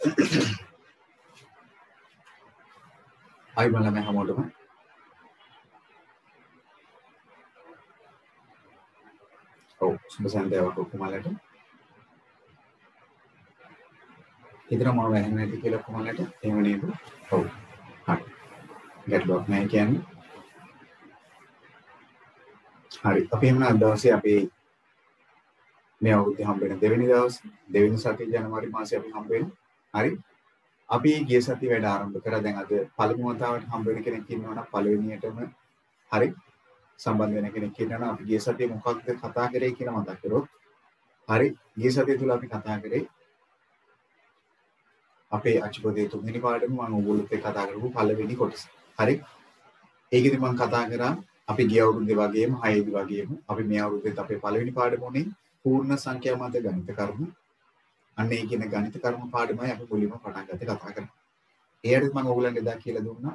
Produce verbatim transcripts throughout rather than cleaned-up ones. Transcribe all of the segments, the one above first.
आई वाला मैं हम ऑटो में ओ सुबह देवा को कुमालेट इधर मोर वहने थे किलो कुमालेट एवने को ओ हाँ गेट लॉक में क्या नहीं हाँ अभी हमने दो से अभी मैं और हम बेने देवनी दास देवनी साथी जनवरी मास से अभी हम बेने हरी अभी ये साथी वेट आरंभ करा देंगे तो पालक मोता हम बेने के लिए किन्हों ना पालक नहीं है तो मैं हरी संबंध में के लिए किन्हों ना अभी ये साथी मुखात खता करे कि ना मत करो हरी ये साथी तुला अभी खता करे අපේ අච්චුපතේ තුන්වෙනි පාඩම මම ඕගොල්ලොත් එක්ක කතා කරපු පළවෙනි කොටස. හරි. ඒකෙදි මම කතා කරා අපි ගිය අවුරුද්දේ වගේම හයේදි වගේම අපි මේ අවුරුද්දේත් අපේ පළවෙනි පාඩම උනේ පූර්ණ සංඛ්‍යා මත ගණිත කර්ම. අන්න ඒ කියන ගණිත කර්ම පාඩමයි අපි මුලින්ම පටන් ගත්තේ කතා කරන්නේ. ඒකට මම ඕගොල්ලන්ට එදා කියලා දුන්නා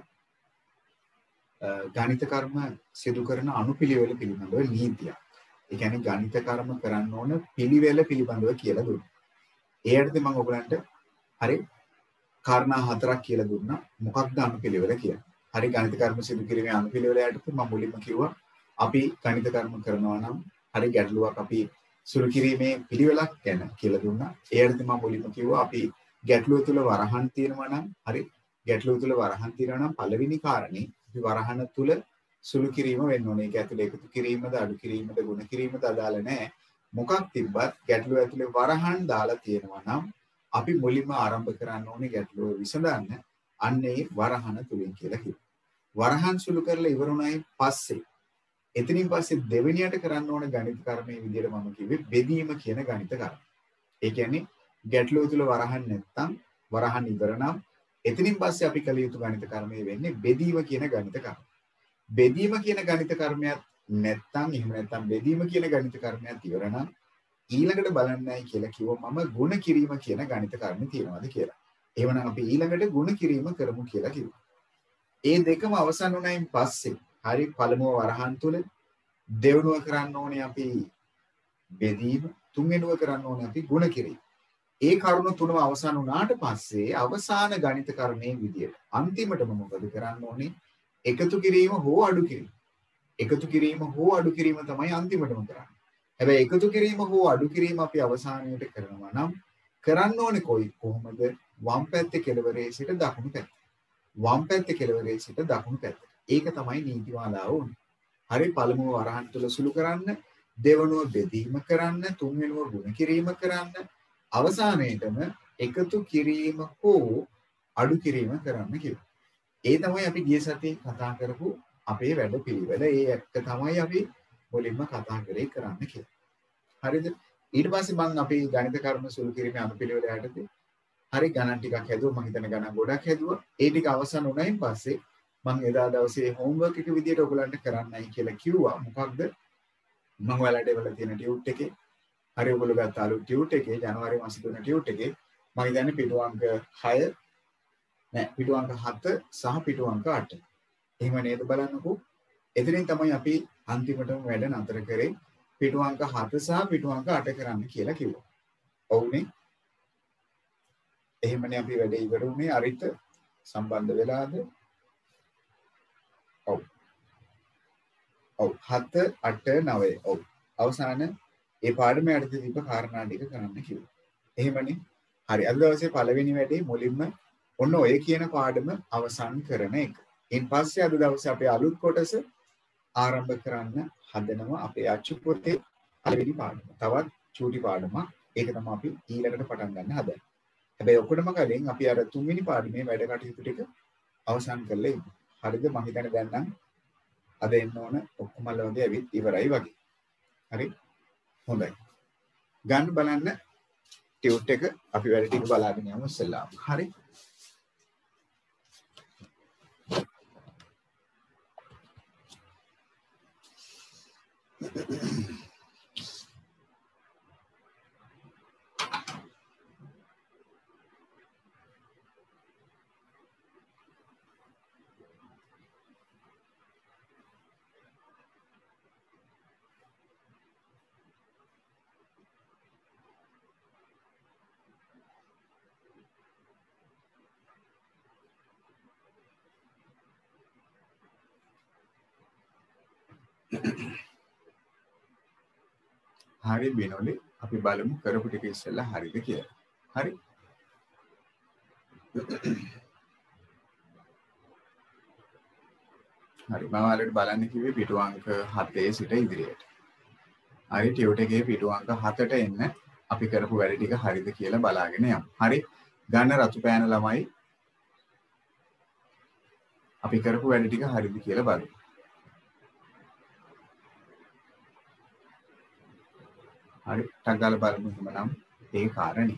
ගණිත කර්ම සිදු කරන අනුපිළිවෙල පිළිබඳව නීතියක්. ඒ කියන්නේ ගණිත කර්ම කරන්න ඕන පිළිවෙල පිළිබඳව කියලා දුන්නා. ඒකට මම ඕගොල්ලන්ට හරි කාරණා හතරක් කියලා දුන්නා මොකක්ද අනුපිළිවෙල කියන්නේ. හරි ගණිත කර්ම සිදු කිරීමේ අනුපිළිවෙල යටතේ මම මුලින්ම කිව්වා අපි ගණිත කර්ම කරනවා නම් හරි ගැටලුවක් අපි සුළු කිරීමේ පිළිවෙලක් ගැන කියලා දුන්නා. ඒ යටතේ මම මුලින්ම කිව්වා අපි ගැටලුව තුල වරහන් තියෙනවා නම් හරි ගැටලුව තුල වරහන් තියෙනවා නම් පළවෙනි කාරණේ අපි වරහන තුල සුළු කිරීම වෙන්න ඕනේ. ඒක ඇතුලේ එකතු කිරීමද අඩු කිරීමද ගුණ කිරීමද අදාළ නැහැ. මොකක් තිබ්බත් ගැටලුව ඇතුලේ වරහන් දාලා තියෙනවා නම් අපි මුලින්ම ආරම්භ කරන්න ඕනේ ගැටලුව විසඳන්න අන්නේ වරහන තුලින් කියලා කිව්වා. වරහන් සුළු කරලා ඉවරුණායින් පස්සේ එතනින් පස්සේ දෙවෙනියට කරන්න ඕන ගණිත කර්මයේ විදිහට මම කිව්වේ බෙදීම කියන ගණිත කර්ම. ඒ කියන්නේ ගැටලුව තුල වරහන් නැත්තම් වරහන් ඉවර නම් එතනින් පස්සේ අපි කළ යුතු ගණිත කර්මය වෙන්නේ බෙදීම කියන ගණිත කර්ම. බෙදීම කියන ගණිත කර්මයක් නැත්තම් එහෙම නැත්තම් බෙදීම කියන ගණිත කර්මයක් ඉවර නම් ඊළඟට බලන්නයි කියලා කිව්වම මම ಗುಣ කිරීම කියන ගණිත කර්මය තියනවාද කියලා. එහෙමනම් අපි ඊළඟට ಗುಣ කිරීම කරමු කියලා කිව්වා. ඒ දෙකම අවසන් වුණයින් පස්සේ හරි පළමුව වරහන් තුල දෙවෙනුව කරන්න ඕනේ අපි බෙදීම තුන්වෙනුව කරන්න ඕනේ අපි ಗುಣ කිරීම. ඒ කරුණු තුනම අවසන් වුණාට පස්සේ අවසාන ගණිත කර්මයේ විදියට අන්තිමටම මොකද කරන්න ඕනේ? එකතු කිරීම හෝ අඩු කිරීම. එකතු කිරීම හෝ අඩු කිරීම තමයි අන්තිමටම කරන්නේ. හැබැයි එකතු කිරීම හෝ අඩු කිරීම අපි අවසානයේට කරනවා නම් කරන්න ඕනේ කොයි කොහොමද වම් පැත්තේ කෙළවරේ සිට දකුණු පැත්ත. වම් පැත්තේ කෙළවරේ සිට දකුණු පැත්ත. ඒක තමයි නීති මාලාව උනේ. හරි පළමුව වරහන් තුල සුළු කරන්න, දෙවනුව බෙදීම කරන්න, තුන්වෙනුව ගුණ කිරීම කරන්න, අවසානයේටම එකතු කිරීම හෝ අඩු කිරීම කරන්න කිව්වා. ඒ තමයි අපි ගිය සතියේ කතා කරපු අපේ වැඩපිළිවෙල. ඒ එක තමයි අපි මුලින්ම කතා කරේ කරන්න කියලා. හරිද? ඊට පස්සේ මම අපේ ගණිත කර්ම සුළු කිරීමේ අනුපිළිවෙල යටතේ හරි ගණන් ටිකක් හැදුවා. මම හිතන ගණන් ගොඩක් හැදුවා. ඒ ටික අවසන් වුණයින් පස්සේ මම එදා දවසේ හෝම්වර්ක් එක විදියට ඔයගලන්ට කරන්නයි කියලා කිව්වා. මොකක්ද? මම ඔයාලට එවලා තියෙන ටියුට් එකේ හරි ඔයගොල්ලෝ ගත්ත අලුත් ටියුට් එකේ ජනවාරි මාසේ දුන්න ටියුට් එකේ මම හිතන්නේ පිටු අංක හය නෑ පිටු අංක හත සහ පිටු අංක අට. එහෙම නේද බලන්නකෝ. එතනින් තමයි අපි අන්තිමටම වැඩ නතර කරේ පිටු අංක හත සහ පිටු අංක අට කරන්න කියලා කිව්වා. ඔව්නේ. එහෙමනේ අපි වැඩේ ඉවර වුණේ අරිට සම්බන්ධ වෙලාද? ඔව්. ඔව් හත අට නවය. ඔව්. අවසාන ඒ පාඩමේ යටතේ තිබ්බ කාරණා ටික කරන්න කිව්වා. එහෙමනේ. හරි. අද දවසේ පළවෙනි වැඩේ මුලින්ම ඔන්න ඔය කියන පාඩම අවසන් කරන එක. ඊට පස්සේ අද දවසේ අපේ අලුත් කොටස ආරම්භ කරන්න හදනවා අපේ අච්චු පොතේ පළවෙනි පාඩම. තවත් චූටි පාඩමක්. ඒක තමයි අපි ඊළඟට පටන් ගන්න හදන්නේ. හැබැයි ඔක්කොටම කලින් අපි අර තුන්වෙනි පාඩමේ වැඩ කටයුතු ටික අවසන් කරලා ඉමු. හරිද? මම හිතන්නේ දැන් නම් අද එන්න ඕන ඔක්කොම වගේ ඇවිත් ඉවරයි වගේ. හරි? හොඳයි. ගන්න බලන්න ටියුට් එක අපි වැඩ ටික බලාගෙන යමු ඉස්සෙල්ලාම. හරි? හරි බිනෝලි අපි බලමු කරපු ටික ඉස්සෙල්ලා හරිද කියලා. හරි. හරි මම ඔයාලට බලන්න කිව්වේ පිටු අංක හතේ සිට ඉදිරියට. හරි ටියුට් එකේ පිටු අංක හතට එන්න අපි කරපු වැඩ ටික හරිද කියලා බලාගෙන යමු. හරි. ගන්න රතු පෑන ළමයි අපි කරපු වැඩ ටික හරිද කියලා බලමු. හරි ටක් ගාලා බලමු එහෙනම් ඒ කාරණේ.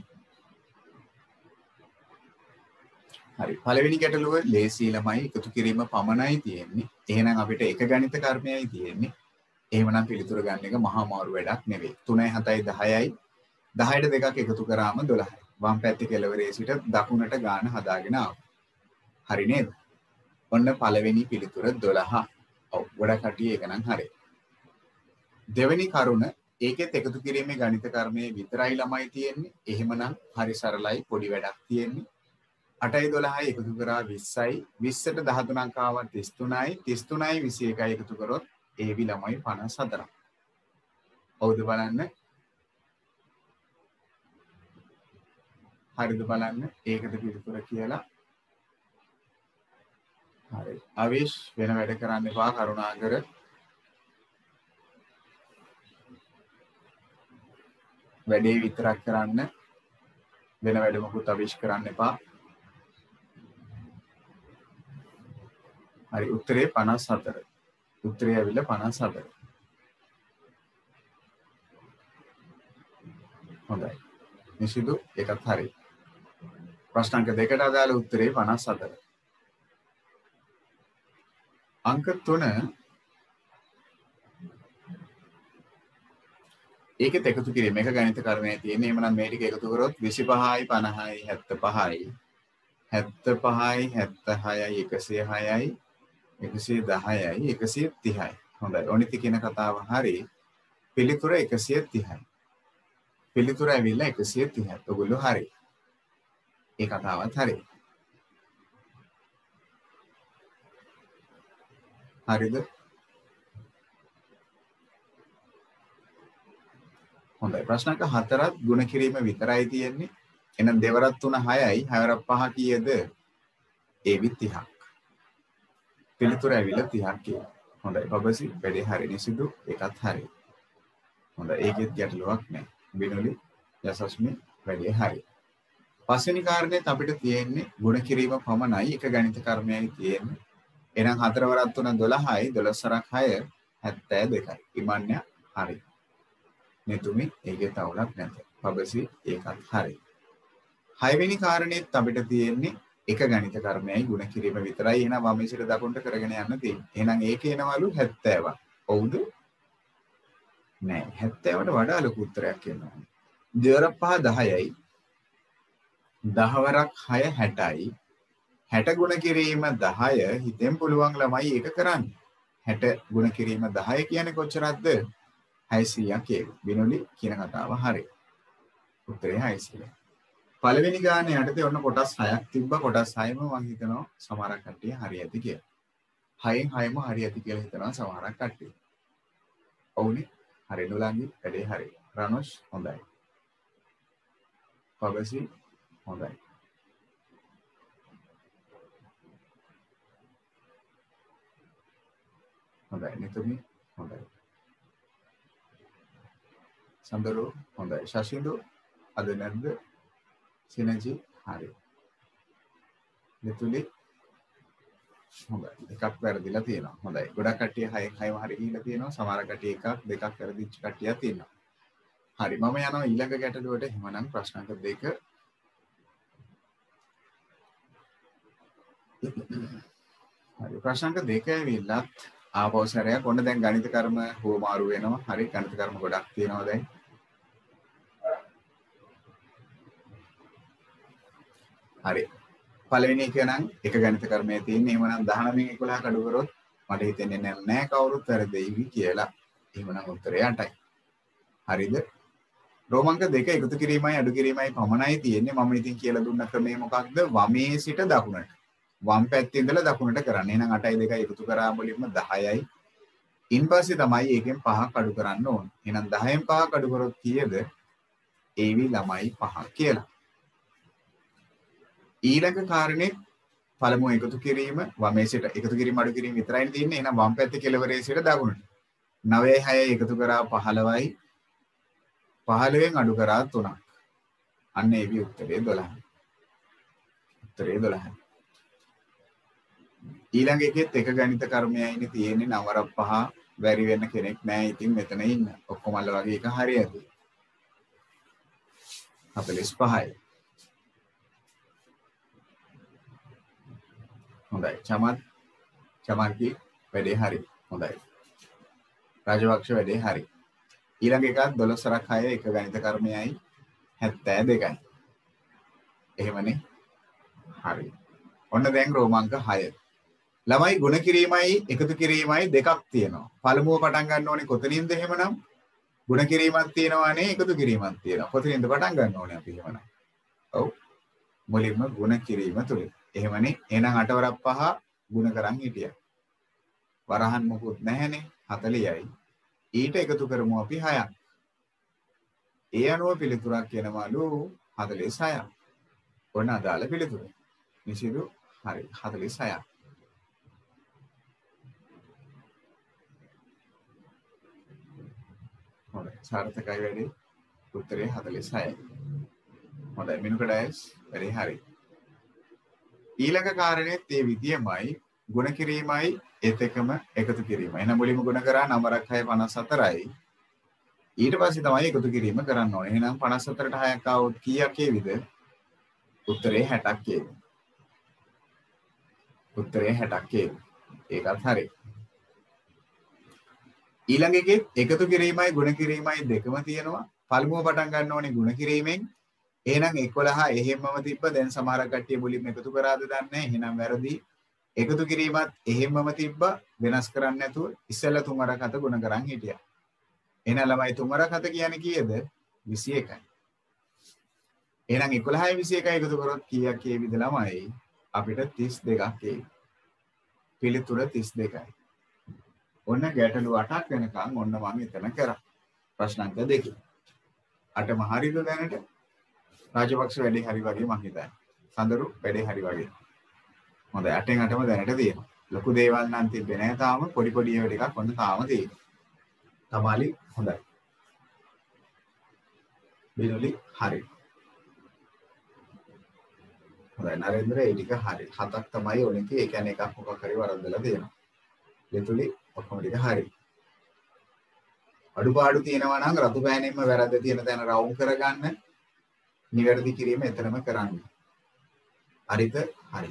හරි පළවෙනි ගැටලුව ලේසි ළමයි එකතු කිරීම පමණයි තියෙන්නේ. එහෙනම් අපිට එක ගණිත කර්මයයි තියෙන්නේ. එහෙමනම් පිළිතුර ගන්න එක මහා මාරු වැඩක් නෙවෙයි. තුනයි හතයි දහයයි දහයට දෙකක් එකතු කරාම දොළහයි. වම් පැත්තේ කෙළවරේ සිට දකුණට ගාන හදාගෙන ආවා. හරි නේද? ඔන්න පළවෙනි පිළිතුර දොළහ. ඔව් ගොඩක් කටිය ඒක නම් හරි. දෙවෙනි කරුණ ඒකෙත් එකතු කිරීමේ ගණිත කර්මයේ විතරයි ළමයි තියෙන්නේ. එහෙමනම් හරි සරලයි පොඩි වැඩක් තියෙන්නේ. අටයි දොළහයි එකතු කරා විස්සයි. විස්සට දහතුනක් ආවා තිස් තුනයි. තිස් තුනයි විසි එකයි එකතු කරොත් ඒවි ළමයි පනස් හතරක්. හවුද බලන්න? හරිද බලන්න? ඒකද පිළිතුර කියලා. හරි. අවේෂ් වෙන වැඩ කරන්න එපා කරුණාකර. වැඩේ විතරක් කරන්න. වෙන වැඩ මොකුත් අවේෂ් කරන්න එපා. හරි උත්තරේ පනස් හතර. උත්තරය ඇවිල්ලා පනස් හතර. හොඳයි. නිසිදු ඒකත් හරි. ප්‍රශ්න අංක දෙකට අදාළ උත්තරේ පනස් හතර. අංක තුන ඒකෙත් එකතු කිරීම එක ගණිත කර්මයේ තියෙන. එහෙමනම් මේ ටික එකතු කරොත් විසිපහයි පනහයි හැත්තෑපහයි හැත්තෑපහයි හැත්තෑහයයි එකසිය හයයි එකසිය දහයයි එකසිය තිහයි. හොඳයි. ඔනිති කියන කතාව හරි. පිළිතුර එකසිය තිහයි. පිළිතුර ඇවිල්ලා එකසිය තිහයි. ඔයගොල්ලෝ හරි. ඒ කතාවත් හරි. හරිද? හොඳයි. ප්‍රශ්න අංක හතරත් ගුණ කිරීම විතරයි තියෙන්නේ. එහෙනම් දෙවරක් තුන හයයි හයවරක් පහ කීයද? ඒවි තිහක්. පිළිතුර ඇවිල්ලා තිහක් කියලා. හොඳයි. බබසි වැඩේ හරි නිසිදු ඒකත් හරි. හොඳයි. ඒකෙත් ගැටලුවක් නැහැ. බිනෝලි යසස්මි වැඩේ හරි. පස්වෙනි කාරණේත් අපිට තියෙන්නේ ගුණ කිරීම පමණයි. එක ගණිත කර්මයයි තියෙන්නේ. එහෙනම් හතර වරක් තුන දොළහයි දොළොස් වරක් හය හැත්තෑ දෙකයි. ඉමන්‍ය හරි. netumī ඒකේ තවුලක් නැත. බබසි ඒකත් හරි. හයවෙනි කාරණේත් අපිට තියෙන්නේ එක ගණිත කර්මයයි ගුණ කිරීම විතරයි. එහෙනම් වම් සිට දකුණට කරගෙන යන්න තියෙන්නේ. එහෙනම් ඒකේ එනවලු හැත්තෑවක්. ඔව්ද? නෑ. හැත්තෑවට වඩා ලොකු උත්තරයක් එනවා. දෙවරක් පහ දහයයි. දහ වරක් හය හැටයි. හැට ගුණ කිරීම දහය හිතෙන් පුළුවන් ළමයි ඒක කරන්න. හැට ගුණ කිරීම දහය කියන්නේ කොච්චරක්ද? හයසීයක් ඒක. බිනෝලි කියන කතාව හරි. උත්තරේ හයසීය. පළවෙනි ගානේ යටතේ ඔන්න කොටස් හයක් තිබ්බා. කොටස් හයම මම හිතනවා සමහරක් කට්ටිය හරි ඇති කියලා. හයෙන් හයම හරි ඇති කියලා හිතනවා සමහරක් කට්ටිය. ඔව්නේ. හරි නුලංගි වැඩේ හරි. රනෝෂ් හොඳයි. පබසි හොඳයි. හොඳයි. නිතුමි හොඳයි. සඳරු හොඳයි. ශෂින්දු අද නැද්ද? සිනජි හරි. නිතුලි හොඳයි. එකක් වැරදිලා තියෙනවා. හොඳයි. ගොඩක් කට්ටිය හයෙන් හයම හරි ගිහිල්ලා තියෙනවා. සමහර කට්ටිය එකක් දෙකක් වැරදිච්ච කට්ටියක් තියෙනවා. හරි. මම යනවා ඊළඟ ගැටලුවට. එහෙමනම් ප්‍රශ්න අංක දෙක. හරි. ප්‍රශ්න අංක දෙක ඇවිල්ලත් ආපෞසරයක්. ඔන්න දැන් ගණිත කර්ම හුවමාරු වෙනවා. හරි. ගණිත කර්ම ගොඩක් තියෙනවා දැන්. හරි. පළවෙනි එක නම් එක ගණිත කර්මයේ තියෙන්නේ. එහෙමනම් දහනවයෙන් එකොළහක් අඩු කරොත් මට හිතෙන්නේ නැහැ කවුරුත් වැරදෙයි කියලා. එහෙමනම් උත්තරය අටයි. හරිද? රෝමංක දෙක එකතු කිරීමයි අඩු කිරීමයි පමණයි තියෙන්නේ. මම ඉතින් කියලා දුන්න ක්‍රමය මොකක්ද? වමේ සිට දකුණට. වම් පැත්තේ ඉඳලා දකුණට කරන්න. එහෙනම් අටයි දෙකයි එකතු කරාම මුලින්ම දහයයි. ඉන් පස්සේ තමයි ඒකෙන් පහක් අඩු කරන්න ඕන. එහෙනම් දහයෙන් පහක් අඩු කරොත් කීයද? A V ළමයි පහ කියලා. ඊළඟ කාරණේ පළමුව එකතු කිරීම වමේ සිට එකතු කිරීම අඩු කිරීම විතරයි තියෙන්නේ. එහෙනම් වම් පැත්තේ කෙළවරේ සිට දකුණට. නවයයි හයයි එකතු කරා පහළොවයි. පහළොවෙන් අඩු කරා තුනක්. අන්න ඒ වි උත්තරේ දොළහයි. උත්තරේ දොළහයි. ඊළඟ එකෙත් එක ගණිත කර්මයයිනේ තියෙන්නේ නවරක් පහ බැරි වෙන්න කෙනෙක් නැහැ. ඉතින් මෙතන ඉන්න. ඔක්කොම අල්ල වගේ එක හරියද? හතළිස් පහයි. හොඳයි. චමත් චමන්කි වැඩේ හරි. හොඳයි. රාජවක්ෂ වැඩේ හරි. ඊළඟ එකත් දොළොස් හරක් හය එක ගණිත කර්මයයි හැත්තෑ දෙකයි. එහෙමනේ. හරි. ඔන්න දැන් රෝමාංක හය. ළමයි ගුණ කිරීමයි එකතු කිරීමයි දෙකක් තියෙනවා. පළමුව පටන් ගන්න ඕනේ කොතනින්ද එහෙමනම්? ගුණ කිරීමක් තියෙනවානේ එකතු කිරීමක් තියෙනවා. කොතනින්ද පටන් ගන්න ඕනේ අපි එහෙමනම්? ඔව්. මුලින්ම ගුණ කිරීම තුලින්. එහෙමනේ. එහෙනම් අටවරක් පහ ගුණ කරන් හිටියා. වරහන් මොකුත් නැහැනේ. හතළිසයි. ඊට එකතු කරමු අපි හයක්. ඒ අනුව පිළිතුරක් කියනවලු හතළිස් හයක්. ඔන්න අදාළ පිළිතුර. නිසිදු හරි හතළිස් හයක්. හොඳයි සාර්ථකයි වැඩේ. උත්තරේ හතළිස් හයයි. හොඳයි මිනුක ඩයස් වැඩේ හරි. ඊළඟ කාරණේත් ඒ විදියමයි ගුණ කිරීමයි ඒත් එකම එකතු කිරීම. එහෙනම් මුලින්ම ගුණ කරා නවරක් හය පනස් හතරයි. ඊට පස්සේ තමයි එකතු කිරීම කරන්න ඕනේ. එහෙනම් පනස් හතරට හයක් ආවොත් කීයක් ඒවිද? උත්තරේ හැටක් ඒවි. උත්තරේ හැටක් ඒවි. ඒකත් හරි. ඊළඟ එකේ එකතු කිරීමයි ගුණ කිරීමයි දෙකම තියෙනවා. පළමුව පටන් ගන්න ඕනේ ගුණ කිරීමෙන්. එහෙනම් එකොළහ එහෙම්මම තිබ්බ. දැන් සමහර කට්ටිය මුලින්ම එකතු කරාද දන්නේ නැහැ. එහෙනම් වැරදි. එකතු කිරීමත් එහෙම්මම තිබ්බ. වෙනස් කරන්නේ නැතුව ඉස්සෙල්ලා තුන්වරක් හත ගුණ කරන් හිටියා. එහෙනම් ළමයි තුන්වරක් හත කියන්නේ කීයද? විසි එකයි. එහෙනම් එකොළහයි විසි එකයි එකතු කරොත් කීයක් ඒවිද ළමයි? අපිට තිස් දෙකක් ඒවි. පිළිතුර තිස් දෙකයි. ඔන්න ගැටලු අටක් වෙනකන් ඔන්න මම එතන කරා. ප්‍රශ්න අංක දෙකයි. අටම හරිද දැනට? රාජපක්ෂ වැඩේ හරි වගේ මම හිතන්නේ. සඳරු වැඩේ හරි වගේ. හොඳයි අටෙන් අටම දැනට තියෙනවා. ලොකු දේවල් නම් තිබ්බේ නැහැ තාම. පොඩි පොඩි ඒවා ටිකක් ඔන්න තාම තියෙනවා. තමාලි හොඳයි. බිනුලි හරි. හොඳයි නරේන්ද්‍ර ඒ ටික හරි. හතක් තමයි ඕනේ කි. ඒ කියන්නේ එකක් මොකක් හරි වරද්දලා තියෙනවා. බිනුලි ඔක්කොම ටික හරි. අඩුපාඩු තියෙනවා නම් රතු පෑනෙන්ම වැරද්ද තියෙන තැන රවුම් කරගන්න. නිවැරදි කිරීම එතරම් කරන්න. හරිද? හරි.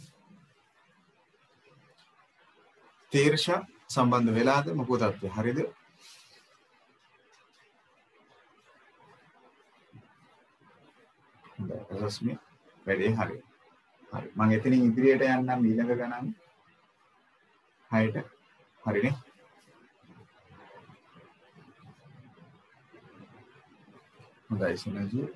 තීර්ෂා සම්බන්ධ වෙලාද මොකෝ තත්ත්වය? හරිද? රස්මි වැඩේ හරි. හරි. මම එතනින් ඉදිරියට යන්නම් ඊළඟ ගණන් හයට. හරිනේ? හොඳයි සුනජී.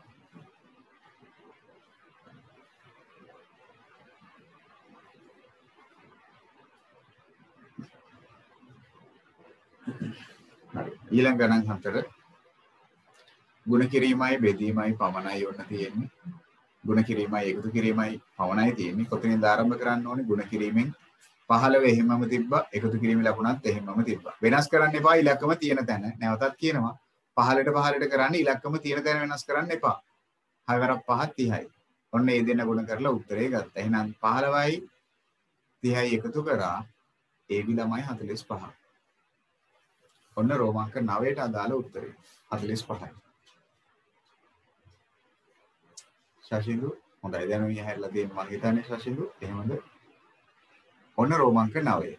හරි. ඊළඟ ගණන් හතර ගුණ කිරීමයි බෙදීමයි පමණයි ඔන්න තියෙන්නේ. ගුණ කිරීමයි එකතු කිරීමයි පමණයි තියෙන්නේ. කොතනින්ද ආරම්භ කරන්න ඕනේ? ගුණ කිරීමෙන් පහළව එහෙමම තිබ්බා. එකතු කිරීමේ ලකුණත් එහෙමම තිබ්බා. වෙනස් කරන්න එපා ඉලක්කම තියෙන තැන. නැවතත් කියනවා. පහළට පහළට කරන්න ඉලක්කම තියෙන තැන වෙනස් කරන්න එපා. හයවරක් පහ තිහයි. ඔන්න මේ දෙන්න ගුණ කරලා උත්තරේ ගත්තා. එහෙනම් පහළවයි තිහයි එකතු කරා ඒ වි ළමයි හතළිස් පහ. ඔන්න රෝමාංක නවයට අදාළ උත්තරේ හතළිස් පහයි. ශෂින්දු හොඳයි දැන් ඔය හැරලා තියෙන මම හිතන්නේ ශෂින්දු එහෙමද? ඔන්න රෝමාංක නවය.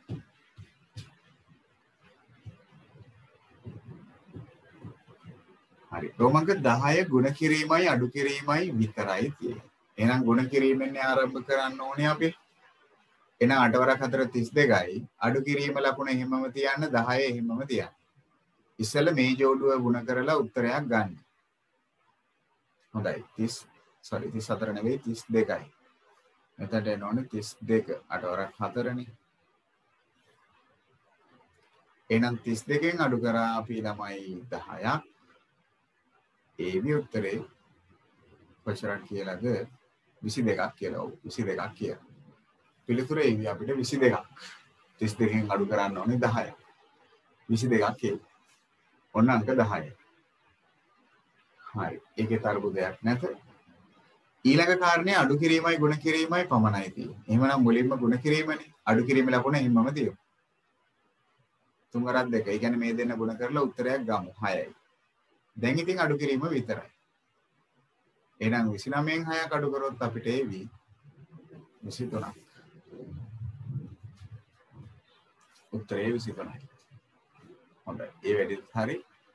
හරි. රෝමාංක දහය ගුණ කිරීමයි අඩු කිරීමයි විතරයි තියෙන්නේ. එහෙනම් ගුණ කිරීමෙන් ආරම්භ කරන්න ඕනේ අපි. එහෙනම් අටවරක් හතර තිස් දෙකයි අඩු කිරීම ලකුණ එහෙමම තියන්න දහය එහෙමම තියන්න. ඉස්සෙල්ලා මේ ජෝඩුව ගුණ කරලා උත්තරයක් ගන්න. හොඳයි. තිස් sorry තිස් හතර නෙවෙයි තිස් දෙකයි. මෙතනට එන්න ඕනේ තිස් දෙක. අටවරක් හතරනේ. එහෙනම් තිස් දෙකෙන් අඩු කරා අපි ළමයි දහයක්. ඒවි උත්තරේ කොච්චරක් කියලාද? විසි දෙකක් කියලා. ඔව් විසි දෙකක් කියලා. පිළිතුර ඒවි අපිට විසි දෙකක්. තිස් දෙකෙන් අඩු කරන්න ඕනේ දහයක්. විසි දෙකක් කියලා. ඔන්න අංක දහය. හරි. ඒකේ තරබුදයක් නැත. ඊළඟ කාරණේ අඩු කිරීමයි ගුණ කිරීමයි පමණයි තියෙන්නේ. එහෙමනම් මුලින්ම ගුණ කිරීමනේ. අඩු කිරීම ලකුණ එහෙමම තියමු. තුන් වරක් දෙක. ඒ කියන්නේ මේ දෙන්න ගුණ කරලා උත්තරයක් ගමු. හයයි. දැන් ඉතින් අඩු කිරීම විතරයි. එහෙනම් විසි නවයෙන් හයක් අඩු කරොත් අපිට එවි විසි තුනක්. උත්තරේ විසි තුනයි. හොඳයි. ඒ වැඩිත් හරි.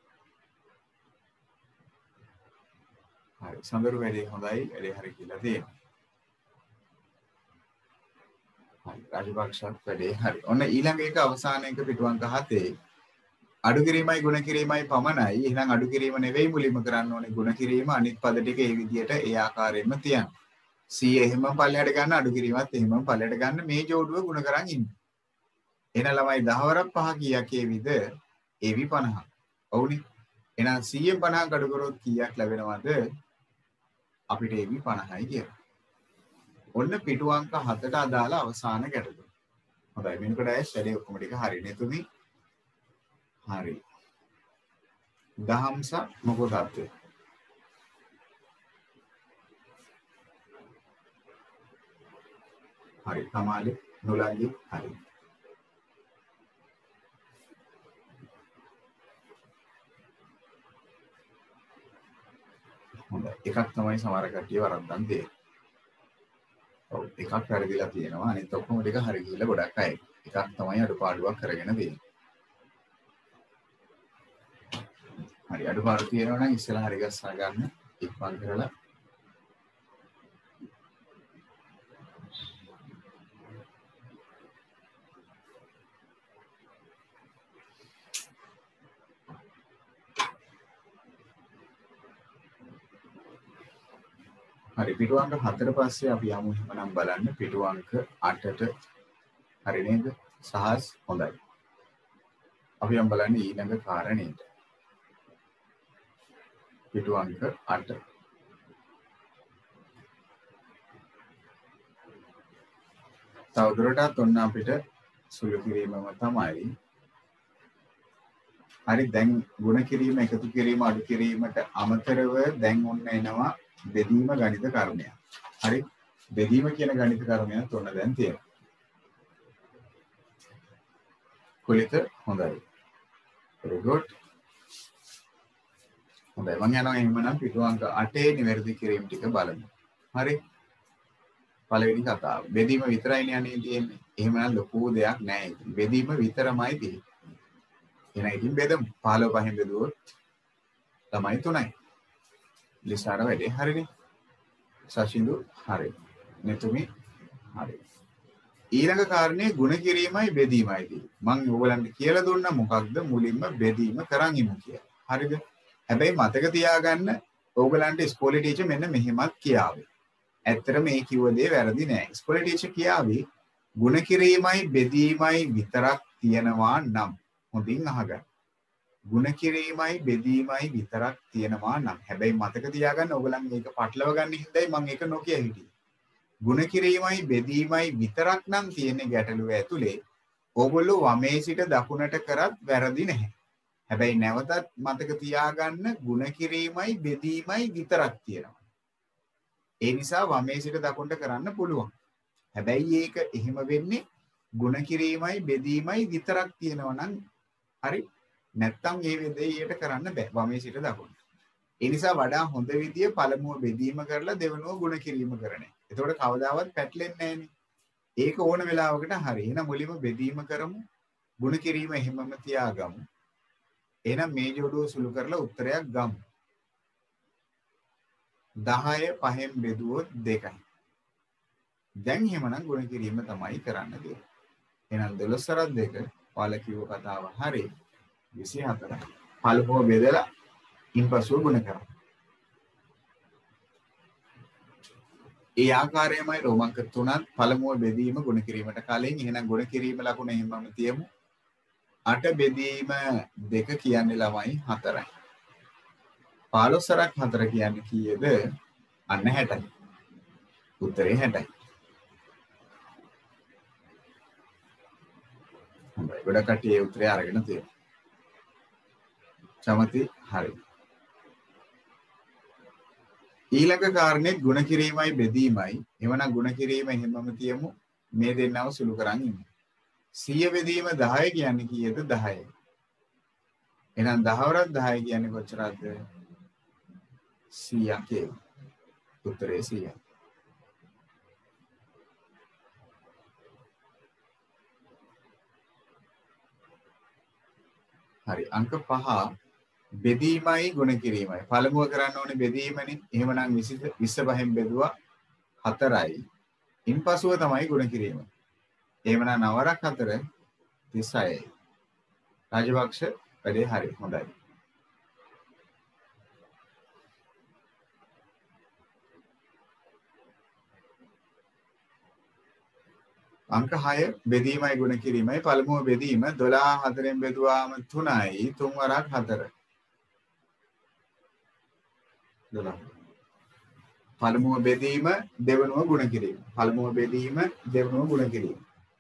හරි. සඳරු වැඩේ හොඳයි. වැඩේ හරි කියලා තියෙනවා. හරි. රාජපක්ෂත් වැඩේ හරි. ඔන්න ඊළඟ එක අවසාන එක පිටුවංක හතේ. අඩු කිරීමයි ගුණ කිරීමයි පමණයි. එහෙනම් අඩු කිරීම නෙවෙයි මුලින්ම කරන්න ඕනේ ගුණ කිරීම. අනිත් පද ටික ඒ විදිහට ඒ ආකාරයෙන්ම තියන්න. සීය එහෙම පල්ලයට ගන්න අඩු කිරීමත් එහෙම පල්ලයට ගන්න මේ ජෝඩුව ගුණ කරන් ඉන්න. එහෙනම් ළමයි දහ වරක් පහ කීයක් ඒවිද? ඒවි පනහක්. ඔව්නේ. එහෙනම් සීයෙන් පනහක් අඩු කරොත් කීයක් ලැබෙනවද? අපිට ඒවි පනහයි කියලා. ඔන්න පිටුවංක හතට අදාළ අවසාන ගැටලුව. හොඳයි මෙන්නකොට ඇස් වැඩේ ඔක්කොම ටික හරි නේතුනි? හරි. දහම්ස මොකද අර්ථය? හරි. කමාලි නුලංගි හරි. හොඳයි. එකක් තමයි සමහර කට්ටිය වරද්දන් දෙන්නේ. ඔව් එකක් වැරදිලා තියෙනවා. අනිත් ඔක්කොම ටික හරි ගිහලා ගොඩක් අය. එකක් තමයි අඩුපාඩුවක් කරගෙන තියෙන්නේ. හරි අඩුපාඩු තියෙනවා නම් ඉස්සෙල්ලා හරි ගස්සා ගන්න ඉක්මන් කරලා. හරි පිටුවංක හතර පස්සේ අපි යමු එහෙමනම් බලන්න පිටුවංක අටට. හරි නේද? සහස් හොඳයි. අපි යමු බලන්න ඊළඟ කාරණේට. පිටුවංක අට. තවදුරටත් ඔන්න අපිට සුළු කිරීමම තමයි. හරි දැන් ගුණ කිරීම එකතු කිරීම අඩු කිරීමට අමතරව දැන් ඔන්න එනවා බෙදීම ගණිත කර්මයක්. හරි බෙදීම කියන ගණිත කර්මයක් ඔන්න දැන් තියෙනවා. කුලිත හොඳයි. very good. හොඳයි මම යනවා එහෙමනම් පිටුවංක අටේ නිවැරදි කිරීම ටික බලමු. හරි පළවෙනි කතාව බෙදීම විතරයිනේ අනේ තියෙන්නේ. එහෙමනම් ලොකු දෙයක් නැහැ. බෙදීම විතරමයි තියෙන්නේ. එහෙනම් ඉතින් බෙදමු. පහළොව පහෙන් බෙදුවොත් තමයි තුනයි. ලිසාර වැඩේ හරිනේ. සශිඳු හරි. මෙතුමි හරි. ඊළඟ කාරණේ ගුණ කිරීමයි බෙදීමයි තියෙන්නේ. මම ඔයගලන්ට කියලා දුන්නා මොකක්ද මුලින්ම බෙදීම කරන් ඉමු කියලා. හරිද? හැබැයි මතක තියාගන්න ඕගලන්ට ඉස්කෝලේ ටීචර් මෙන්න මෙහෙමත් කියාවේ. ඇත්තට මේ කිව්ව දේ වැරදි නෑ. ඉස්කෝලේ ටීචර් කියාවේ ගුණ කිරීමයි බෙදීමයි විතරක් තියනවා නම් හොඳින් අහගන්න. ගුණ කිරීමයි බෙදීමයි විතරක් තියනවා නම් හැබැයි මතක තියාගන්න ඕගලන් මේක පටලව ගන්න හින්දායි මම ඒක නොකිය හිටියේ. ගුණ කිරීමයි බෙදීමයි විතරක් නම් තියෙන්නේ ගැටලුව ඇතුලේ. ඕගොල්ලෝ වමේ සිට දකුණට කරත් වැරදි නැහැ. හැබැයි නැවතත් මතක තියාගන්න ගුණ කිරීමයි බෙදීමයි විතරක් තියෙනවා. ඒ නිසා වමේ සිට දකුණට කරන්න පුළුවන්. හැබැයි ඒක එහෙම වෙන්නේ ගුණ කිරීමයි බෙදීමයි විතරක් තියෙනවා නම් හරි. නැත්තම් මේ විදිහට කරන්න බෑ වමේ සිට දකුණට. ඒ නිසා වඩා හොඳ විදිය පළමුව බෙදීම කරලා දෙවෙනුව ගුණ කිරීම කරන්නේ. එතකොට කවදාවත් පැටලෙන්නේ නැහනේ. ඒක ඕන වෙලාවකට හරි. එහෙනම් මුලින්ම බෙදීම කරමු. ගුණ කිරීම එහෙමම තියාගමු. එහෙනම් මේ ජෝඩුව සුළු කරලා උත්තරයක් ගමු. දහය පහෙන් බෙදුවොත් දෙකයි. දැන් එහෙමනම් ගුණ කිරීම තමයි කරන්න දෙන්නේ. එහෙනම් දොළොස් වරක් දෙක ඔයාලා කිව්ව කතාව හරි. විසි හතරයි. පළමුව බෙදලා ඉන්පසුව ගුණ කරමු. ඒ ආකාරයමයි රෝමංක තුනත් පළමුව බෙදීම ගුණ කිරීමට කලින් එහෙනම් ගුණ කිරීම ලකුණ එහෙමම තියමු. අට බෙදීම දෙක කියන්නේ ළමයි හතරයි. පහළොස් සරක් හතර කියන්නේ කීයද? අන්න හැටයි. උත්තරේ හැටයි. හොඳයි. ගොඩක් කට්ටිය ඒ උත්තරය අරගෙන තියෙනවා. චමති හරි. ඊළඟ කාරණේ ಗುಣ කිරීමයි බෙදීමයි. එවනම් ಗುಣ කිරීම එහෙමම තියමු. මේ දෙන්නව සුළු කරන් ඉමු. සිය බෙදීම දහය කියන්නේ කීයද? දහයයි. එහෙනම් දහ වරක් දහය කියන්නේ කොච්චරද? සීයක් ඒ. උත්තරේ සීයයි. හරි. අංක පහ බෙදීමයි ගුණ කිරීමයි. පළමුව කරන්න ඕනේ බෙදීමනේ. එහෙමනම් විස්ස පහෙන් බෙදුවා හතරයි. ඉන්පසුව තමයි ගුණ කිරීම. එහෙමනම් නව වරක් හතර තිස් හයයි. රාජපක්ෂ වැඩේ හරි. හොඳයි. අංක හය බෙදීමයි ගුණ කිරීමයි. පළමුව බෙදීම දොළහ හතරෙන් බෙදුවාම තුනයි. තුන් වරක් හතර. දොළහ. පළමුව බෙදීම දෙවනුව ගුණ කිරීම. පළමුව බෙදීම දෙවනුව ගුණ කිරීම.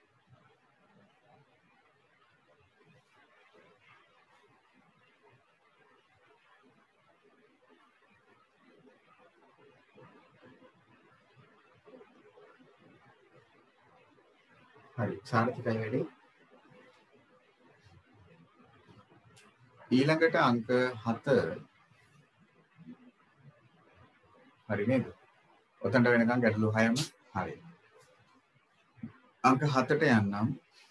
හරි. සාර්ථකයි වැඩේ. ඊළඟට අංක හත හරි නේද? ඔතනට වෙනකන් ගැටලු හයම හරි. අංක හතට යන්නම්.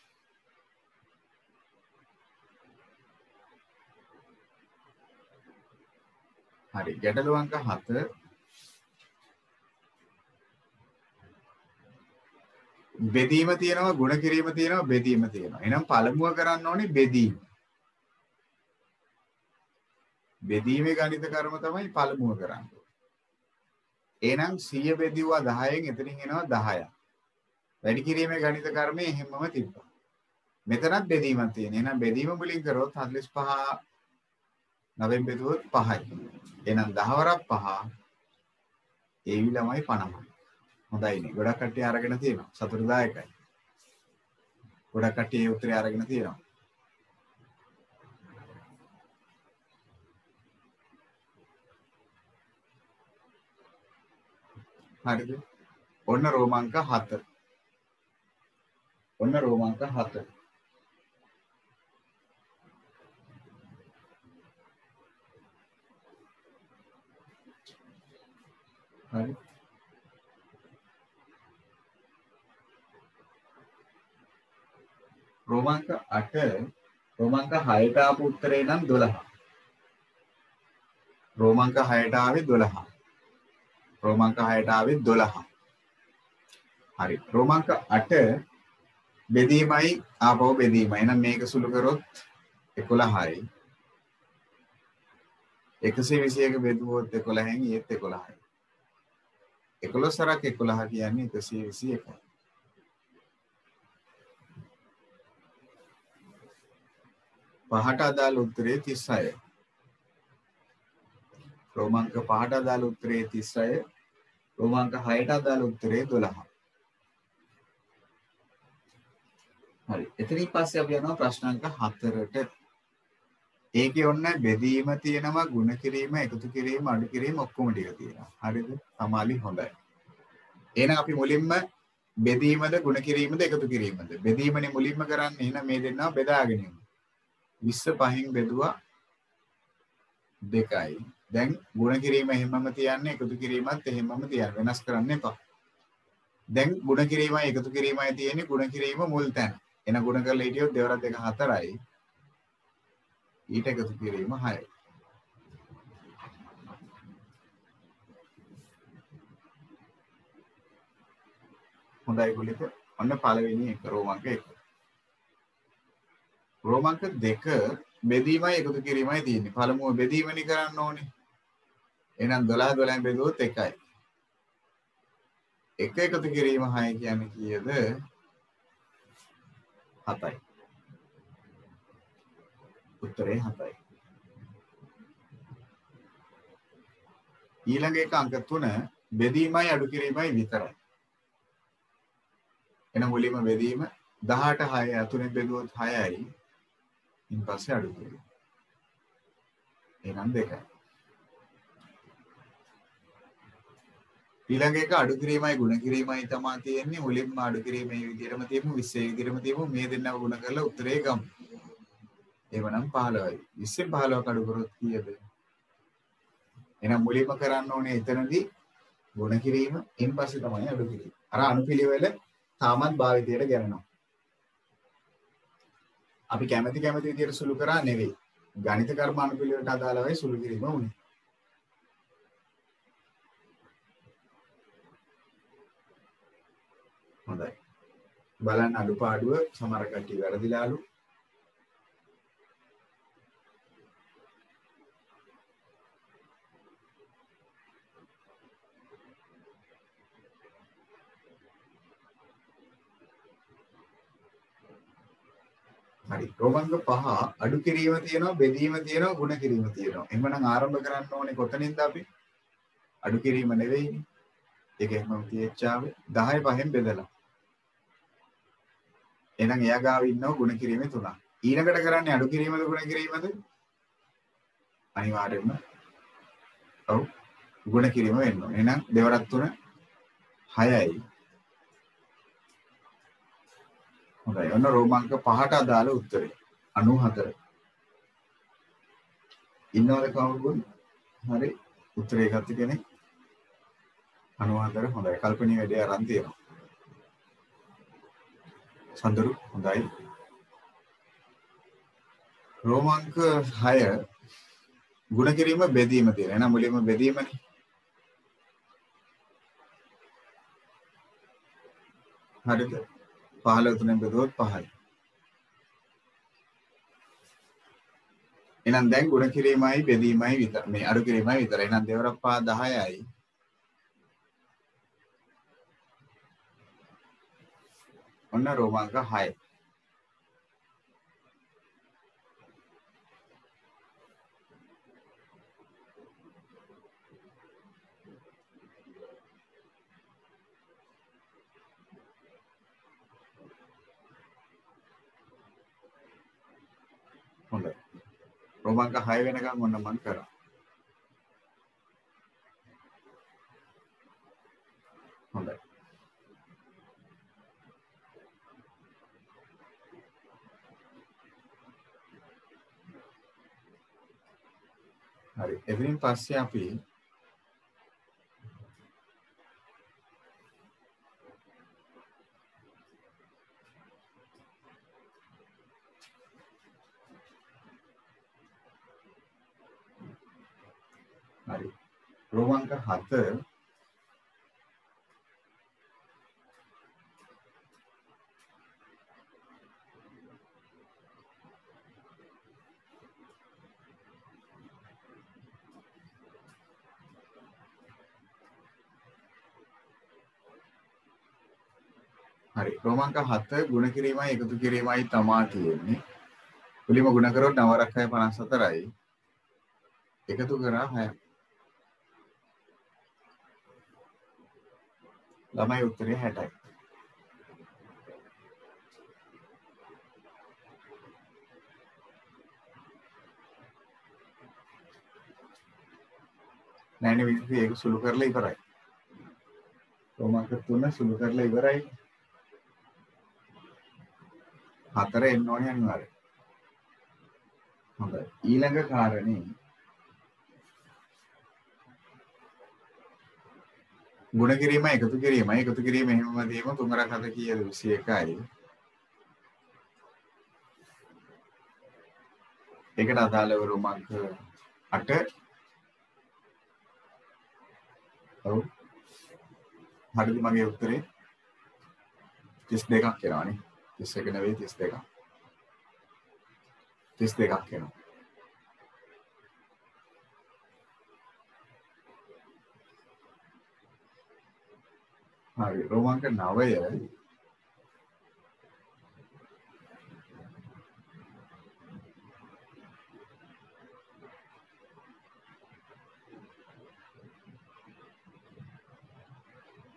හරි. ගැටලු අංක හත බෙදීම තියෙනවා ගුණ කිරීම තියෙනවා බෙදීම තියෙනවා. එහෙනම් පළමුව කරන්න ඕනේ බෙදීම. බෙදීමේ ගණිත කර්ම තමයි පළමුව කරන්නේ. එහෙනම් සිය බෙදුවා දහයෙන් එතනින් එනවා දහයක්. වැඩි කිරීමේ ගණිත කර්මය එහෙමම තිබ්බා. මෙතනත් බෙදීමක් තියෙනවා. එහෙනම් බෙදීම මුලින් කරොත් හතළිස් පහ නවයෙන් බෙදුවොත් පහයි. එහෙනම් දහ වරක් පහ ඒවි ළමයි පනහයි. හොඳයිනේ. ගොඩක් කට්ටිය අරගෙන තියෙනවා. සතුටුදායකයි. ගොඩක් කට්ටිය ඒ උත්තරය අරගෙන තියෙනවා. හරිද? ඔන්න රෝමාංක හත. ඔන්න රෝමාංක හත. හරි. රෝමාංක අට රෝමාංක හයට ආපු උත්තරේ නම් දොළහ. රෝමාංක හයට ආවේ දොළහ. රෝමාංක හයට ආවේ දොළහ. හරි. රෝමාංක අට බෙදීමයි ආපහු බෙදීමයි. එහෙනම් මේක සුළු කරොත් එකොළහයි. එකසිය විසියක බෙදුවොත් එකොළහෙන් ඊයේත් එකොළහයි. එකොළොස් වරක් එකොළහ කියන්නේ එකසිය විසි එකයි. පහට අදාළ උත්තරේ තිස් හයයි. රෝමාංක පහට අදාළ උත්තරේ තිස් හයයි. රෝමාංක හයට අදාළ උත්තරේ දොළහ. හරි. එතනින් පස්සේ අපි යනවා ප්‍රශ්න අංක හතරට. ඒකේ ඔන්න බෙදීම තියෙනවා ගුණ කිරීම එකතු කිරීම අඩු කිරීම ඔක්කොම ටික තියෙනවා. හරිද? සමාලි හොඳයි. එහෙනම් අපි මුලින්ම බෙදීමද ගුණ කිරීමද එකතු කිරීමද? බෙදීමනේ මුලින්ම කරන්නේ. එහෙනම් මේ දෙන්නව බෙදාගෙන යමු. විස්ස පහෙන් බෙදුවා දෙකයි. දැන් ගුණ කිරීම එහෙමම තියන්නේ එකතු කිරීමත් එහෙමම තියන්න. වෙනස් කරන්න එපා. දැන් ගුණ කිරීමයි එකතු කිරීමයි තියෙන්නේ ගුණ කිරීම මුල් තැන. එන ගුණ කරලා හිටියොත් දෙවරක් දෙක හතරයි. ඊට එකතු කිරීම හයයි. හොඳයි ගුලිත. ඔන්න පළවෙනි එක රෝමාංක එක. රෝමාංක දෙක බෙදීමයි එකතු කිරීමයි තියෙන්නේ. පළමුව බෙදීමනේ කරන්න ඕනේ. එහෙනම් දොළහ දොළහෙන් බෙදුවොත් එකයි. එක එකතු කිරීම හය කියන්නේ කීයද? හතයි. උත්තරේ හතයි. ඊළඟ එක අංක තුන බෙදීමයි අඩු කිරීමයි විතරයි. එන මුලින්ම බෙදීම දහඅට හය අතුරෙන් බෙදුවොත් හයයි. ඉන් පස්සේ අඩු කිරීම. එහෙනම් දෙකයි. ඊළඟ එක අඩු කිරීමයි ගුණ කිරීමයි තමයි තියෙන්නේ. මුලින්ම අඩු කිරීමේ විදිහටම තියමු විස්සේ විදිහටම තියමු මේ දෙන්නව ගුණ කරලා උත්තරේ ගමු. එවනම් පහළොවයි. විස්සෙන් පහළොවක් අඩු කරොත් කීයද? එහෙනම් මුලින්ම කරන්න ඕනේ එතනදී ගුණ කිරීම, ඉන් පස්සේ තමයි අඩු කිරීම. අර අනුපිළිවෙල තාමත් භාවිතයට ගන්නවා. අපි කැමැති කැමැති විදිහට සුළු කරා නෙවෙයි. ගණිත කර්ම අනුපිළිවෙලට අදාළවයි සුළු කිරීම උනේ. හොඳයි. බලන්න අඩුපාඩුව සමහර කට්ටිය වැරදිලාලු. හරි. රෝමංග පහ අඩු කිරීම තියෙනවා, බෙදීම තියෙනවා, ගුණ කිරීම තියෙනවා. එහෙනම් ආරම්භ කරන්න ඕනේ කොතනින්ද අපි? අඩු කිරීම නෙවෙයිනේ. ඒක එහෙමම තියෙච්චාවේ දහය පහෙන් බෙදලා. එහෙනම් එයා ගාව ඉන්නව ගුණ කිරීමේ තුනක්. ඊළඟට කරන්නේ අඩු කිරීමද ගුණ කිරීමද? අනිවාර්යයෙන්ම ඔව් ගුණ කිරීම වෙන්න ඕනේ. එහෙනම් දෙවරක් තුන හයයි. හොඳයි. ඔන්න රෝමාංක පහට අදාළ උත්තරේ අනූහතර. ඉන්නවද කවුරුද? හරි. උත්තරේ ගත්ත කෙනෙක් අනූහතර. හොඳයි. කල්පණී වැඩේ අරන් තියෙනවා. සඳරු හොඳයි. රෝමාංක හය ගුණ කිරීම බෙදීම තියෙනවා. එහෙනම් මුලින්ම බෙදීමනේ. හරිද? පහළොව තුනෙන් බෙදුවොත් පහයි. එහෙනම් දැන් ගුණ කිරීමයි බෙදීමයි විතර මේ අඩු කිරීමයි විතරයි. එහෙනම් දෙවරක් පහ දහයයි. ඔන්න රෝමාංක හය. හොඳයි. රෝමාංක හය වෙනකම් ඔන්න මම කරා. හොඳයි. හරි. එතනින් පස්සේ අපි හරි. රෝමාංක හත හරි. රෝමාංක හත ගුණ කිරීමයි එකතු කිරීමයි තමා තියෙන්නේ. මුලින්ම ගුණ කරොත් නවයක් හය පනස් හතරයි. එකතු කරා හය. ළමයි උත්තරේ හැටයි. නෑනේ විදිහට ඒක සුළු කරලා ඉවරයි. රෝමාංක තුන සුළු කරලා ඉවරයි. හතර එන්න ඕනේ අනිවාර්යයෙන්. හොඳයි. ඊළඟ කාරණේ ගුණ කිරීම එකතු කිරීම එකතු කිරීම එහෙමම දීම තුන්වරක් හත කීයද විසි එකයි. ඒකට අදාළව රෝමාංක අට. ඔව්. හරිද මගේ උත්තරේ? තිස් දෙකක් එනවානේ. තිස් එක නෙවෙයි තිස් දෙකක්. තිස් දෙකක් එනවා. හරි. රෝමාංක නවය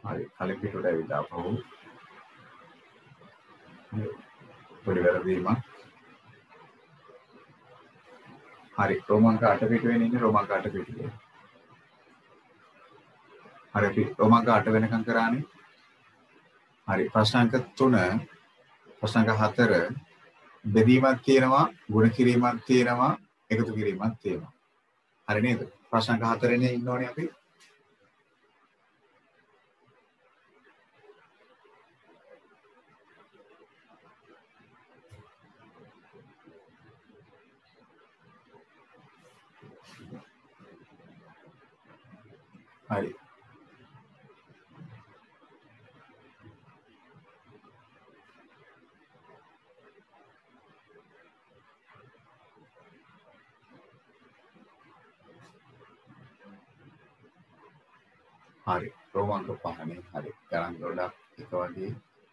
හරි කලින් පිටුට ඇවිල්ලා ආපහු පොඩි වැරදීමක්. හරි රෝමාංක අට පිටුවේ ඉන්නේ රෝමාංක අට පිටුවේ. හරි අපි රෝමාංක අට වෙනකම් කරානේ. හරි ප්‍රශ්නාංක තුන ප්‍රශ්නාංක හතර බෙදීමක් තියෙනවා ගුණ කිරීමක් තියෙනවා එකතු කිරීමක් තියෙනවා. හරි නේද? ප්‍රශ්නාංක හතරේනේ ඉන්න ඕනේ අපි. හරි හරි රෝමාංක පහනේ හරි ගණන් ගොඩක් එක වගේ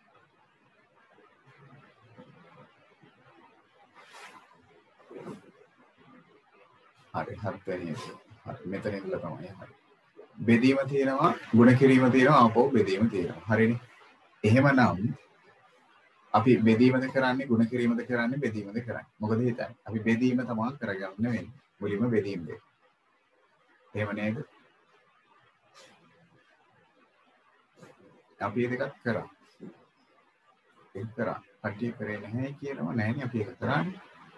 හරි හත්වෙනි හරි මෙතන ඉඳලා තමයි හරි බෙදීම තියෙනවා ගුණ කිරීම තියෙනවා ආපහු බෙදීම තියෙනවා හරිනේ එහෙමනම් අපි බෙදීමද කරන්නේ ගුණ කිරීමද කරන්නේ බෙදීමද කරන්නේ මොකද හිතන්නේ අපි බෙදීම තමයි කරගන්න වෙන්නේ මුලින්ම බෙදීම දෙක එහෙම නේද අපි දෙකක් කරා ඒක කරා කටි කරේ නැහැ කියනවා නැහැනේ අපි ඒක කරන්නේ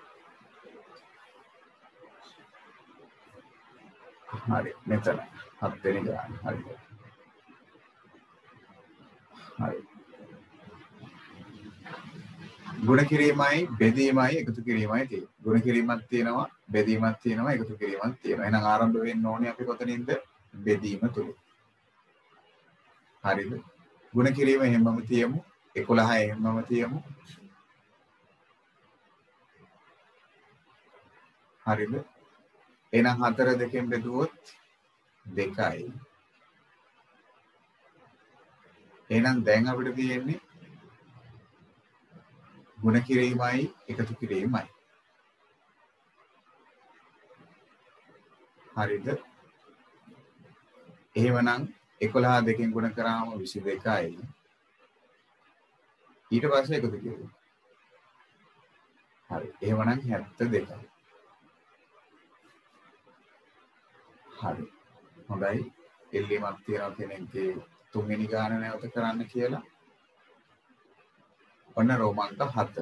හරි මෙතන හත් වෙනි ගාන හරි හරි ගුණ කිරීමයි බෙදීමයි එකතු කිරීමයි තියෙනවා ගුණ කිරීමක් තියෙනවා බෙදීමක් තියෙනවා එකතු කිරීමක් තියෙනවා එහෙනම් ආරම්භ වෙන්න ඕනේ අපි කොතනින්ද බෙදීම තුල හරිද ගුණ කිරීම එහෙමම තියමු එකොළහ එහෙමම තියමු හරිද එහෙනම් හතර දෙකෙන් බෙදුවොත් දෙකයි එහෙනම් දැන් අපිට තියෙන්නේ ගුණ කිරීමයි එකතු කිරීමයි හරිද එහෙමනම් එකොළහ දෙකෙන් ගුණ කරාම විසි දෙකයි ඊට පස්සේ එකතු කිරීම හරි එහෙමනම් හැත්තෑ දෙකයි හරි හොඳයි එල්ලීමක් තියනවා කෙනෙක්ගේ තුන්වෙනි ගාන නැවත කරන්න කියලා ඔන්න රෝමාංක හත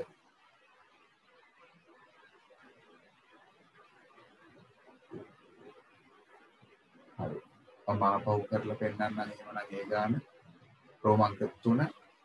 හරි මම ආපහු කරලා පෙන්නන්නම් එහෙමනම් ඒ ගාන රෝමාංක තුන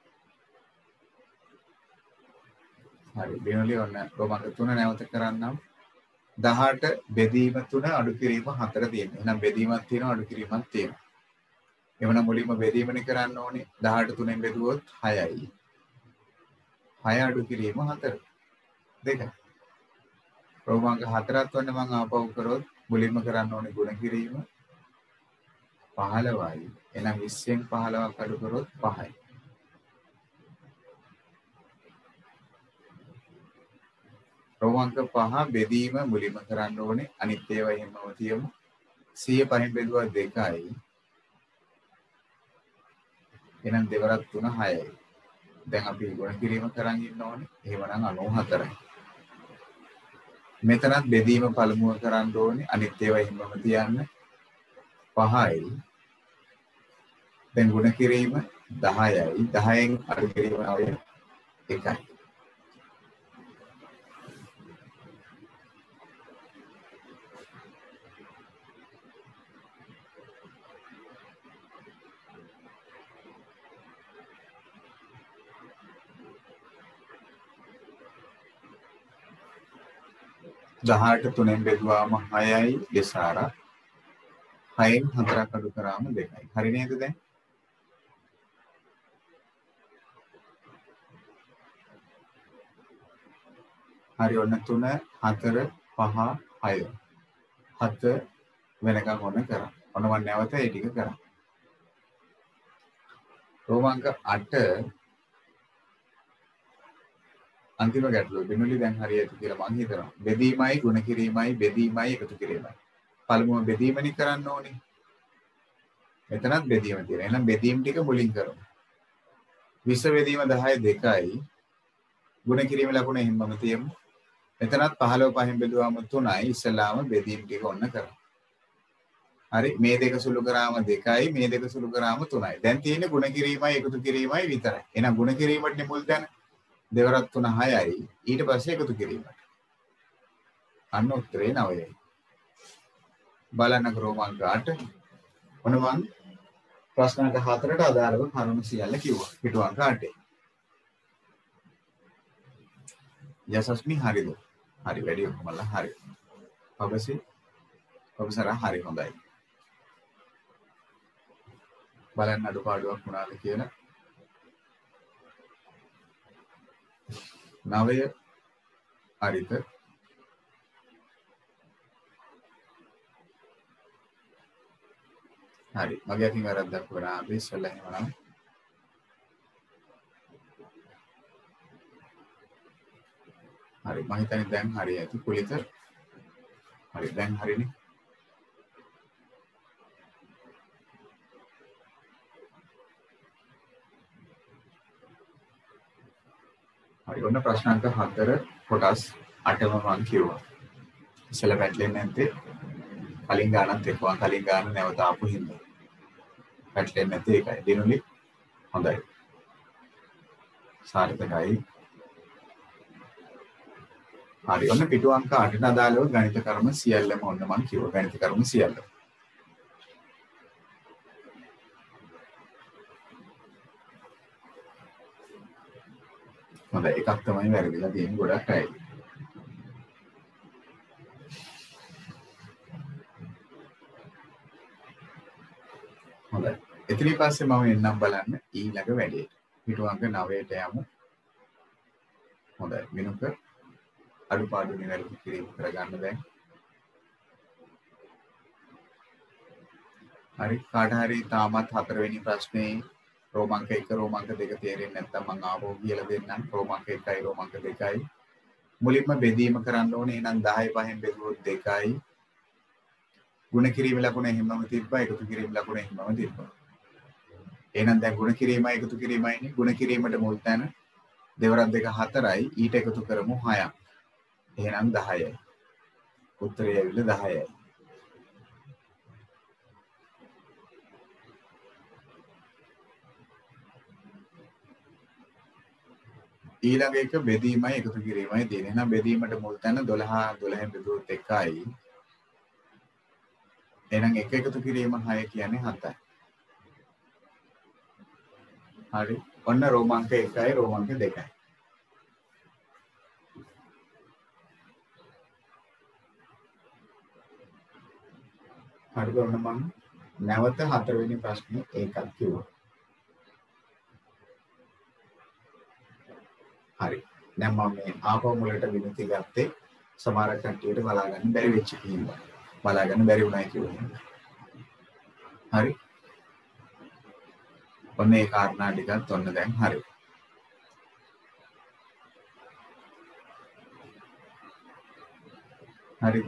හරි බිනෝලි ඔන්න රෝමාංක තුන නැවත කරන්නම් දහඅට බෙදීම තුන අඩු කිරීම හතර තියෙනවා. එහෙනම් බෙදීමක් තියෙනවා අඩු කිරීමක් තියෙනවා. එවනම් මුලින්ම බෙදීමනේ කරන්න ඕනේ. දහඅට තුනෙන් බෙදුවොත් හයයි. හය අඩු කිරීම හතර. දෙක. රෝමාංක හතරත් වන්න මම ආපහු කරොත් මුලින්ම කරන්න ඕනේ ගුණ කිරීම පහළොවයි. එහෙනම් විස්සෙන් පහළොවක් අඩු කරොත් පහයි. රෝමාංක පහ බෙදීම මුලින්ම කරන්න ඕනේ අනිත් ඒවා එහෙමම තියමු සිය පහෙන් බෙදුවා දෙකයි එහෙනම් දෙවරක් තුන හයයි දැන් අපි ගුණ කිරීම කරන් ඉන්න ඕනේ එහෙමනම් අනූ හතරයි මෙතනත් බෙදීම පළමුව කරන්න ඕනේ අනිත් ඒවා එහෙමම තියන්න පහයි දැන් ගුණ කිරීම දහයයි දහයෙන් අඩු කිරීම ආවේ එකයි දහඅට තුනෙන් බෙදුවාම හයයි දෙසාර හයෙන් හතරක් අඩු කරාම දෙකයි. හරි නේද දැන්? හරි ඔන්න තුන හතර පහ හය හත වෙනකන් ඔන්න කරා. ඔන්න මම නැවත ඒ ටික කරා. රෝමාංක අට අන්තිම ගැටලුව බිනුලි දැන් හරියට කියලා මම හිතනවා. බෙදීමයි ගුණ කිරීමයි බෙදීමයි එකතු කිරීමයි. පළමුව බෙදීමනේ කරන්න ඕනේ. මෙතනත් බෙදීම තියෙනවා. එහෙනම් බෙදීම් ටික මුලින් කරමු. විස්ස බෙදීම දහය දෙකයි. ගුණ කිරීම ලකුණ එහෙමම තියමු. මෙතනත් පහළොව පහෙන් බෙදුවාම තුනයි. ඉස්සලාම බෙදීම් ටික ඔන්න කරමු. හරි මේ දෙක සුළු කරාම දෙකයි මේ දෙක සුළු කරාම තුනයි. දැන් තියෙන්නේ ගුණ කිරීමයි එකතු කිරීමයි විතරයි. එහෙනම් ගුණ කිරීමට මුල් තැන දෙවරක් තුන හයයි. ඊට පස්සේ එකතු කිරීමට. අන්න උත්තරේ නවයයි. බලන්න ක්‍රමාංක අට. ඔන්න මං ප්‍රශ්න අංක හතරට අදාළව කරුණු සියල්ල කිව්වා. පිටු අංක අටේ. යසස්මි හරිද? හරි වැඩි ඔක්කොමලා හරි. ඔබසේ ඔබසරා හරි හොඳයි. බලන්න අඩුපාඩුවක් වුණාද කියලා. නවය හරිද? හරි. මගේ අතින් වැරද්දක් වුණා. අපි ඉස්සෙල්ලා එහෙමනම් හරි මම හිතන්නේ දැන් හරි ඇති කුලිත. හරි දැන් හරිනේ. හරි ඔන්න ප්‍රශ්න අංක හතර කොටස් අටම මම කිව්වා. ඉස්සෙල්ලා පැටලෙන්නේ නැත්තේ කලින් ගානත් එක්කවා කලින් ගාන නැවත ආපු හින්දා. පැටලෙන්නේ නැත්තේ ඒකයි. දිනුලි හොඳයි. සාර්ථකයි. හරි ඔන්න පිටු අංක අටට අදාළව ගණිත කර්ම සියල්ලම ඔන්න මම කිව්වා. ගණිත කර්ම සියල්ල. හොඳයි එකක් තමයි වැරදිලා තියෙන්නේ ගොඩක් අය. හොඳයි. එතනින් පස්සේ මම එන්නම් බලන්න ඊළඟ වැඩේට. පිටු අංක නවයට යමු. හොඳයි. විනුක අඩුපාඩු නිවැරදි කිරීම කරගන්න දැන්. හරි කාට හරි තාමත් හතරවෙනි ප්‍රශ්නේ රෝමාංක එක රෝමාංක දෙක තේරෙන්නේ නැත්නම් මම ආවෝ කියලා දෙන්නම්. රෝමාංක එකයි රෝමාංක දෙකයි. මුලින්ම බෙදීම කරන්න ඕනේ. එහෙනම් දහය පහෙන් බෙදුවොත් දෙකයි. ගුණ කිරීම ලකුණ එහෙමම තිබ්බා. එකතු කිරීම ලකුණ එහෙමම තිබ්බා. එහෙනම් දැන් ගුණ කිරීමයි එකතු කිරීමයිනේ. ගුණ කිරීමට මුල් තැන දෙවරක් දෙක හතරයි. ඊට එකතු කරමු හයක්. එහෙනම් දහයයි. උත්තරය ඇවිල්ලා දහයයි. ඊළඟ එක බෙදීමයි එකතු කිරීමයි තියෙනවා. එහෙනම් බෙදීමට මුල් තැන දොළහ දොළහෙන් බෙදුවොත් එකයි. එහෙනම් එක එකතු කිරීම හය කියන්නේ හතයි. හරි. ඔන්න රෝමාංක එකයි රෝමාංක දෙකයි. හරිද? ඔන්න මම නැවත හතරවෙනි ප්‍රශ්නේ ඒකක් කිව්වා. හරි. දැන් මම මේ ආපහු මුලට විනති ගත්තේ සමහර කට්ටියට බලා ගන්න බැරි වෙච්ච කීවා. බලා ගන්න බැරි වුණයි කියන්නේ. හරි. ඔන්න ඒ කාරණා ටිකත් ඔන්න දැන් හරි. හරිද?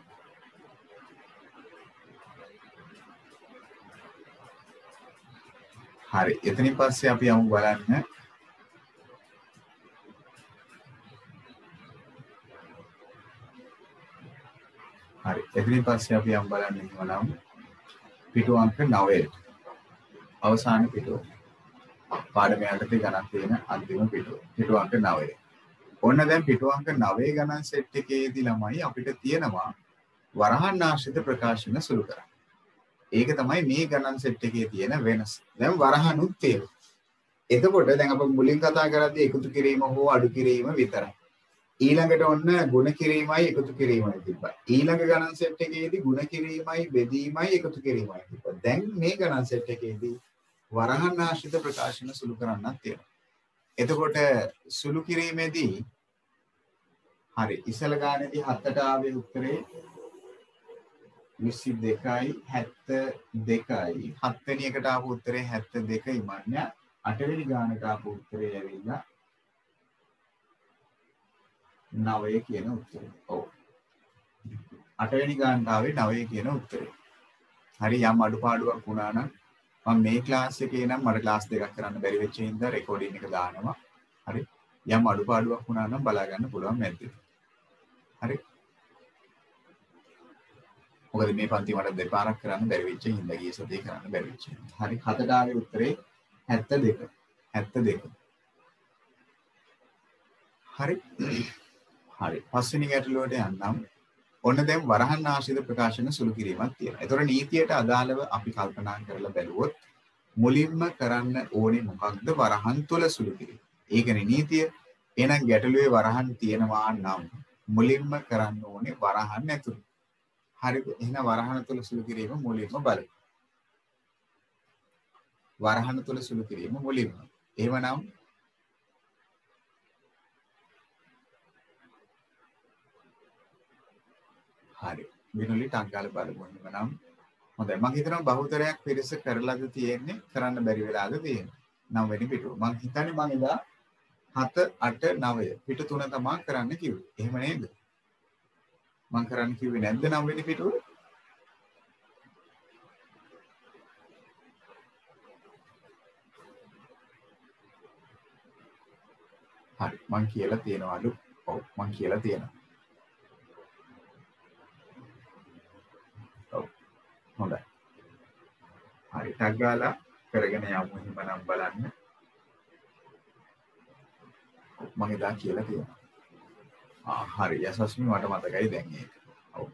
හරි. එතනින් පස්සේ අපි යමු බලන්න හරි. එතනින් පස්සේ අපි යමු බලන්න එහෙමනම් පිටු අංක නවයට. අවසාන පිටුව. පාඩමේ යටතේ ගණන් තියෙන අන්තිම පිටුව. පිටු අංක නවය. ඔන්න දැන් පිටු අංක නවය ගණන් සෙට් එකේදී ළමයි අපිට තියෙනවා වරහන් ආශ්‍රිත ප්‍රකාශන සුළු කරන්න. ඒක තමයි මේ ගණන් සෙට් එකේ තියෙන වෙනස. දැන් වරහනුත් තියෙනවා. එතකොට දැන් අප මුලින් කතා කරද්දී එකතු කිරීම හෝ අඩු කිරීම විතරයි. ඊළඟට ඔන්න ගුණ කිරීමයි එකතු කිරීමයි තිබ්බා. ඊළඟ ගණන් සෙට් එකේදී ගුණ කිරීමයි බෙදීමයි එකතු කිරීමයි තිබ්බා. දැන් මේ ගණන් සෙට් එකේදී වරහන් ආශ්‍රිත ප්‍රකාශන සුළු කරන්නත් තියෙනවා. එතකොට සුළු කිරීමේදී හරි ඉසල ගානේදී හතට ආවේ උත්තරේ විසි දෙකයි හැත්තෑ දෙකයි. හත් වෙනි එකට ආපු උත්තරේ හැත්තෑ දෙකයි මන්‍ය. අට වෙනි ගානට ආපු උත්තරේ ඇවිල්ලා නවය කියන උත්තරේ. ඔව්. අට වෙනි ගානට ආවේ නවය කියන උත්තරේ. හරි යම් අඩුපාඩුවක් වුණා නම් මම මේ ක්ලාස් එකේ නම් මට ක්ලාස් දෙකක් කරන්න බැරි වෙච්ච හින්දා රෙකෝඩින් එක දානවා. හරි. යම් අඩුපාඩුවක් වුණා නම් බලා ගන්න පුළුවන් මැද්දේ. හරි. මොකද මේ පන්ති මට දෙපාරක් කරන්න බැරි වෙච්ච හින්දා ගිය සතියේ කරන්න බැරි වෙච්ච හින්දා. හරි. හතට ආවේ උත්තරේ හැත්තෑ දෙක. හැත්තෑ දෙක. හරි. හරි. පස්වෙනි ගැටලුවට යන්නම්. ඔන්න දැන් වරහන් ආශ්‍රිත ප්‍රකාශන සුළු කිරීමක් තියෙනවා. ඒතකොට නීතියට අදාළව අපි කල්පනා කරලා බැලුවොත් මුලින්ම කරන්න ඕනේ මොකක්ද? වරහන් තුල සුළු කිරීම. ඒකනේ නීතිය. එහෙනම් ගැටලුවේ වරහන් තියෙනවා නම් මුලින්ම කරන්න ඕනේ වරහන් ඇතුළේ. හරිද? එහෙනම් වරහන් තුල සුළු කිරීම මුලින්ම බලමු. වරහන් තුල සුළු කිරීම මුලින්ම. එහෙමනම් හරි. විනුලි ටක් ගාලා බලමු. එහෙනම් හොඳයි. මම හිතනවා බහුතරයක් පිරිස කරලාද තියෙන්නේ කරන්න බැරි වෙලාද තියෙන්නේ. නව වෙනි පිටුව. මම හිතන්නේ මම එදා හත අට නවය පිටු තුන තමයි කරන්න කිව්වේ. එහෙම නේද? මම කරන්න කිව්වේ නැද්ද නව වෙනි පිටුව? හරි. මම කියලා තියෙනවලු. ඔව් මම කියලා තියෙනවා. ඔව්. හොඳයි. හරි. ටක් ගාලා කරගෙන යමු එහෙමනම් බලන්න. මම එදා කියලා තියෙනවා. ආ හරි. යසස්මි මට මතකයි දැන් ඒක. ඔව්.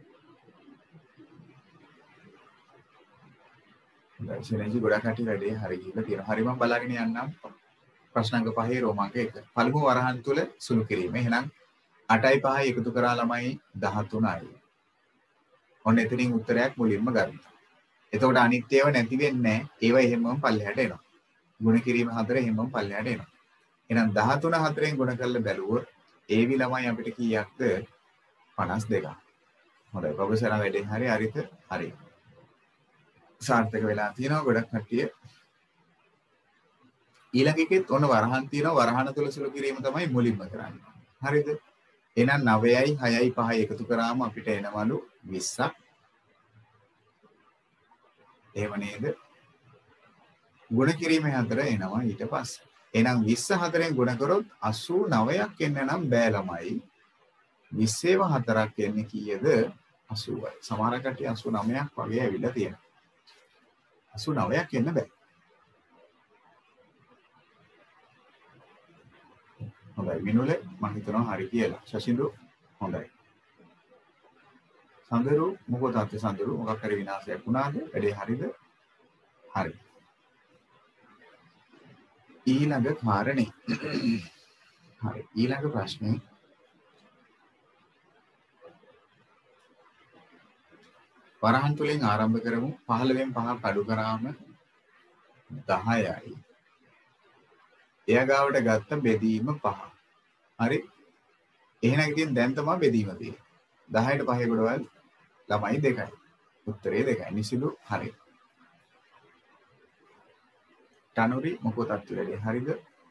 දැන් සිනේජි ගොඩක් කටි වැඩේ හරි කියලා තියෙනවා. හරි මම බලාගෙන යන්නම්. ප්‍රශ්නාංක පහේ රෝමාංක එක. පළමු වරහන් තුල සුළු කිරීම. එහෙනම් අටයි පහයි එකතු කරා ළමයි දහතුනයි. ඔන්න එතනින් උත්තරයක් මුලින්ම ගන්න. එතකොට අනිත් ඒවා නැති වෙන්නේ නැහැ. ඒවා එහෙමම පල්ලෙහාට එනවා. ගුණ කිරීම හතර එහෙමම පල්ලෙහාට එනවා. එහෙනම් දහතුන හතරෙන් ගුණ කරලා බැලුවොත් ඒවි ළමයි අපිට කීයක්ද? පනස් දෙකක්. හොඳයි. ප්‍රොෆෙසර් වැඩේ හරි හරිද? හරි. සාර්ථක වෙලා තියෙනවා ගොඩක් කට්ටිය. ඊළඟ එකෙත් ඔන්න වරහන් තියෙනවා. වරහන තුල සුළු කිරීම තමයි මුලින්ම කරන්නේ. හරිද? එහෙනම් නවයයි හයයි පහයි එකතු කරාම අපිට එනවලු විස්සක්. එහෙම නේද? ගුණ කිරීමේ හතර එනවා ඊට පස්සේ. එහෙනම් විස්ස හතරෙන් ගුණ කරොත් අසූ නවයක් එන්න නම් බෑ ළමයි. විස්සේව හතරක් එන්නේ කීයද? අසූවයි. සමහර කට්ටිය අසූ නවයක් වගේ ඇවිල්ලා තියෙනවා. අසූ නවයක් එන්න බෑ. හොඳයි විනුල මම හිතනවා හරි කියලා. ශෂින්දු හොඳයි. සඳරු මොකද අත සඳරු මොකක් හරි විනාශයක් වුණාද? වැඩේ හරිද? හරි. ඊළඟ කාරණේ. හරි. ඊළඟ ප්‍රශ්නේ වරහන් තුලින් ආරම්භ කරමු. පහළවෙන් පහක් අඩු කරාම දහයයි. එයා ගාවට ගත්ත බෙදීම පහ. හරි. එහෙනම් ඉතින් දැන් තමයි බෙදීම තියෙන්නේ. දහයට පහේ ගොඩවල් ළමයි දෙකයි. උත්තරේ දෙකයි. නිසිලු හරි. තනුරි මොකෝ තත්ත්වයේදී හරිද?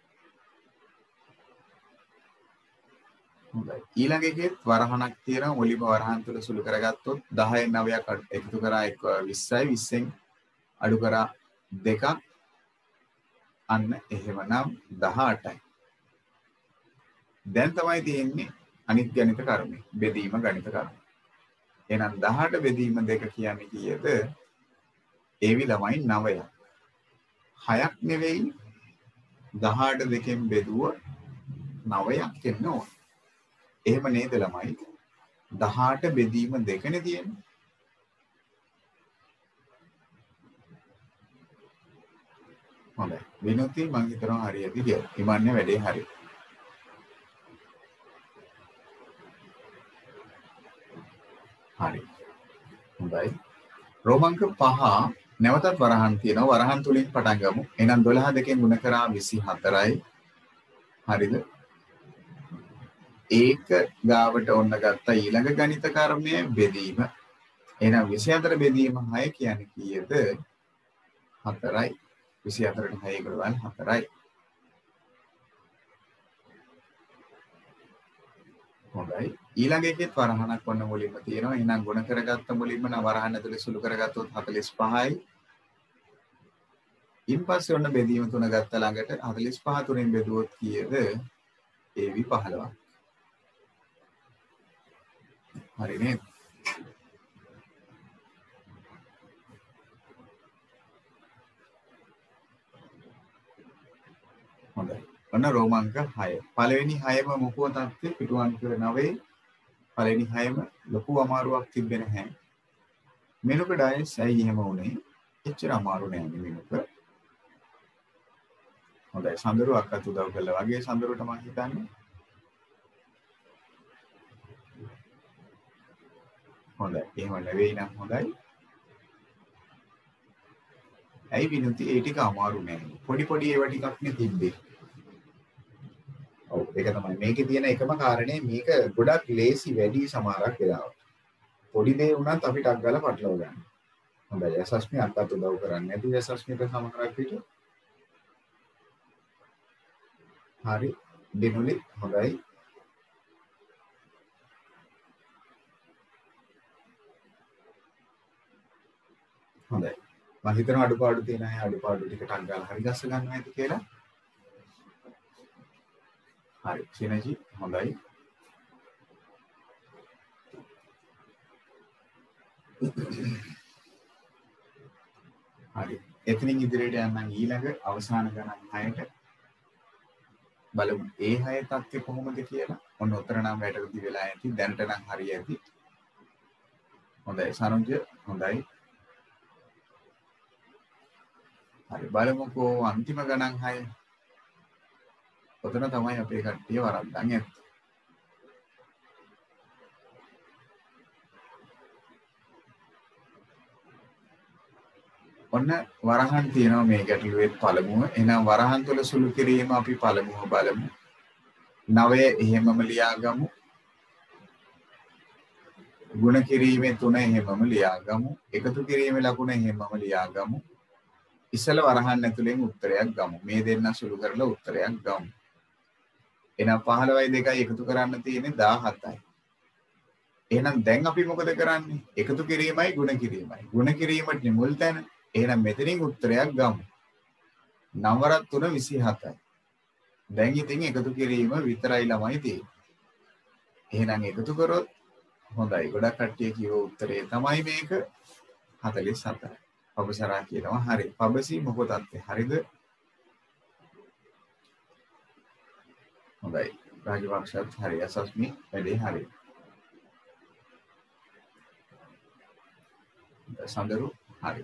හොඳයි. ඊළඟ එකෙත් වරහණක් තියෙනවා. මුලින්ම වරහන් තුල සුළු කරගත්තොත් දහයෙන් නවයක් එකතු කරා විස්සයි විස්සෙන් අඩු කරා දෙකක් අන්න එහෙමනම් දහඅටයි. දැන් තමයි තියෙන්නේ අනිත් ගණිත කර්මය. බෙදීම ගණිත කර්මය. එහෙනම් දහඅට බෙදීම දෙක කියන්නේ කීයද? ඒවි ළමයි නවයක්. හයක් නෙවෙයි දහඅට දෙකෙන් බෙදුව නවයක් එන්න ඕන. එහෙම නේද ළමයි? දහඅට බෙදීම දෙකනේ තියෙන්නේ. හොඳයි. විනෝති මම හිතනවා හරියද කියලා. ඉමන්නේ වැඩේ හරි. හරි. හොඳයි. රෝමාංක පහ නැවතත් වරහන් තියෙනවා. වරහන් තුලින් පටන් ගමු. එහෙනම් දොළහ දෙකෙන් ගුණ කරා විසිහතරයි. හරිද? ඒක ගාවට ඔන්න ගත්තා ඊළඟ ගණිත කර්මය බෙදීම. එහෙනම් විසිහතර බෙදීම හය කියන්නේ කීයද? හතරයි. විසිහතරට හය ගලවන්න හතරයි. හොඳයි. ඊළඟ එකෙත් වරහණක් ඔන්න මුලින්ම තියෙනවා. එහෙනම් ගුණ කරගත්ත මුලින්ම නම් වරහන් ඇතුලේ සුළු කරගත්තොත් හතළිස් පහයි. ඉන් පස්සේ ඔන්න බෙදීම තුන ගත්ත ළඟට හතළිස් පහ තුනෙන් බෙදුවොත් කීයද? A V පහළොවක්. හරි නේද? හොඳයි. ඔන්න රෝමාංක හය. පළවෙනි හයම මොකෝ තත්ත්වය පිටු අංක නවයේ පළවෙනි හයම ලොකු අමාරුවක් තිබ්බේ නැහැ. මෙනුක ඩයස් ඇයි එහෙම වුනේ? එච්චර අමාරු නෑ මෙනුක. හොඳයි. සඳරු අක්කත් උදව් කළා වගේ සඳරුට මම හිතන්නේ. හොඳයි. එහෙම නෙවෙයි නම් හොඳයි. ඇයි විනුති ඒ ටික අමාරු නෑ. පොඩි පොඩි ඒවා ටිකක් නේ තිබ්බේ. ඔව් ඒක තමයි. මේකේ තියෙන එකම කාරණේ මේක ගොඩක් ලේසි වැඩි සමහරක් වෙලාවට. පොඩි දේ වුණත් අපිට අග්ගල පටලව ගන්න. හොඳයි. යසස්මි අක්කත් උදව් කරන්නේ නැති යසස්මිට සමහරක් විට. හරි. දෙනුලි හොඳයි. හොඳයි. මම හිතනවා අඩුපාඩු තියෙන අය අඩුපාඩු ටිකට අග්ගල හරි ගස්ස ගන්නවා ඇති කියලා. හරි. සිනජි හොඳයි. හරි. එතනින් ඉදිරියට යන්න ඊළඟ අවසාන ගණන් හයට බලමු. ඒ හය තත්ත්වය කොහොමද කියලා. ඔන්න උතර නම් වැටුදි වෙලා ඇති. දැනට නම් හරි ඇති. හොඳයි. සනුජ හොඳයි. හරි. බලමුකෝ අන්තිම ගණන් හය. ඔතන තමයි අපේ කට්ටිය වරද්දන් ඇත්තේ. ඔන්න වරහන් තියෙනවා මේ ගැටලුවේ පළමුව. එහෙනම් වරහන් තුල සුළු කිරීම අපි පළමුව බලමු. නවය එහෙමම ලියාගමු. ගුණ කිරීමේ තුන එහෙමම ලියාගමු. එකතු කිරීමේ ලකුණ එහෙමම ලියාගමු. ඉස්සල වරහන් ඇතුලෙන් උත්තරයක් ගමු. මේ දෙන්න සුළු කරලා උත්තරයක් ගමු. එහෙනම් පහළොවයි දෙකයි එකතු කරන්න තියෙන්නේ දහහතයි. එහෙනම් දැන් අපි මොකද කරන්නේ? එකතු කිරීමයි ගුණ කිරීමයි. ගුණ කිරීමට මුල් තැන. එහෙනම් මෙතනින් උත්තරයක් ගමු. නවරත් තුන විසිහතයි. දැන් ඉතින් එකතු කිරීම විතරයි ළමයි තියෙන්නේ. එහෙනම් එකතු කරොත් හොඳයි. ගොඩක් කට්ටිය කියව උත්තරේ තමයි මේක හතළිස් හතයි. පබසරා කියනවා හරි. පබසි මොකද තත්ත්වය? හරිද? හොඳයි. රාජවංශත් හරි. අසස්මි වැඩේ හරි. සඳරු හරි.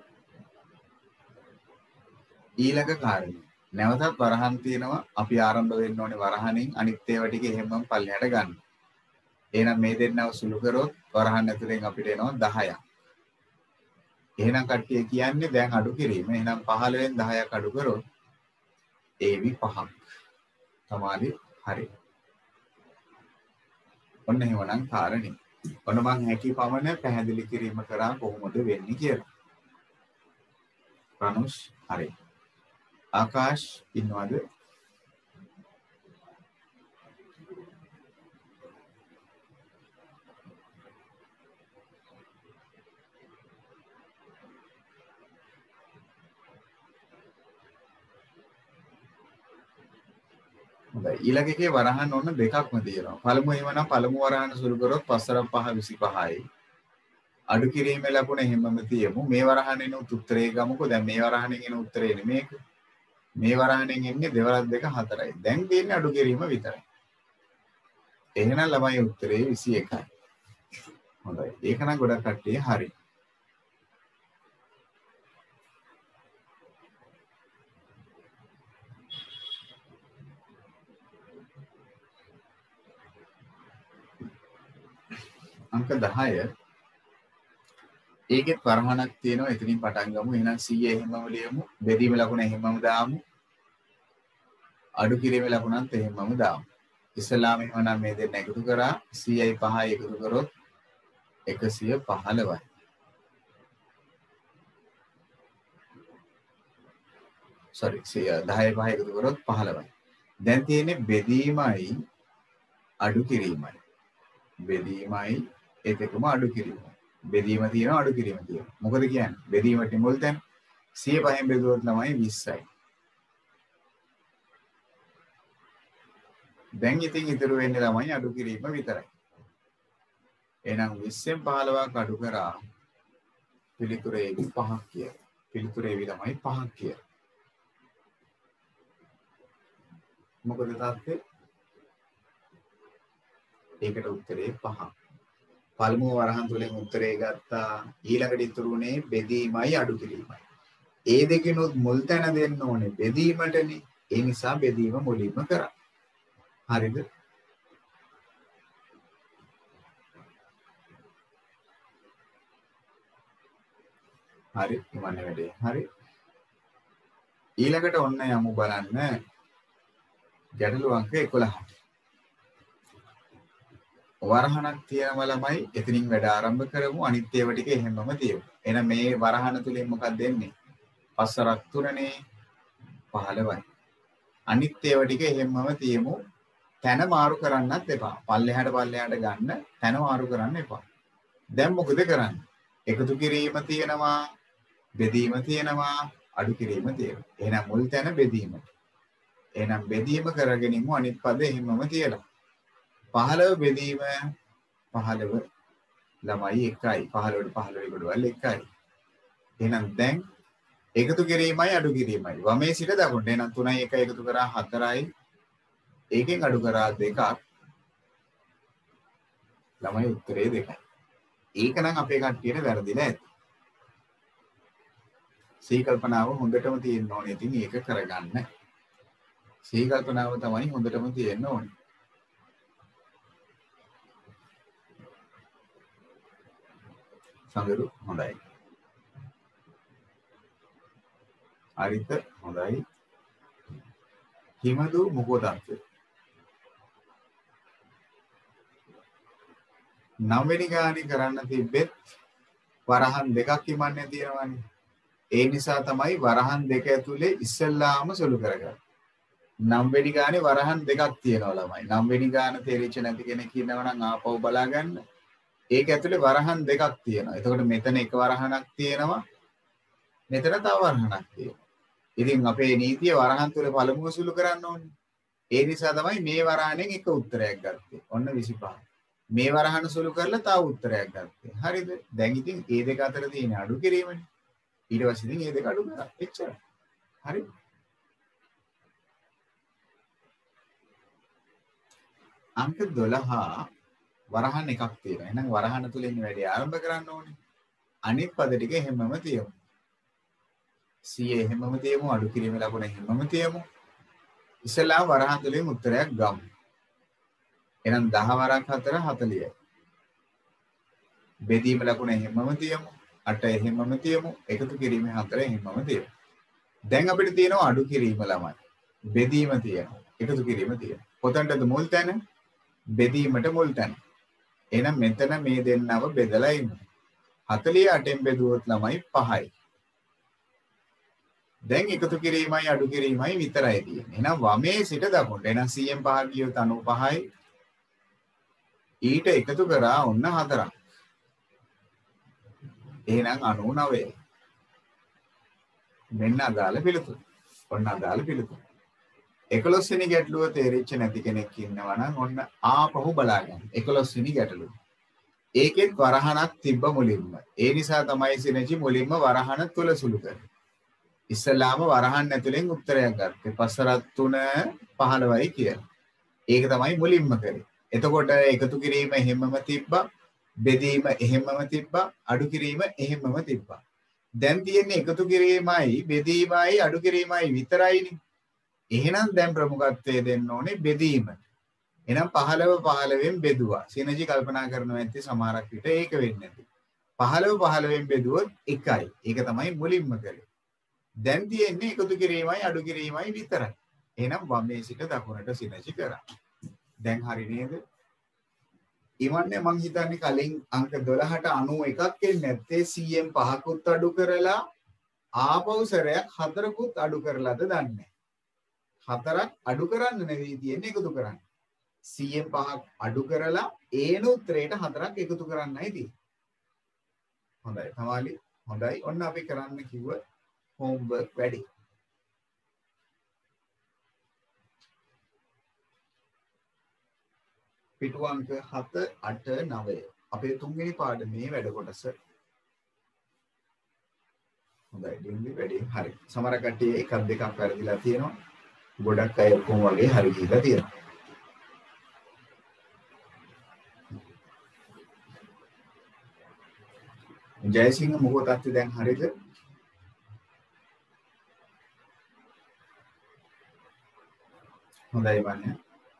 ඊළඟ කාරණය. නැවතත් වරහන් තියෙනවා. අපි ආරම්භ වෙන්න ඕනේ වරහනින්. අනිත් ඒවා ටික එහෙමම පල්ලෙහාට ගන්න. එහෙනම් මේ දෙන්නව සුළු කරොත් වරහන් ඇතුලෙන් අපිට එනවා දහයක්. එහෙනම් කට්ටිය කියන්නේ දැන් අඩු කිරීම. එහෙනම් පහළවෙන් දහයක් අඩු කරොත් A V පහක්. තමයි හරි. ඔන්න එහෙමනම් කාරණේ. ඔන්න මං හැකි පමණ පැහැදිලි කිරීම කරා කොහොමද වෙන්නේ කියලා. රනුෂ් හරි. ආකාශ් ඉන්නවද? හොඳයි. ඊළඟ එකේ වරහන් ඔන්න දෙකක්ම තියෙනවා. පළමුව එවනම් පළමු වරහන සුළු කරොත් පස්වර පහ විසිපහයි. අඩු කිරීමේ ලකුණ එහෙමම තියමු. මේ වරහනෙන් උත්තරේ ගමුකෝ. දැන් මේ වරහනෙන් එන උත්තරේ නෙමේක. මේ වරහනෙන් එන්නේ දෙවරක් දෙක හතරයි. දැන් තියෙන්නේ අඩු කිරීම විතරයි. එහෙනම් ළමයි උත්තරේ විසි එකයි. හොඳයි. ඒක නම් ගොඩක් කට්ටිය හරි. අංක දහය ඒකෙත් වරහණක් තියෙනවා. එතනින් පටන් ගමු. එහෙනම් සීය එහෙමම ලියමු. බෙදීම ලකුණ එහෙමම දාමු. අඩු කිරීමේ ලකුණත් එහෙමම දාමු. ඉස්සලාම එහෙමනම් මේ දෙන්න එකතු කරා සීයයි පහයි එකතු කරොත් එකසිය පහළොවයි. sorry දහයයි පහයි එකතු කරොත් පහළොවයි. දැන් තියෙන්නේ බෙදීමයි අඩු කිරීමයි. බෙදීමයි ඒකකම අඩු කිරීම. බෙදීම තියෙනවා අඩු කිරීම තියෙනවා. මොකද කියන්නේ? බෙදීමට මුල් තැන. සිය පහෙන් බෙදුවොත් ළමයි විස්සයි. දැන් ඉතින් ඉතුරු වෙන්නේ ළමයි අඩු කිරීම විතරයි. එහෙනම් විස්සෙන් පහළොවක් අඩු කරා පිළිතුර ඒවි පහක් කියලා. පිළිතුර ඒවි ළමයි පහක් කියලා. මොකද තාත්තේ? ඒකට උත්තරේ පහ. පළමුව වරහන් තුලින් උත්තරේ ගත්තා. ඊළඟට ඉතුරුනේ බෙදීමයි අඩු කිරීමයි. ඒ දෙකිනුත් මුල් තැන දෙන්න ඕනේ බෙදීමටනේ. ඒ නිසා බෙදීම මුලින්ම කරා. හරිද? හරි ඉවන්නේ වැඩේ. හරි. ඊළඟට ඔන්න යමු බලන්න ගැටළු අංක එකොළහට. වරහණක් තියෙනම ළමයි එතනින් වැඩ ආරම්භ කරමු. අනිත් ඒවා ටික එහෙමම තියමු. එහෙනම් මේ වරහණ තුලින් මොකක්ද දෙන්නේ? පස්සරක් තුනනේ පහළොවයි. අනිත් ඒවා ටික එහෙමම තියමු. තැන මාරු කරන්නත් එපා. පල්ලෙහාට පල්ලෙහාට ගන්න තැන මාරු කරන්න එපා. දැන් මොකද කරන්නේ? එකතු කිරීම තියෙනවා, බෙදීම තියෙනවා, අඩු කිරීම තියෙනවා. එහෙනම් මුල් තැන බෙදීම. එහෙනම් බෙදීම කරගෙන ඉමු අනිත් පද එහෙමම තියලා. පහළොව බෙදීම පහළොව ළමයි එකයි. පහළොවට පහළොව ගොඩවල් එකයි. එහෙනම් දැන් එකතු කිරීමයි අඩු කිරීමයි. වමේ සිට දකුණට. එහෙනම් තුනයි එකයි එකතු කරා හතරයි. ඒකෙන් අඩු කරා දෙකක්. ළමයි උත්තරේ දෙකයි. ඒක නම් අපේ කට්ටියට වැරදිලා ඇති. සී කල්පනාව හොඳටම තියෙන්න ඕනේ. ඉතින් ඒක කරගන්න. සී කල්පනාව තමයි හොඳටම තියෙන්න ඕනේ. සඳරු හොඳයි. අරිත හොඳයි. හිමදු මොකෝද අර්ථය? නවවෙනි ගානේ කරන්න තිබෙත් වරහන් දෙකක් හිමන්නේ තියෙනවානේ. ඒ නිසා තමයි වරහන් දෙක ඇතුලේ ඉස්සෙල්ලාම සුළු කරගන්නේ. නවවෙනි ගානේ වරහන් දෙකක් තියෙනවා ළමයි. නවවෙනි ගාන තේරිච්ච නැති කෙනෙක් ඉන්නවා නම් ආපහු බලා ගන්න. ඒක ඇතුලේ වරහන් දෙකක් තියෙනවා. එතකොට මෙතන එක වරහණක් තියෙනවා. මෙතන තව වරහණක් තියෙනවා. ඉතින් අපේ නීතිය වරහන් තුල පළමුව සුළු කරන්න ඕනේ. ඒ නිසා තමයි මේ වරහණෙන් එක උත්තරයක් ගත්තේ. ඔන්න විසිපහ. මේ වරහණ සුළු කරලා තව උත්තරයක් ගත්තේ. හරිද? දැන් ඉතින් මේ දෙක අතර තියෙන අඩු කිරීමනේ. ඊට පස්සේ ඉතින් මේ දෙක අඩු කරා. එච්චරයි. හරි? අංක දොළහ වරහන් එකක් තියෙනවා. එහෙනම් වරහන් තුලින් වැඩි ආරම්භ කරන්න ඕනේ. අනිත් පද ටික හැමම තියමු. සිය හැමම තියමු. අඩු කිරීමේ ලකුණ හැමම තියමු. ඉස්සෙල්ලා වරහන් තුලින් උත්තරයක් ගමු. එහෙනම් දහ වරක් හතර හතළිසයි. බෙදීම ලකුණ හැමම තියමු. අට හැමම තියමු. එකතු කිරීමේ හතර හැමම තියමු. දැන් අපිට තියෙනවා අඩු කිරීම ළමයි. බෙදීම තියෙනවා. එකතු කිරීම තියෙනවා. කොතනටද මුල් තැන? බෙදීමට මුල් තැන. එහෙනම් මෙතන මේ දෙන්නව බෙදලා ඉන්න. හතළිස් අටෙන් බෙදුවොත් ළමයි පහයි. දැන් එකතු කිරීමයි අඩු කිරීමයි විතරයි තියෙන්නේ. එහෙනම් වමේ සිට දකුණට. එහෙනම් සියෙන් පහ ගියොත් අනූපහයි. ඊට එකතු කරා ඔන්න හතරක්. එහෙනම් අනූනවයයි. මෙන්න අදාළ පිළිතුර. ඔන්න අදාළ පිළිතුර. එකොළොස් වෙනි ගැටලුව තේරිච්ච නැති කෙනෙක් ඉන්නවා නම් ඔන්න ආපහු බලාගන්න. එකොළොස් වෙනි ගැටලුව. ඒකෙත් වරහණක් තිබ්බ මුලින්ම. ඒ නිසා තමයි සිනජි මුලින්ම වරහණ තුල සුළු කරේ. ඉස්සලාම වරහන් ඇතුලෙන් උත්තරයක් ගත්තේ. පස්සරත් තුන පහළොවයි කියලා. ඒක තමයි මුලින්ම කරේ. එතකොට එකතු කිරීම එහෙමම තිබ්බා. බෙදීම එහෙමම තිබ්බා. අඩු කිරීම එහෙමම තිබ්බා. දැන් තියෙන්නේ එකතු කිරීමයි බෙදීමයි අඩු කිරීමයි විතරයිනේ. එහෙනම් දැන් ප්‍රමුඛත්වය දෙන්න ඕනේ බෙදීම. එහෙනම් පහළොව පහළොවෙන් බෙදුවා. සිනජි කල්පනා කරනවා ඇත්තේ සමහරක් විට ඒක වෙන්නේ නැති. පහළොව පහළොවෙන් බෙදුවොත් එකයි. ඒක තමයි මුලින්ම කරේ. දැන් තියෙන්නේ එකතු කිරීමයි අඩු කිරීමයි විතරයි. එහෙනම් වමේ සිට දකුණට සිනජි කරා. දැන් හරි නේද? ඉවන්නේ මං හිතන්නේ කලින් අංක දොළහට අනූ එකක් එන්නේ නැත්තේ සියෙන් පහකුත් අඩු කරලා ආපහු සැරයක් හතරකුත් අඩු කරලාද දන්නේ. හතරක් අඩු කරන්න නෙවෙයි තියෙන්නේ එකතු කරන්න. සියෙන් පහක් අඩු කරලා ඒන උත්තරේට හතරක් එකතු කරන්නයි තියෙන්නේ. හොඳයි. තමාලි හොඳයි. ඔන්න අපි කරන්න කිව්ව homework වැඩි. පිටු අංක හත අට නවය. අපේ තුන්වෙනි පාඩමේ වැඩ කොටස. හොඳයි ඩිම්ලි වැඩි. හරි. සමහර කට්ටිය එකක් දෙකක් වැරදිලා තියෙනවා. ගොඩක් අය ඔක්කොම වගේ හරි ගිහලා තියෙනවා. ජයසිංහ මොකෝ තත්ත්වය දැන් හරිද? හොඳයි වන්නේ.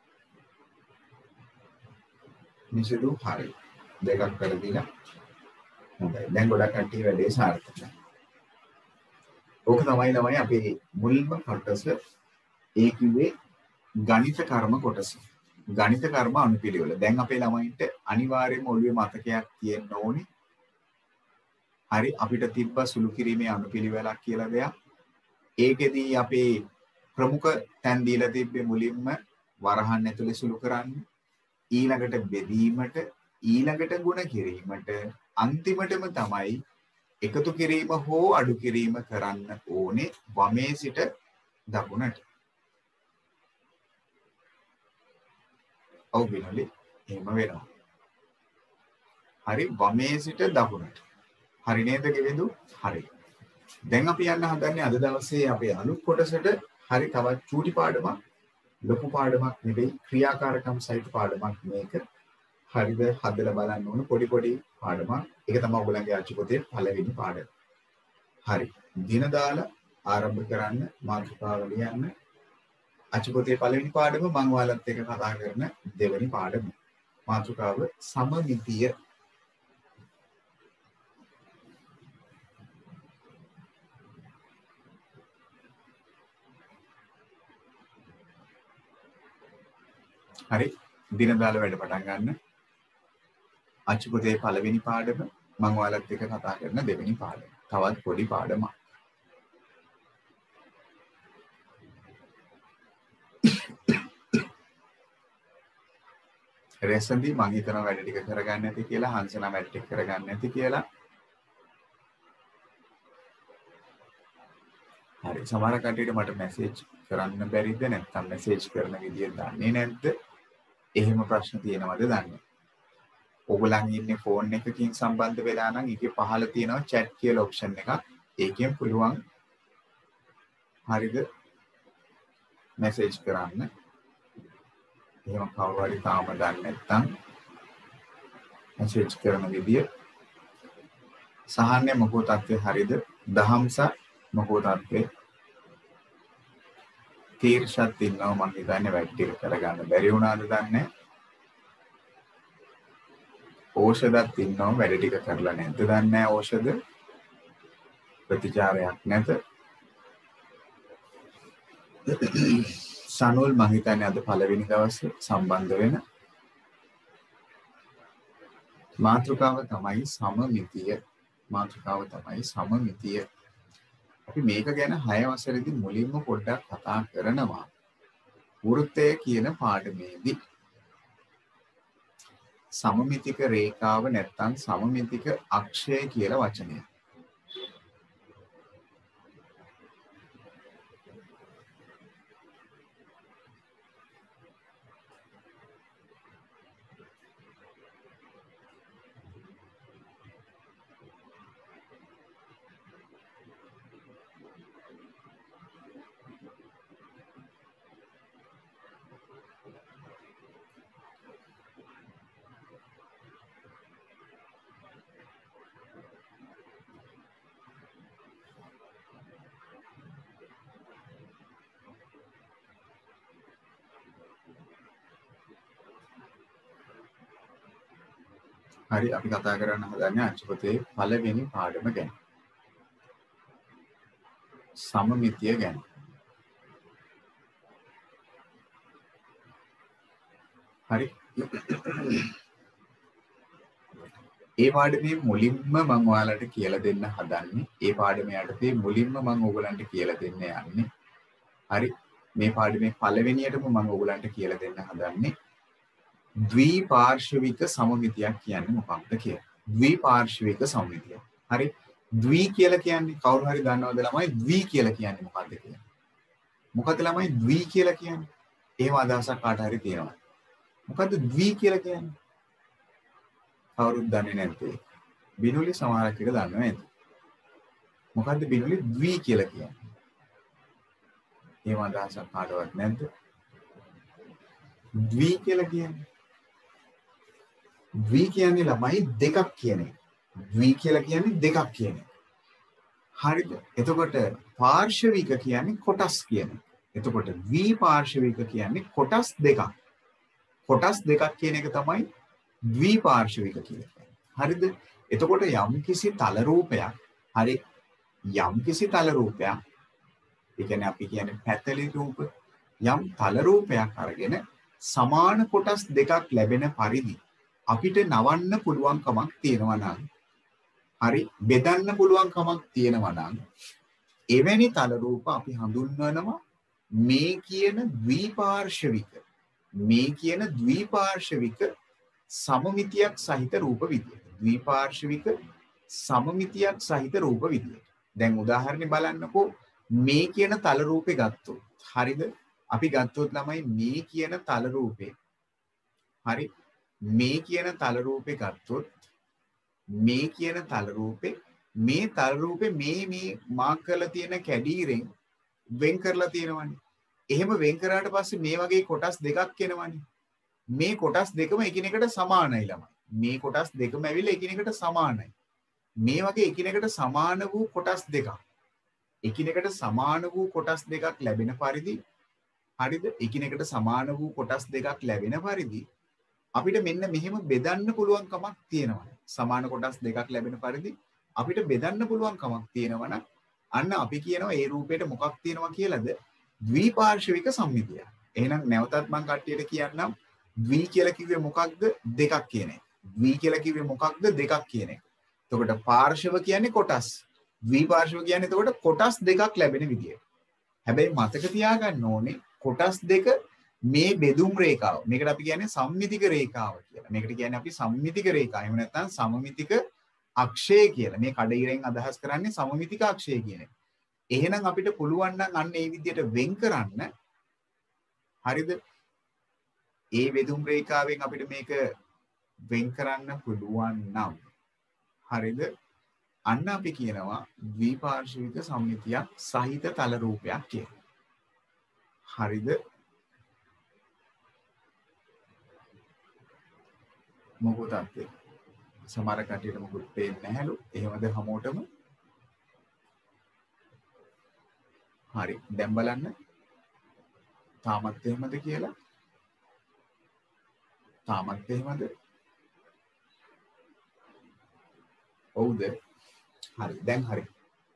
නිසුදු හරි. දෙකක් වැරදිලා. හොඳයි. දැන් ගොඩක් කට්ටිය වැඩේ සාර්ථකයි. ඕක තමයි ළමයි අපේ මුල්ම කොටස. ඒ කිව්වේ ගණිත කර්ම කොටස. ගණිත කර්ම අනුපිළිවෙල. දැන් අපේ ළමයින්ට අනිවාර්යයෙන්ම ඔළුවේ මතකයක් තියෙන්න ඕනේ. හරි අපිට තිබ්බ සුළු කිරීමේ අනුපිළිවෙලක් කියලා දෙයක්. ඒකෙදී අපේ ප්‍රමුඛ තැන් දීලා තිබ්බේ මුලින්ම වරහන් ඇතුලේ සුළු කරන්න, ඊළඟට බෙදීමට, ඊළඟට ගුණ කිරීමට, අන්තිමටම තමයි එකතු කිරීම හෝ අඩු කිරීම කරන්න ඕනේ වමේ සිට දකුණට. ඔව් විනෝලි එහෙම වෙනවා. හරි වමේ සිට දකුණට. හරි නේද ගෙවිඳු? හරි. දැන් අපි යන්න හදන්නේ අද දවසේ අපේ අලුත් කොටසට. හරි තවත් චූටි පාඩමක්, ලොකු පාඩමක් නෙවෙයි, ක්‍රියාකාරකම් සහිත පාඩමක් මේක. හරිද? හදලා බලන්න ඕන පොඩි පොඩි පාඩමක්. ඒක තමයි ඔයගොල්ලන්ගේ ආච්චි පොතේ පළවෙනි පාඩම. හරි. දින දාලා ආරම්භ කරන්න මාතෘකාව ලියන්න. ආච්චි පොතේ පළවෙනි පාඩම මම ඔයාලත් එක්ක කතා කරන දෙවෙනි පාඩම. මාතෘකාව සමමිතිය. හරි දින දාලා වැඩ පටන් ගන්න. ආච්චි පොතේ පළවෙනි පාඩම මම ඔයාලත් එක්ක කතා කරන දෙවෙනි පාඩම. තවත් පොඩි පාඩමක්. රෙසන්දි මම හිතනවා වැඩ ටික කරගන්න ඇති කියලා, හංසනා වැඩ ටික කරගන්න ඇති කියලා. හරි සමහර කට්ටියට මට මැසේජ් කරන්න බැරිද නැත්නම් මැසේජ් කරන විදිය දන්නේ නැද්ද? එහෙම ප්‍රශ්න තියෙනවද දන්නේ. ඔයගොල්ලන් ඉන්නේ ෆෝන් එකකින් සම්බන්ධ වෙලා නම් ඒකේ පහළ තියෙනවා chat කියලා ඔප්ෂන් එකක්. ඒකෙන් පුළුවන් හරිද මැසේජ් කරන්න. එහෙම කවුරු හරි තාම දන්නේ නැත්නම් මැසේජ් කරන විදිය. සහන්නේ මොකෝ තත්ත්වය හරිද? දහම්ස මොකෝ තත්ත්වය? තීර්ෂත් ඉන්නවා මම හිතන්නේ වැඩ ටික කරගන්න බැරි වුණාද දන්නේ. ඖෂධත් ඉන්නවා වැඩ ටික කරලා නැද්ද දන්නේ. ඖෂධ ප්‍රතිචාරයක් නැත. සනුල් මම හිතන්නේ අද පළවෙනි දවසේ සම්බන්ධ වෙන. මාතෘකාව තමයි සමමිතිය. මාතෘකාව තමයි සමමිතිය. අපි මේක ගැන හය වසරේදී මුලින්ම පොඩ්ඩක් කතා කරනවා. වෘත්තය කියන පාඩමේදී සමමිතික රේඛාව නැත්නම් සමමිතික අක්ෂය කියලා වචනය. හරි අපි කතා කරන්න හදන්නේ ආච්චි පොතේ පළවෙනි පාඩම ගැන. සමමිතිය ගැන. හරි. ඒ පාඩමේ මුලින්ම මම ඔයාලට කියලා දෙන්න හදන්නේ ඒ පාඩමේ යටතේ මුලින්ම මම ඔයගලන්ට කියලා දෙන්න යන්නේ. හරි. මේ පාඩමේ පළවෙනියටම මම ඔයගලන්ට කියලා දෙන්න හදන්නේ ද්විපාර්ශ්වික සමමිතියක් කියන්නේ මොකක්ද කියලා. ද්විපාර්ශ්වික සමමිතිය. හරි. ද්වි කියලා කියන්නේ කවුරු හරි දන්නවද ළමයි ද්වි කියලා කියන්නේ මොකක්ද කියලා? මොකද ළමයි ද්වි කියලා කියන්නේ? එහෙම අදහසක් කාට හරි තියෙනවා. මොකද්ද ද්වි කියලා කියන්නේ? කවුරුත් දන්නේ නැත්තේ. බිනුලි සමහරක් එක දන්නව නේද? මොකද්ද බිනුලි ද්වි කියලා කියන්නේ? එහෙම අදහසක් කාටවත් නැද්ද? ද්වි කියලා කියන්නේ ද්වි කියන්නේ ළමයි දෙකක් කියන එක. ද්වි කියලා කියන්නේ දෙකක් කියන එක. හරිද? එතකොට පාර්ශවික කියන්නේ කොටස් කියන එක. එතකොට ද්වි පාර්ශවික කියන්නේ කොටස් දෙකක්. කොටස් දෙකක් කියන එක තමයි ද්වි පාර්ශවික කියන්නේ. හරිද? එතකොට යම්කිසි තල රූපයක් හරි යම්කිසි තල රූපයක් ඒ කියන්නේ අපි කියන්නේ පැතලි රූප යම් තල රූපයක් අරගෙන සමාන කොටස් දෙකක් ලැබෙන පරිදි අපිට නවන්න පුළුවන් කමක් තියෙනවා නම් හරි බෙදන්න පුළුවන් කමක් තියෙනවා නම් එවැනි තල රූප අපි හඳුන්වනවා මේ කියන ද්විපාර්ශවික මේ කියන ද්විපාර්ශවික සමමිතියක් සහිත රූප විදියට ද්විපාර්ශවික සමමිතියක් සහිත රූප විදියට දැන් උදාහරණයක් බලන්නකෝ මේ කියන තල රූපේ ගත්තොත් හරිද අපි ගත්තොත් ළමයි මේ කියන තල රූපේ හරි මේ කියන තල රූපේ ගත්තොත් මේ කියන තල රූපේ මේ තල රූපේ මේ මේ මාක් කරලා තියෙන කැඩීරෙන් වෙන් කරලා තියෙනවනේ. එහෙම වෙන් කරාට පස්සේ මේ වගේ කොටස් දෙකක් එනවනේ. මේ කොටස් දෙකම එකිනෙකට සමානයි ළමයි. මේ කොටස් දෙකම ඇවිල්ලා එකිනෙකට සමානයි. මේ වගේ එකිනෙකට සමාන වූ කොටස් දෙකක්. එකිනෙකට සමාන වූ කොටස් දෙකක් ලැබෙන පරිදි හරිද? එකිනෙකට සමාන වූ කොටස් දෙකක් ලැබෙන පරිදි අපිට මෙන්න මෙහෙම බෙදන්න පුළුවන් කමක් තියෙනවා. සමාන කොටස් දෙකක් ලැබෙන පරිදි අපිට බෙදන්න පුළුවන් කමක් තියෙනවා. අන්න අපි කියනවා ඒ රූපේට මොකක් තියෙනවා කියලාද? ද්විපාර්ශවික සම්මිතිය. එහෙනම් නැවතත් මම කට්ටියට කියන්නම් ද්වි කියලා කිව්වේ මොකක්ද? දෙකක් කියන එක. ද්වි කියලා කිව්වේ මොකක්ද? දෙකක් කියන එක. එතකොට පාර්ශව කියන්නේ කොටස්. ද්විපාර්ශව කියන්නේ එතකොට කොටස් දෙකක් ලැබෙන විදිය. හැබැයි මතක තියාගන්න ඕනේ කොටස් දෙක මේ බෙදුම් රේඛාව. මේකට අපි කියන්නේ සම්මිතික රේඛාව කියලා. මේකට කියන්නේ අපි සම්මිතික රේඛාව. එහෙම නැත්නම් සමමිතික අක්ෂය කියලා. මේ කඩිරෙන් අදහස් කරන්නේ සමමිතික අක්ෂය කියන එක. එහෙනම් අපිට පුළුවන් නම් අන්න ඒ විදිහට වෙන් කරන්න. හරිද? ඒ බෙදුම් රේඛාවෙන් අපිට මේක වෙන් කරන්න පුළුවන් නම් හරිද? අන්න අපි කියනවා ද්විපාර්ශවික සම්මිතියක් සහිත තල රූපයක් කියලා. හරිද? මොකද අපේ සමහර කටියට මොකුත් පේන්නේ නැහැලු. එහෙමද හැමෝටම? හරි. දැන් බලන්න. තාමත් එහෙමද කියලා? තාමත් එහෙමද? ඔව්ද? හරි. දැන් හරි.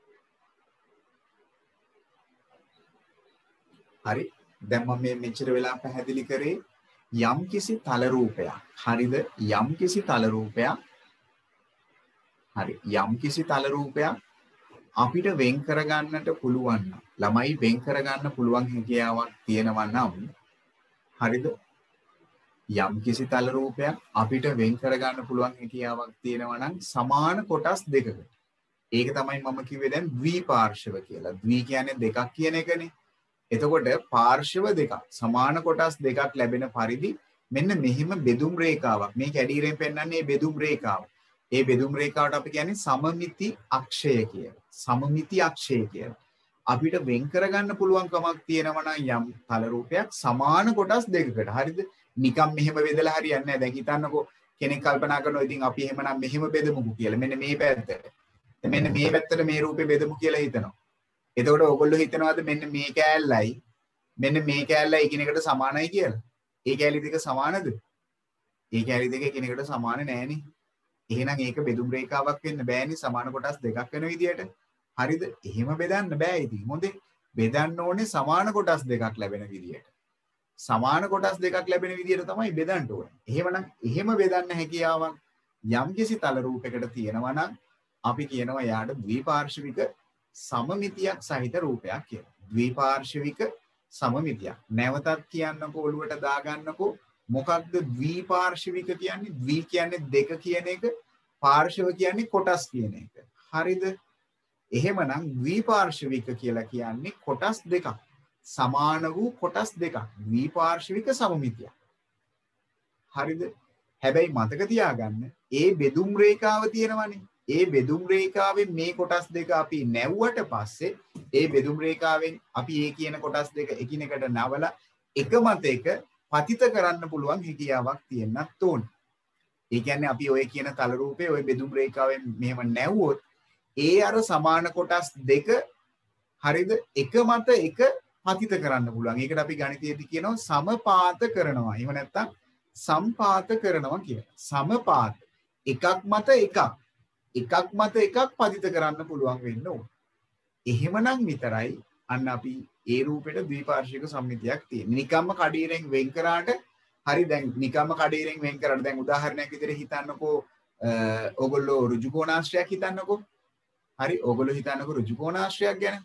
හරි. දැන් මම මේ මෙච්චර වෙලා පැහැදිලි කරේ යම්කිසි තල රූපයක්. හරිද? යම්කිසි තල රූපයක්. හරි. යම්කිසි තල රූපයක් අපිට වෙන් කරගන්නට පුළුවන් නම් ළමයි වෙන් කරගන්න පුළුවන් හැකියාවක් තියෙනවා නම් හරිද? යම්කිසි තල රූපයක් අපිට වෙන් කරගන්න පුළුවන් හැකියාවක් තියෙනවා නම් සමාන කොටස් දෙකකට. ඒක තමයි මම කිව්වේ දැන් ද්විපාර්ශව කියලා. ද්වි කියන්නේ දෙකක් කියන එකනේ. එතකොට පාර්ශව දෙකක් සමාන කොටස් දෙකක් ලැබෙන පරිදි මෙන්න මෙහිම බෙදුම් රේඛාවක් මේ කැඩීරෙන් පෙන්වන්නේ බෙදුම් රේඛාව. ඒ බෙදුම් රේඛාවට අපි කියන්නේ සමමිති අක්ෂය කියලා. සමමිති අක්ෂය කියලා. අපිට වෙන් කරගන්න පුළුවන් කමක් තියෙනවා නම් යම් තල රූපයක් සමාන කොටස් දෙකකට. හරිද? නිකම් මෙහෙම බෙදලා හරියන්නේ නැහැ. දැන් හිතන්නකෝ කෙනෙක් කල්පනා කරනවා ඉතින් අපි එහෙමනම් මෙහෙම බෙදමුකෝ කියලා. මෙන්න මේ පැත්තට. මෙන්න මේ පැත්තට මේ රූපේ බෙදමු කියලා හිතනවා. එතකොට ඕගොල්ලෝ හිතනවාද මෙන්න මේ කෑල්ලයි මෙන්න මේ කෑල්ලයි එකිනෙකට සමානයි කියලා? ඒ කෑලි දෙක සමානද? ඒ කෑලි දෙක එකිනෙකට සමාන නෑනේ. එහෙනම් ඒක බෙදුම් රේඛාවක් වෙන්න බෑනේ සමාන කොටස් දෙකක් වෙන විදියට. හරිද? එහෙම බෙදන්න බෑ ඉතින්. හොඳේ. බෙදන්න ඕනේ සමාන කොටස් දෙකක් ලැබෙන විදියට. සමාන කොටස් දෙකක් ලැබෙන විදියට තමයි බෙදන්න ඕනේ. එහෙමනම් එහෙම බෙදන්න හැකියාවක් යම්කිසි තල රූපයකට තියෙනවා නම් අපි කියනවා යාට ද්විපාර්ශවික සමමිතියක් සහිත රූපයක් කියලා. ද්විපාර්ශවික සමමිතියක්. නැවතත් කියන්නකෝ ඔළුවට දාගන්නකෝ මොකක්ද ද්විපාර්ශවික කියන්නේ? ද්වි කියන්නේ දෙක කියන එක, පාර්ශව කියන්නේ කොටස් කියන එක. හරිද? එහෙමනම් ද්විපාර්ශ්වික කියලා කියන්නේ කොටස් දෙකක්. සමාන වූ කොටස් දෙකක්. ද්විපාර්ශ්වික සමමිතිය. හරිද? හැබැයි මතක තියාගන්න ඒ බෙදුම් රේඛාව තියෙනවනේ. ඒ බෙදුම් රේඛාවෙන් මේ කොටස් දෙක අපි නැවුවට පස්සේ ඒ බෙදුම් රේඛාවෙන් අපි ඒ කියන කොටස් දෙක එකිනෙකට නවලා එක මත එක පතිත කරන්න පුළුවන් හැකියාවක් තියෙන්නත් ඕනේ. ඒ කියන්නේ අපි ඔය කියන තල රූපේ ඔය බෙදුම් රේඛාවෙන් මෙහෙම නැවුවොත් ඒ අර සමාන කොටස් දෙක හරිද එක මත එක පතිත කරන්න පුළුවන්. ඒකට අපි ගණිතයේදී කියනවා සමපාත කරනවා. එහෙම නැත්නම් සම්පාත කරනවා කියලා. සමපාත එකක් මත එකක් එකක් මත එකක් පතිත කරන්න පුළුවන් වෙන්න ඕන. එහෙමනම් විතරයි අන්න අපි ඒ රූපෙට ද්විපාර්ශ්වික සම්මිතියක් තියෙන්නේ. නිකම්ම කඩේරෙන් වෙන් කරාට හරි දැන් නිකම්ම කඩේරෙන් වෙන් කරාට දැන් උදාහරණයක් විදිහට හිතන්නකෝ ඕගොල්ලෝ ඍජු කෝණාශ්‍රයක් හිතන්නකෝ. හරි ඕගොල්ලෝ හිතන්නකෝ ඍජු කෝණාශ්‍රයක් ගැන.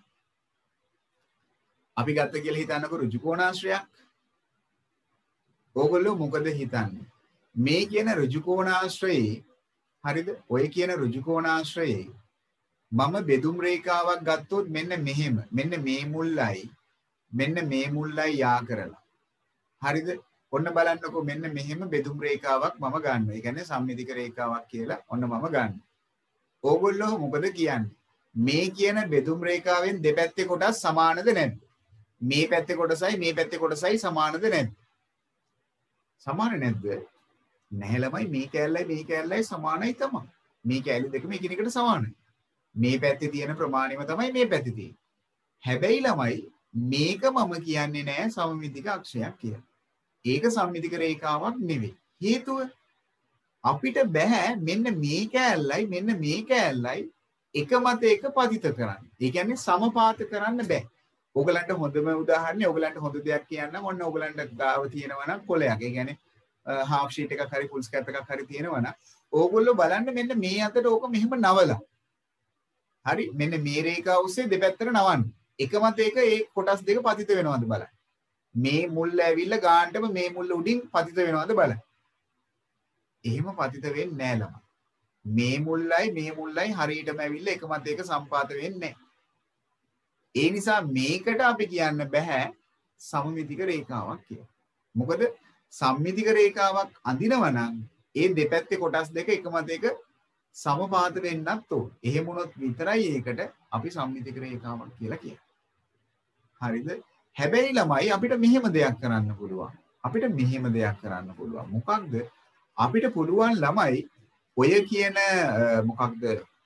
අපි ගත්ත කියලා හිතන්නකෝ ඍජු කෝණාශ්‍රයක්. ඕගොල්ලෝ මොකද හිතන්නේ? මේ කියන ඍජු කෝණාශ්‍රයේ හරිද? ඔය කියන ඍජු කෝණාශ්‍රයේ මම බෙදුම් රේඛාවක් ගත්තොත් මෙන්න මෙහෙම. මෙන්න මේ මුල්ලයි මෙන්න මේ මුල්ලයි යා කරලා. හරිද? ඔන්න බලන්නකෝ මෙන්න මෙහෙම බෙදුම් රේඛාවක් මම ගන්නවා. ඒ කියන්නේ සම්මිතික රේඛාවක් කියලා ඔන්න මම ගන්නවා. ඕගොල්ලෝ මොකද කියන්නේ? මේ කියන බෙදුම් රේඛාවෙන් දෙපැත්තේ කොටස් සමානද නැද්ද? මේ පැත්තේ කොටසයි මේ පැත්තේ කොටසයි සමානද නැද්ද? සමාන නැද්ද? නැහැ ළමයි මේ කැලලයි මේ කැලලයි සමානයි තමයි. මේ කැලි දෙකම එකිනෙකට සමානයි. මේ පැත්තේ තියෙන ප්‍රමාණයම තමයි මේ පැත්තේ තියෙන්නේ. හැබැයි ළමයි මේක මම කියන්නේ නෑ සමමිතික අක්ෂයක් කියලා. ඒක සම්මිතික රේඛාවක් නෙවෙයි. හේතුව අපිට බෑ මෙන්න මේ කැලලයි මෙන්න මේ කැලලයි එක මත එක පතිත කරන්න. ඒ කියන්නේ සමපාත කරන්න බෑ. ඔයගලන්ට හොඳම උදාහරණය ඔයගලන්ට හොඳ දෙයක් කියන්නම්. ඔන්න ඔයගලන්ට ගාව තියෙනවා නම් කොලයක්. ඒ කියන්නේ half sheet එකක් හරි full scap එකක් හරි තියෙනවා නම් ඕගොල්ලෝ බලන්න මෙන්න මේ අතට ඕක මෙහෙම නවලා. හරි මෙන්න මේ රේඛාව ඔස්සේ දෙපැත්තට නවන්න. එක මත එක ඒ කොටස් දෙක පතිත වෙනවද බලන්න. මේ මුල්ල ඇවිල්ලා ගානටම මේ මුල්ල උඩින් පතිත වෙනවද බලන්න. එහෙම පතිත වෙන්නේ නැහැ ළමයි. මේ මුල්ලයි මේ මුල්ලයි හරියටම ඇවිල්ලා එක මත එක සම්පාත වෙන්නේ නැහැ. ඒ නිසා මේකට අපි කියන්න බෑ සමමිතික රේඛාවක් කියලා. මොකද සම්මිතික රේඛාවක් අඳිනවා නම් ඒ දෙපැත්තේ කොටස් දෙක එක මත එක සමපාත වෙන්නත් ඕන. එහෙම වුණොත් විතරයි ඒකට අපි සම්මිතික රේඛාවක් කියලා කියන්නේ. හරිද? හැබැයි ළමයි අපිට මෙහෙම දෙයක් කරන්න පුළුවන්. අපිට මෙහෙම දෙයක් කරන්න පුළුවන්. මොකක්ද? අපිට පුළුවන් ළමයි ඔය කියන මොකක්ද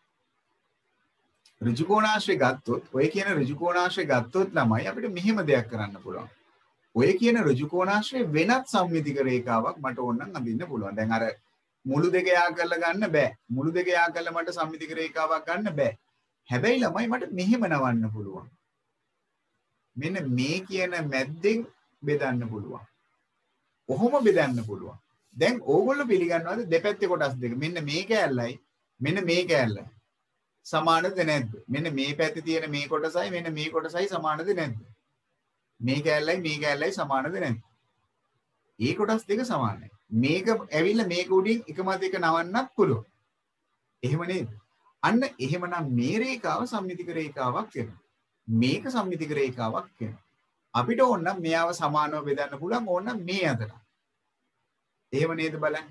ඍජු කෝණාශ්‍රය ගත්තොත් ඔය කියන ඍජු කෝණාශ්‍රය ගත්තොත් ළමයි අපිට මෙහෙම දෙයක් කරන්න පුළුවන්. ඔය කියන ඍජු කෝණාශ්‍රය වෙනත් සම්මිතික රේඛාවක් මට ඕනනම් අඳින්න පුළුවන්. දැන් අර මුළු දෙක යා කරලා ගන්න බෑ. මුළු දෙක යා කරලා මට සම්මිතික රේඛාවක් ගන්න බෑ. හැබැයි ළමයි මට මෙහෙම නවන්න පුළුවන්. මෙන්න මේ කියන මැද්දෙන් බෙදන්න පුළුවන්. කොහොම බෙදන්න පුළුවන්? දැන් ඕගොල්ලෝ පිළිගන්නවද දෙපැත්තේ කොටස් දෙක මෙන්න මේ කෑල්ලයි මෙන්න මේ කෑල්ලයි සමානද නැද්ද? මෙන්න මේ පැත්තේ තියෙන මේ කොටසයි මෙන්න මේ කොටසයි සමානද නැද්ද? මේ කෑල්ලයි මේ කෑල්ලයි සමානද නැද්ද? ඒ කොටස් දෙක සමානයි. මේක ඇවිල්ලා මේක උඩින් එක මත එක නවන්නත් පුළුවන්. එහෙම නේද? අන්න එහෙමනම් මේ රේඛාව සම්මිතික රේඛාවක් වෙනවා. මේක සම්මිතික රේඛාවක් වෙනවා. අපිට ඕනනම් මෙයාව සමානව බෙදන්න පුළුවන් ඕනනම් මේ අතට. එහෙම නේද බලන්න.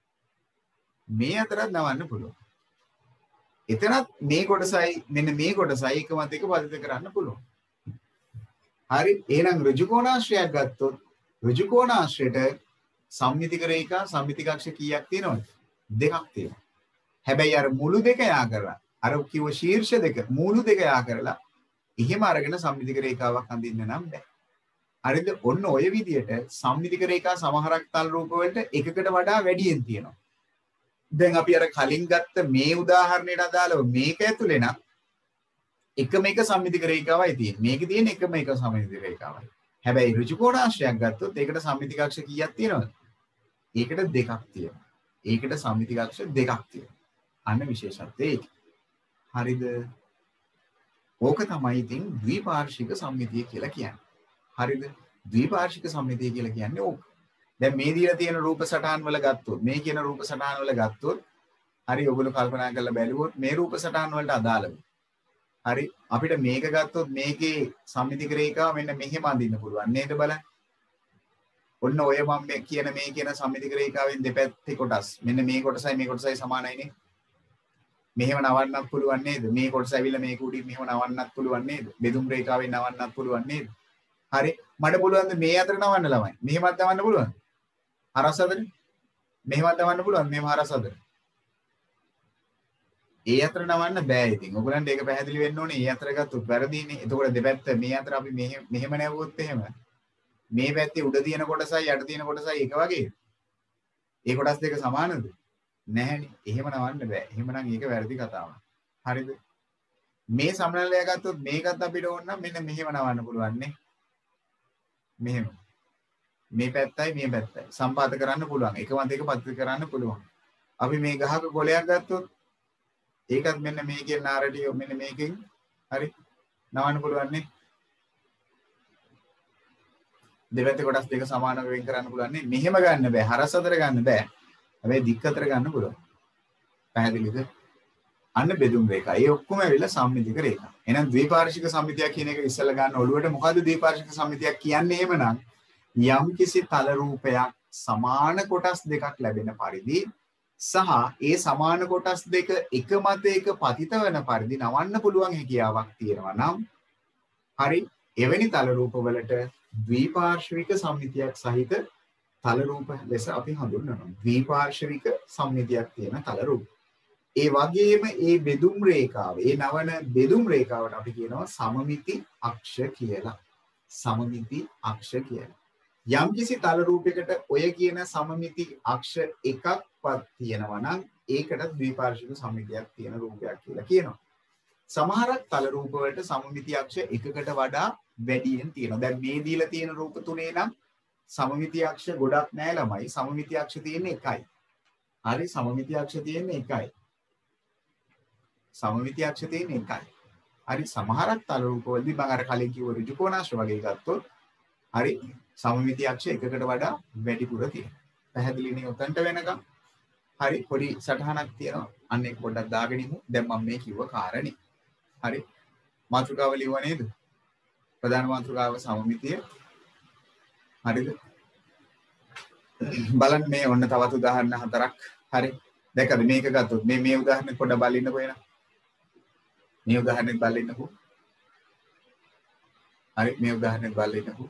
මේ අතරත් නවන්න පුළුවන්. එතනත් මේ කොටසයි මෙන්න මේ කොටසයි එක මත එක පතිත කරන්න පුළුවන්. හරි එහෙනම් ඍජු කෝණාශ්‍රයක් ගත්තොත් ඍජු කෝණාශ්‍රයට සම්මිතික රේඛා සම්මිතික අක්ෂ කීයක් තියෙනවද? දෙකක් තියෙනවා. හැබැයි අර මුළු දෙක යා කරලා අර කිව්ව ශීර්ෂ දෙක මුළු දෙක යා කරලා එහෙම අරගෙන සම්මිතික රේඛාවක් අඳින්න නම් බෑ. හරිද? ඔන්න ඔය විදියට සම්මිතික රේඛා සමහරක් තල් රූප වලට එකකට වඩා වැඩියෙන් තියෙනවා. දැන් අපි අර කලින් ගත්ත මේ උදාහරණයට අදාළව මේක ඇතුලේ නම් එකම එක සම්මිතික රේඛාවයි තියෙන්නේ. මේකේ තියෙන එකම එක සම්මිතික රේඛාවයි. හැබැයි ඍජු කෝණාශ්‍රයක් ගත්තොත් ඒකට සම්මිතික අක්ෂ කීයක් තියෙනවද? ඒකට දෙකක් තියෙනවා. ඒකට සම්මිතික අක්ෂ දෙකක් තියෙනවා. අන්න විශේෂත්වය ඒක. හරිද? ඕක තමයි ඉතින් ද්විපාර්ශ්වික සම්මිතිය කියලා කියන්නේ. හරිද? ද්විපාර්ශ්වික සම්මිතිය කියලා කියන්නේ ඕක. දැන් මේ දීලා තියෙන රූප සටහන් වල ගත්තොත් මේ කියන රූප සටහන් වල ගත්තොත් හරි ඔයගොල්ලෝ කල්පනා කරලා බැලුවොත් මේ රූප සටහන් වලට අදාළව හරි අපිට මේක ගත්තොත් මේකේ සම්මිතික රේඛාව මෙන්න මෙහෙම අඳින්න පුළුවන් නේද බලන්න. ඔන්න ඔය මම මේ කියන මේ කියන සම්මිතික රේඛාවෙන් දෙපැත්තේ කොටස් මෙන්න මේ කොටසයි මේ කොටසයි සමානයිනේ. මෙහෙම නවන්නත් පුළුවන් නේද? මේ කොටස ඇවිල්ලා මේක උඩින් මෙහෙම නවන්නත් පුළුවන් නේද? බෙදුම් රේඛාවෙන් නවන්නත් පුළුවන් නේද? හරි මට පුළුවන් ද මේ අතර නවන්න ළමයි. මෙහෙමත් නවන්න පුළුවන්. හරස් අතරේ. මෙහෙමත් නවන්න පුළුවන්. මෙහෙම හරස් අතරේ. ඒ අතර නවන්න බෑ ඉතින්. ඔයගලන්ට ඒක පැහැදිලි වෙන්න ඕනේ. ඒ අතර ගත්තොත් වැරදීනේ. එතකොට දෙපැත්ත මේ අතර අපි මෙහෙම මෙහෙම නැවුවොත් එහෙම මේ පැත්තේ උඩ තියෙන කොටසයි යට තියෙන කොටසයි එක වගේ. ඒ කොටස් දෙක සමානද? නැහැනේ. එහෙම නවන්න බෑ. එහෙමනම් ඒක වැරදි කතාවක්. හරිද? මේ සමනලය ගත්තොත් මේකත් අපිට ඕන නම් මෙන්න මෙහෙම නවන්න පුළුවන් නේ. මෙහෙම. මේ පැත්තයි මේ පැත්තයි සම්පාත කරන්න පුළුවන්. එකම දෙක පතිත කරන්න පුළුවන්. අපි මේ ගහක කොලයක් ගත්තොත් ඒකත් මෙන්න මේකේ නාරටිය මෙන්න මේකෙන් හරි නවන්න පුළුවන් නේ. දෙපැත්තේ කොටස් දෙක සමානව වෙන් කරන්න පුළුවන් නේ. මෙහෙම ගන්න බෑ. හරස් අතර ගන්න බෑ. හැබැයි දික් අතර ගන්න පුළුවන්. පැහැදිලිද? අන්න බෙදුම් රේඛා. ඒ ඔක්කොම ඇවිල්ලා සම්මිතික රේඛා. එහෙනම් ද්විපාර්ශ්වික සම්මිතියක් කියන එක ඉස්සෙල්ලා ගන්න ඔළුවට මොකද්ද ද්විපාර්ශ්වික සම්මිතියක් කියන්නේ? එහෙමනම් යම්කිසි තල රූපයක් සමාන කොටස් දෙකක් ලැබෙන පරිදි සහ ඒ සමාන කොටස් දෙක එක මත එක පතිත වෙන පරිදි නවන්න පුළුවන් හැකියාවක් තියෙනවා නම් හරි එවැනි තල රූප වලට ද්විපාර්ශ්වික සම්මිතියක් සහිත තල රූප ලෙස අපි හඳුන්වනවා. ද්විපාර්ශ්වික සම්මිතියක් තියෙන තල රූප. ඒ වගේම ඒ බෙදුම් රේඛාව, ඒ නවන බෙදුම් රේඛාවට අපි කියනවා සමමිති අක්ෂ කියලා. සමමිති අක්ෂ කියලා. යම්කිසි තල රූපයකට ඔය කියන සමමිති අක්ෂ එකක්වත් තියෙනවා නම් ඒකට ද්විපාර්ශ්වික සම්මිතියක් තියෙන රූපයක් කියලා කියනවා. සමහරක් තල රූප වලට සමමිති අක්ෂ එකකට වඩා වැඩියෙන් තියෙනවා. දැන් මේ දීලා තියෙන රූප තුනේ නම් සමමිති අක්ෂ ගොඩක් නෑ ළමයි. සමමිති අක්ෂ තියෙන්නේ එකයි. හරි සමමිති අක්ෂ තියෙන්නේ එකයි. සමමිති අක්ෂ තියෙන්නේ එකයි. හරි සමහරක් තල රූප වලදී මම අර කලින් කිව්ව ඍජු කෝණාශ්‍ර වගේ ගත්තොත් හරි සමමිති අක්ෂ එකකට වඩා වැඩිපුර තියෙනවා. පැහැදිලිනේ උතන්ට වෙනකම්. හරි පොඩි සටහනක් තියෙනවා. අන්න ඒක පොඩ්ඩක් දාගෙන ඉමු. දැන් මම මේ කිව්ව කාරණේ. හරි මාතෘකාව ලියුවා නේද? ප්‍රධාන මාතෘකාව සමමිතිය. හරිද? බලන්න මේ ඔන්න තවත් උදාහරණ හතරක්. හරි. දැක්කද මේක ගත්තොත් මේ මේ උදාහරණෙ පොඩ්ඩක් බලන්නකෝ එන. මේ උදාහරණෙත් බලන්නකෝ. හරි මේ උදාහරණෙත් බලන්නකෝ.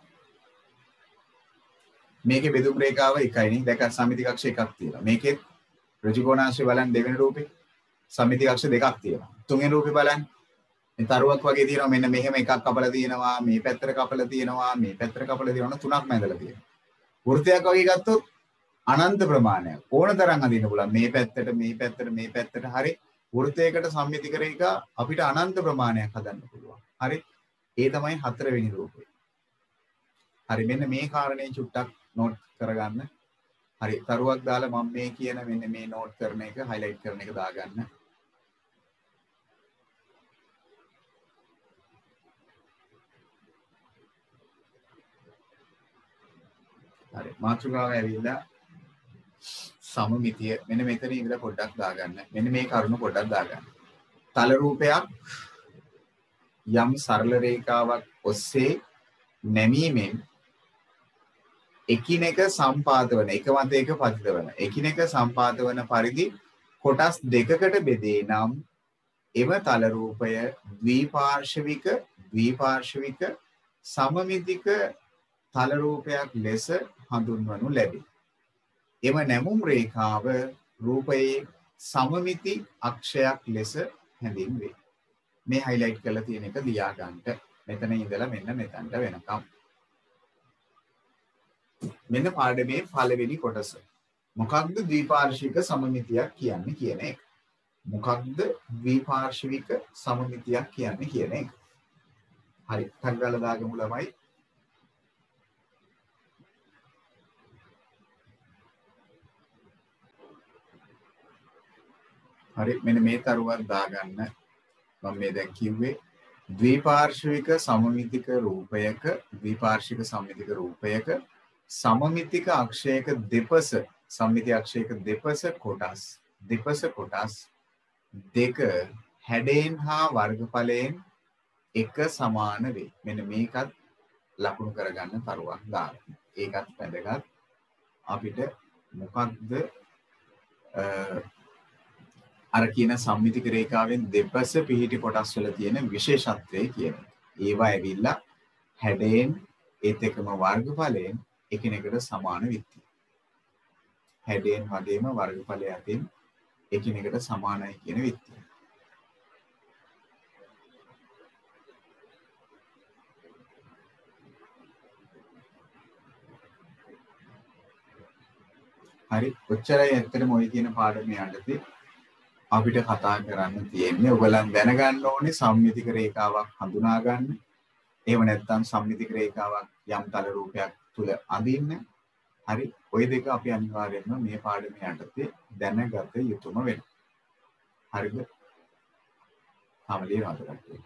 මේකේ බෙදුම් රේඛාව එකයි නේ. දැක්ක සම්මිති කක්ෂ එකක් තියෙනවා. මේකේ ඍජු කෝණාශ්‍රය බලන්න දෙවෙනි රූපේ සම්මිති කක්ෂ දෙකක් තියෙනවා. තුන්වෙනි රූපේ බලන්න මේ තරුවක් වගේ තියෙනවා. මෙන්න මෙහෙම එකක් කපලා තියෙනවා. මේ පැත්තට කපලා තියෙනවා. මේ පැත්තට කපලා තියෙනවා. තුනක් මැදලා තියෙනවා. වෘත්තයක් වගේ ගත්තොත් අනන්ත ප්‍රමාණයක් ඕන තරම් අදින්න පුළුවන්. මේ පැත්තට මේ පැත්තට මේ පැත්තට හරි වෘත්තයකට සම්මිතික රේඛා අපිට අනන්ත ප්‍රමාණයක් හදන්න පුළුවන්. හරි ඒ තමයි හතරවෙනි රූපය. හරි මෙන්න මේ කාරණේ චුට්ටක් නෝට් කරගන්න. හරි තරුවක් දාලා මම මේ කියන මෙන්න මේ නෝට් කරන එක highlight කරන එක දාගන්න. හරි මාතෘකාව ඇවිල්ලා සමමිතිය මෙන්න මෙතන ඉඳලා පොඩ්ඩක් දාගන්න. මෙන්න මේ කරුණ පොඩ්ඩක් දාගන්න. තල රූපයක් යම් සරල රේඛාවක් ඔස්සේ නැමීමෙන් එකිනෙක සම්පාත වන එක මත එක පතිත වන එකිනෙක සම්පාත වන පරිදි කොටස් දෙකකට බෙදේ නම් එම තල රූපය ද්විපාර්ශ්වික ද්විපාර්ශ්වික සමමිතික තල රූපයක් ලෙස හඳුන්වනු ලැබේ. එම නැමුම් රේඛාව රූපයේ සමමිති අක්ෂයක් ලෙස හැඳින්වේ. මේ highlight කරලා තියෙන එක ලියා ගන්නට. මෙතන ඉඳලා මෙන්න මෙතනට වෙනකම්. මෙන්න පාඩමේ පළවෙනි කොටස. මොකක්ද ද්විපාර්ශ්වික සමමිතියක් කියන්නේ කියන එක. මොකක්ද ද්විපාර්ශ්වික සමමිතියක් කියන්නේ කියන එක. හරි ටක් ගාලා දාගමු ළමයි. හරි මෙන්න මේ තරුවක් දාගන්න. මම මේ දැන් කිව්වේ ද්විපාර්ශ්වික සමමිතික රූපයක ද්විපාර්ශ්වික සමමිතික රූපයක සමමිතික අක්ෂයක දෙපස සම්මිති අක්ෂයක දෙපස කොටස් දෙපස කොටස් දෙක හැඩයෙන් හා වර්ගඵලයෙන් එක සමාන වේ. මෙන්න මේකත් ලකුණු කරගන්න තරුවක් දාලා. ඒකත් වැදගත්. අපිට මොකක්ද අර කියන සම්මිතික රේඛාවෙන් දෙපස පිහිටි කොටස් වල තියෙන විශේෂත්වය කියන එක. ඒවා ඇවිල්ලා හැඩයෙන් ඒත් එකම වර්ගඵලයෙන් එකිනෙකට සමාන විත්ති. හැඩයෙන් වගේම වර්ගඵලය අතින් එකිනෙකට සමානයි කියන විත්ති. හරි ඔච්චරයි ඇත්තටම ඔය කියන පාඩමේ යටතේ අපිට කතා කරන්න තියෙන්නේ. ඔයගලන් දැනගන්න ඕනේ සම්මිතික රේඛාවක් හඳුනා ගන්න. එහෙම නැත්නම් සම්මිතික රේඛාවක් යම් තල රූපයක් තුල අඳින්න. හරි ඔය දෙක අපි අනිවාර්යයෙන්ම මේ පාඩමේ යටතේ දැනගත යුතුම වෙනවා. හරිද? සමලිය නතර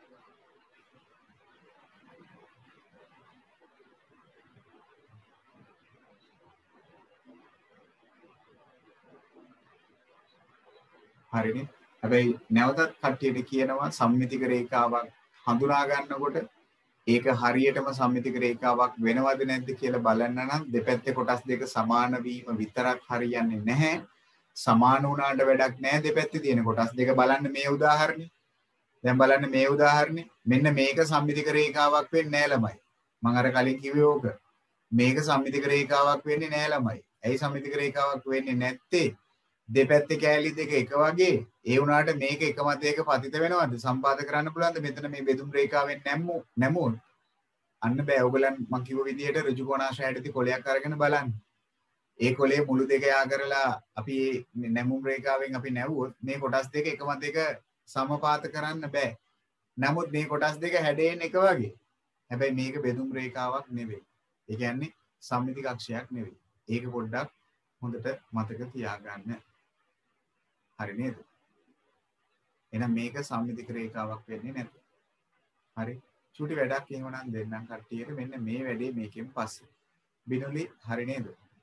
හරිනේ. හැබැයි නැවතත් කට්ටියට කියනවා සම්මිතික රේඛාවක් හඳුනා ගන්නකොට ඒක හරියටම සම්මිතික රේඛාවක් වෙනවද නැද්ද කියලා බලන්න නම් දෙපැත්තේ කොටස් දෙක සමාන වීම විතරක් හරියන්නේ නැහැ. සමාන වුණාට වැඩක් නැහැ දෙපැත්තේ තියෙන කොටස් දෙක බලන්න මේ උදාහරණේ. දැන් බලන්න මේ උදාහරණේ. මෙන්න මේක සම්මිතික රේඛාවක් වෙන්නේ නැහැ ළමයි. මම අර කලින් කිව්වේ ඕක. මේක සම්මිතික රේඛාවක් වෙන්නේ නැහැ ළමයි. ඇයි සම්මිතික රේඛාවක් වෙන්නේ නැත්තේ? දෙපැත්තේ කෑලි දෙක එක වගේ. ඒ වුණාට මේක එක මතයක පතිත වෙනවද? සම්පාද කරන්න පුළුවන්ද? මෙතන මේ බෙදුම් රේඛාවෙන් නැම්මු නැමුවොත් අන්න බෑ. ඔයගලන් මම කිව්ව විදිහට ඍජු කොණාශ්‍රයයටදී කොලයක් අරගෙන බලන්න. ඒ කොලේ මුළු දෙක යා කරලා අපි නැමුම් රේඛාවෙන් අපි නැවුවොත් මේ කොටස් දෙක එක මතයක සමපාත කරන්න බෑ. නමුත් මේ කොටස් දෙක හැඩයෙන් එක වගේ. හැබැයි මේක බෙදුම් රේඛාවක් නෙවෙයි. ඒ කියන්නේ සම්මිතික අක්ෂයක් නෙවෙයි. ඒක පොඩ්ඩක් හොඳට මතක තියාගන්න. හරි නේද? එහෙනම් මේක සම්මිතික රේඛාවක් වෙන්නේ නැත. හරි. චූටි වැඩක් එහෙමනම් දෙන්නම් කට්ටියට. මෙන්න මේ වැඩේ මේකෙන් පස්සේ. බිනුලි හරි නේද?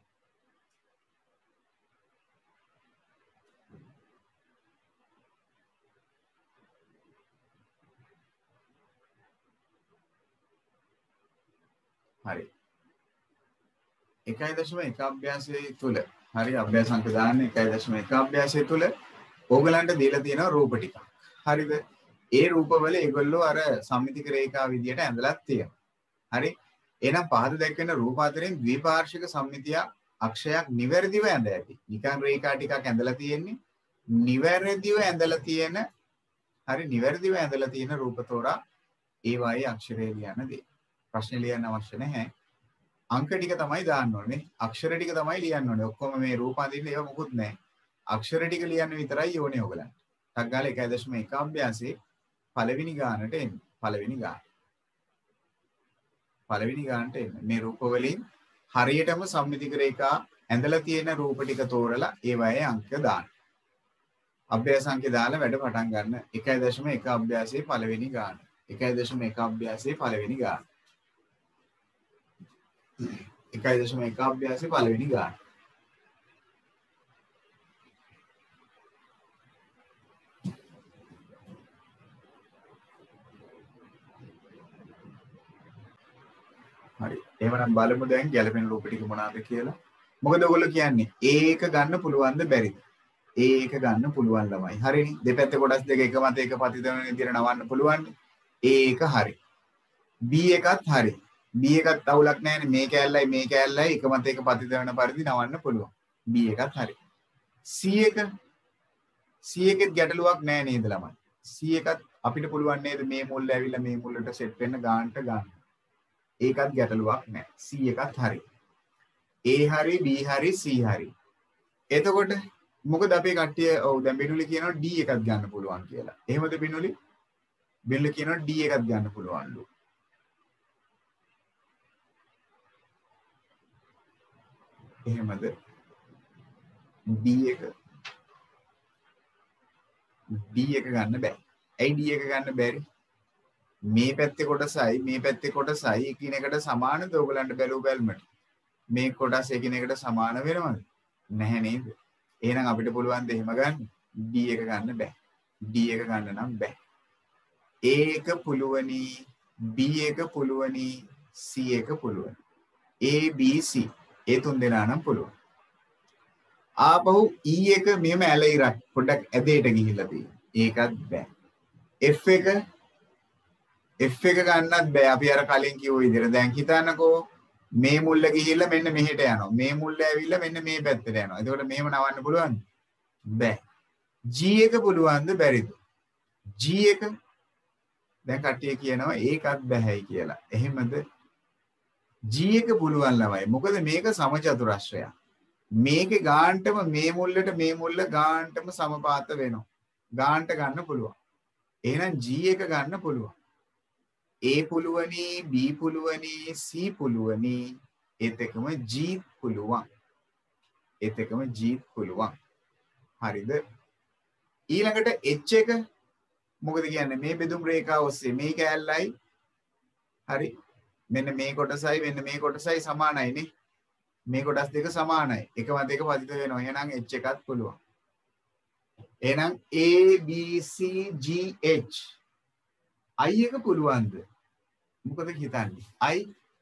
හරි. එකයි දශම එක අභ්‍යාසයේ තුල හරි අභ්‍යාස අංක දාන්න එකයි දශම එක අභ්‍යාසයේ තුල ඕගලන්ට දීලා තියෙනවා රූප ටිකක්. හරිද? ඒ රූපවල ඒගොල්ලෝ අර සම්මිතික රේඛා විදියට ඇඳලා තියෙනවා. හරි? එහෙනම් පහත දැක්වෙන රූප අතරින් ද්විපාර්ශ්වික සම්මිතිය අක්ෂයක් නිවැරදිව ඇඳ ඇති. නිකන් රේඛා ටිකක් ඇඳලා තියෙන්නේ. නිවැරදිව ඇඳලා තියෙන හරි නිවැරදිව ඇඳලා තියෙන රූප තෝරා ඒ වායේ අක්ෂරය ලියන්න දෙන්න. ප්‍රශ්න ලියන්න අවශ්‍ය නැහැ. අංක ටික තමයි දාන්න ඕනේ. අක්ෂර ටික තමයි ලියන්න ඕනේ. ඔක්කොම මේ රූප අඳින්න ඒව මොකුත් නැහැ. අක්ෂර ටික ලියන්න විතරයි ඕනේ ඔයගලන්ට. ටක් ගාලා එකයි දශම එක අභ්‍යාසයේ පළවෙනි ගානට එන්න. පළවෙනි ගාන. පළවෙනි ගානට එන්න. මේ රූප වලින් හරියටම සම්මිතික රේඛා ඇඳලා තියෙන රූප ටික තෝරලා ඒ වගේ අංක දාන්න. අභ්‍යාස අංක දාලා වැඩ පටන් ගන්න. එකයි දශම එක අභ්‍යාසයේ පළවෙනි ගාන. එකයි දශම එක අභ්‍යාසයේ පළවෙනි ගාන. එකයි දශම එක අභ්‍යාසයේ පළවෙනි ගාන. හරි. එහෙනම් බලමු දැන් ගැලපෙන රූප ටික මොනවාද කියලා. මොකද ඔයගොල්ලෝ කියන්නේ ඒක ගන්න පුළුවන්ද බැරිද? ඒක ගන්න පුළුවන් ළමයි. හරිනේ. දෙපැත්තේ කොටස් දෙක එක මත එක පතිත වෙන විදිහට නවන්න පුළුවන්. ඒක හරි. B එකත් හරි. B එකත් අවුලක් නැහැනේ. මේ කැලලයි මේ කැලලයි එක මත එක පතිත වෙන පරිදි නවන්න පුළුවන්. B එකත් හරි. C එක C එකෙත් ගැටලුවක් නැහැ නේද ළමයි? C එකත් අපිට පුළුවන් නේද මේ මුල්ල ඇවිල්ලා මේ මුල්ලට සෙට් වෙන්න ගානට ගන්න. ඒකත් ගැටලුවක් නැහැ. C එකත් හරි. A හරි B හරි C හරි. එතකොට මොකද අපේ කට්ටිය ඔව් දැන් බිනුලි කියනවා D එකත් ගන්න පුළුවන් කියලා. එහෙමද බිනුලි? බිනුලි කියනවා D එකත් ගන්න පුළුවන්ලු. එහෙමද? D එක D එක ගන්න බෑ. ඇයි D එක ගන්න බැරි? මේ පැත්තේ කොටසයි මේ පැත්තේ කොටසයි එකිනෙකට සමානද ඔයගලන්ට බැලුව බැලමට? මේ කොටස් එකිනෙකට සමාන වෙනවද? නැහැ නේද? එහෙනම් අපිට පුළුවන් ද එහෙම ගන්න? D එක ගන්න බෑ. D එක ගන්න නම් බෑ. A එක පුළුවනි, B එක පුළුවනි, C එක පුළුවනි. A B C ඒ තුන් දෙනා නම් පුළුවන්. ආපහු E එක මෙහෙම ඇලයිරක් පොඩ්ඩක් ඇදේට ගිහිල්ලා තියෙනවා. ඒකත් බෑ. F එක F එක ගන්නත් බෑ. අපි අර කලින් කිව්ව විදිහට. දැන් හිතන්නකෝ මේ මුල්ල ගිහිල්ලා මෙන්න මෙහෙට යනවා. මේ මුල්ල ඇවිල්ලා මෙන්න මේ පැත්තට යනවා. එතකොට මෙහෙම නවන්න පුළුවන්ද? බෑ. G එක පුළුවන්ද බැරිද? G එක දැන් කට්ටිය කියනවා ඒකත් බෑයි කියලා. එහෙමද? G එක පුළුවන් ළමයි. මොකද මේක සමචතුරස්‍රයක්. මේකේ ගානටම මේ මුල්ලට මේ මුල්ල ගානටම සමපාත වෙනවා. ගානට ගන්න පුළුවන්. එහෙනම් G එක ගන්න පුළුවන්. A පුළුවනි, B පුළුවනි, C පුළුවනි. ඒත් එකම G පුළුවන්. ඒත් එකම G පුළුවන්. හරිද? ඊළඟට H එක මොකද කියන්නේ? මේ බෙදුම් රේඛාව ඔස්සේ මේ කෑල්ලයි හරි මෙන්න මේ කොටසයි මෙන්න මේ කොටසයි සමානයිනේ. මේ කොටස් දෙක සමානයි. එකවත් එක පතිත වෙනවා. එහෙනම් H එකත් පුළුවන්. එහෙනම් A B C G H I එක පුළුවන්ද? මොකද හිතන්නේ? I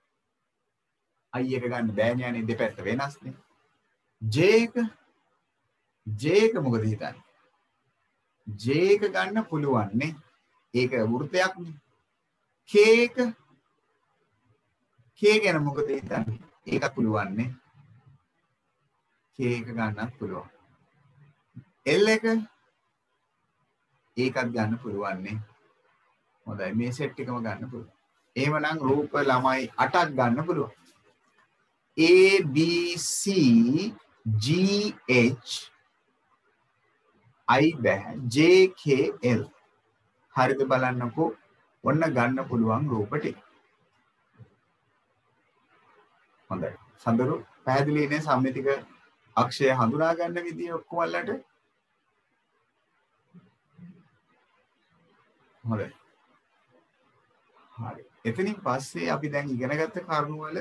I එක ගන්න බෑනේ අනේ දෙපැත්ත වෙනස්නේ. J එක J එක මොකද හිතන්නේ? J එක ගන්න පුළුවන් නේ. ඒක වෘත්තයක්නේ. K එක K ගැන මොකද හිතන්නේ? ඒක පුළුවන් නේ. K එක ගන්නත් පුළුවන්. L එක ඒකත් ගන්න පුළුවන් නේ. හොඳයි මේ සෙට් එකම ගන්න පුළුවන්. එහෙමනම් රූප ළමයි අටක් ගන්න පුළුවන්. A B C G H I බෑ J K L හරිද බලන්නකෝ ඔන්න ගන්න පුළුවන් රූප ටික. හොඳයි. සඳරු පැහැදිලි නේ සම්මිතික අක්ෂය හඳුනා ගන්න විදිය ඔක්කොම වලට. හොඳයි. හරි. එතනින් පස්සේ අපි දැන් ඉගෙන ගත්ත කරුණු වල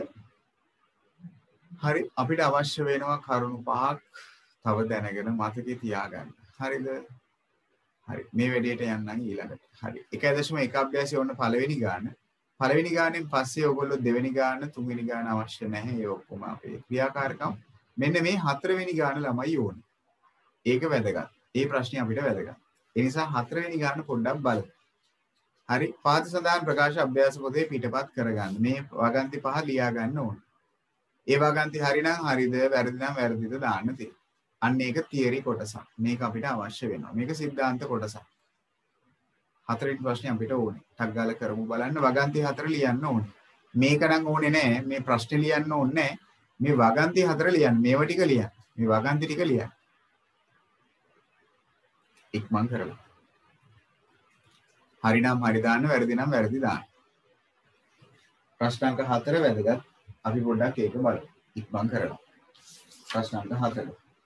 හරි අපිට අවශ්‍ය වෙනවා කරුණු පහක් තව දැනගෙන මතකේ තියාගන්න. හරිද? හරි. මේ වැඩේට යන්නම් ඊළඟට. හරි. එක දශම එක අභ්‍යාසය වුණ පළවෙනි ගාන. පළවෙනි ගානෙන් පස්සේ ඔයගොල්ලෝ දෙවෙනි ගාන, තුන්වෙනි ගාන අවශ්‍ය නැහැ. ඒ ඔක්කොම අපේ ක්‍රියාකාරකම්. මෙන්න මේ හතරවෙනි ගාන ළමයි ඕනේ. ඒක වැදගත්. ඒ ප්‍රශ්නේ අපිට වැදගත්. ඒ නිසා හතරවෙනි ගාන පොඩ්ඩක් බලමු. හරි. පාද සඳහන් ප්‍රකාශ අභ්‍යාස පොතේ පිටපත් කරගන්න. මේ වගන්ති පහ ලියා ගන්න ඕනේ. ඒ වගන්ති හරිනම් හරිද, වැරදි නම් වැරදිද දාන්න තියෙනවා. අන්න ඒක තියරි කොටසක්. මේක අපිට අවශ්‍ය වෙනවා. මේක සිද්ධාන්ත කොටසක්. හතරවෙනි ප්‍රශ්නේ අපිට ඕනේ. ටක් ගාලා කරමු බලන්න. වගන්ති හතර ලියන්න ඕනේ. මේක නම් ඕනේ නෑ. මේ ප්‍රශ්නේ ලියන්න ඕනේ නෑ. මේ වගන්ති හතර ලියන්න. මේව ටික ලියන්න. මේ වගන්ති ටික ලියන්න. ඉක්මන් කරලා. හරි නම් හරි දාන්න, වැරදි නම් වැරදි දාන්න. ප්‍රශ්න අංක හතර වැදගත්. අපි පොඩ්ඩක් ඒක බලමු. ඉක්මන් කරලා. ප්‍රශ්න අංක හතර.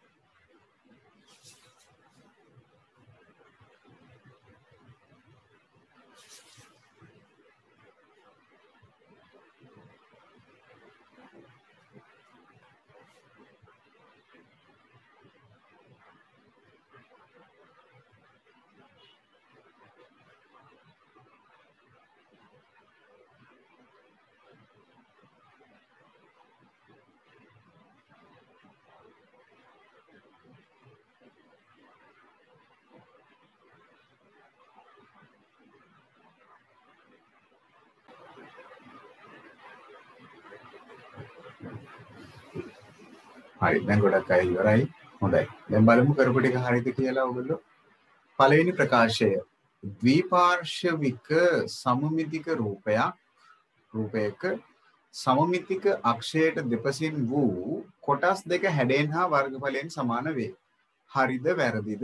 හරි දැන් ගොඩක් අය ඉවරයි. හොඳයි. දැන් බලමු කරපු ටික හරියද කියලා ඔයගොල්ලෝ. පළවෙනි ප්‍රකාශය ද්විපාර්ශ්වික සමමිතික රූපයක් රූපයක සමමිතික අක්ෂයට දෙපසින් වූ කොටස් දෙක හැඩයෙන් හා වර්ගඵලයෙන් සමාන වේ. හරිද වැරදිද?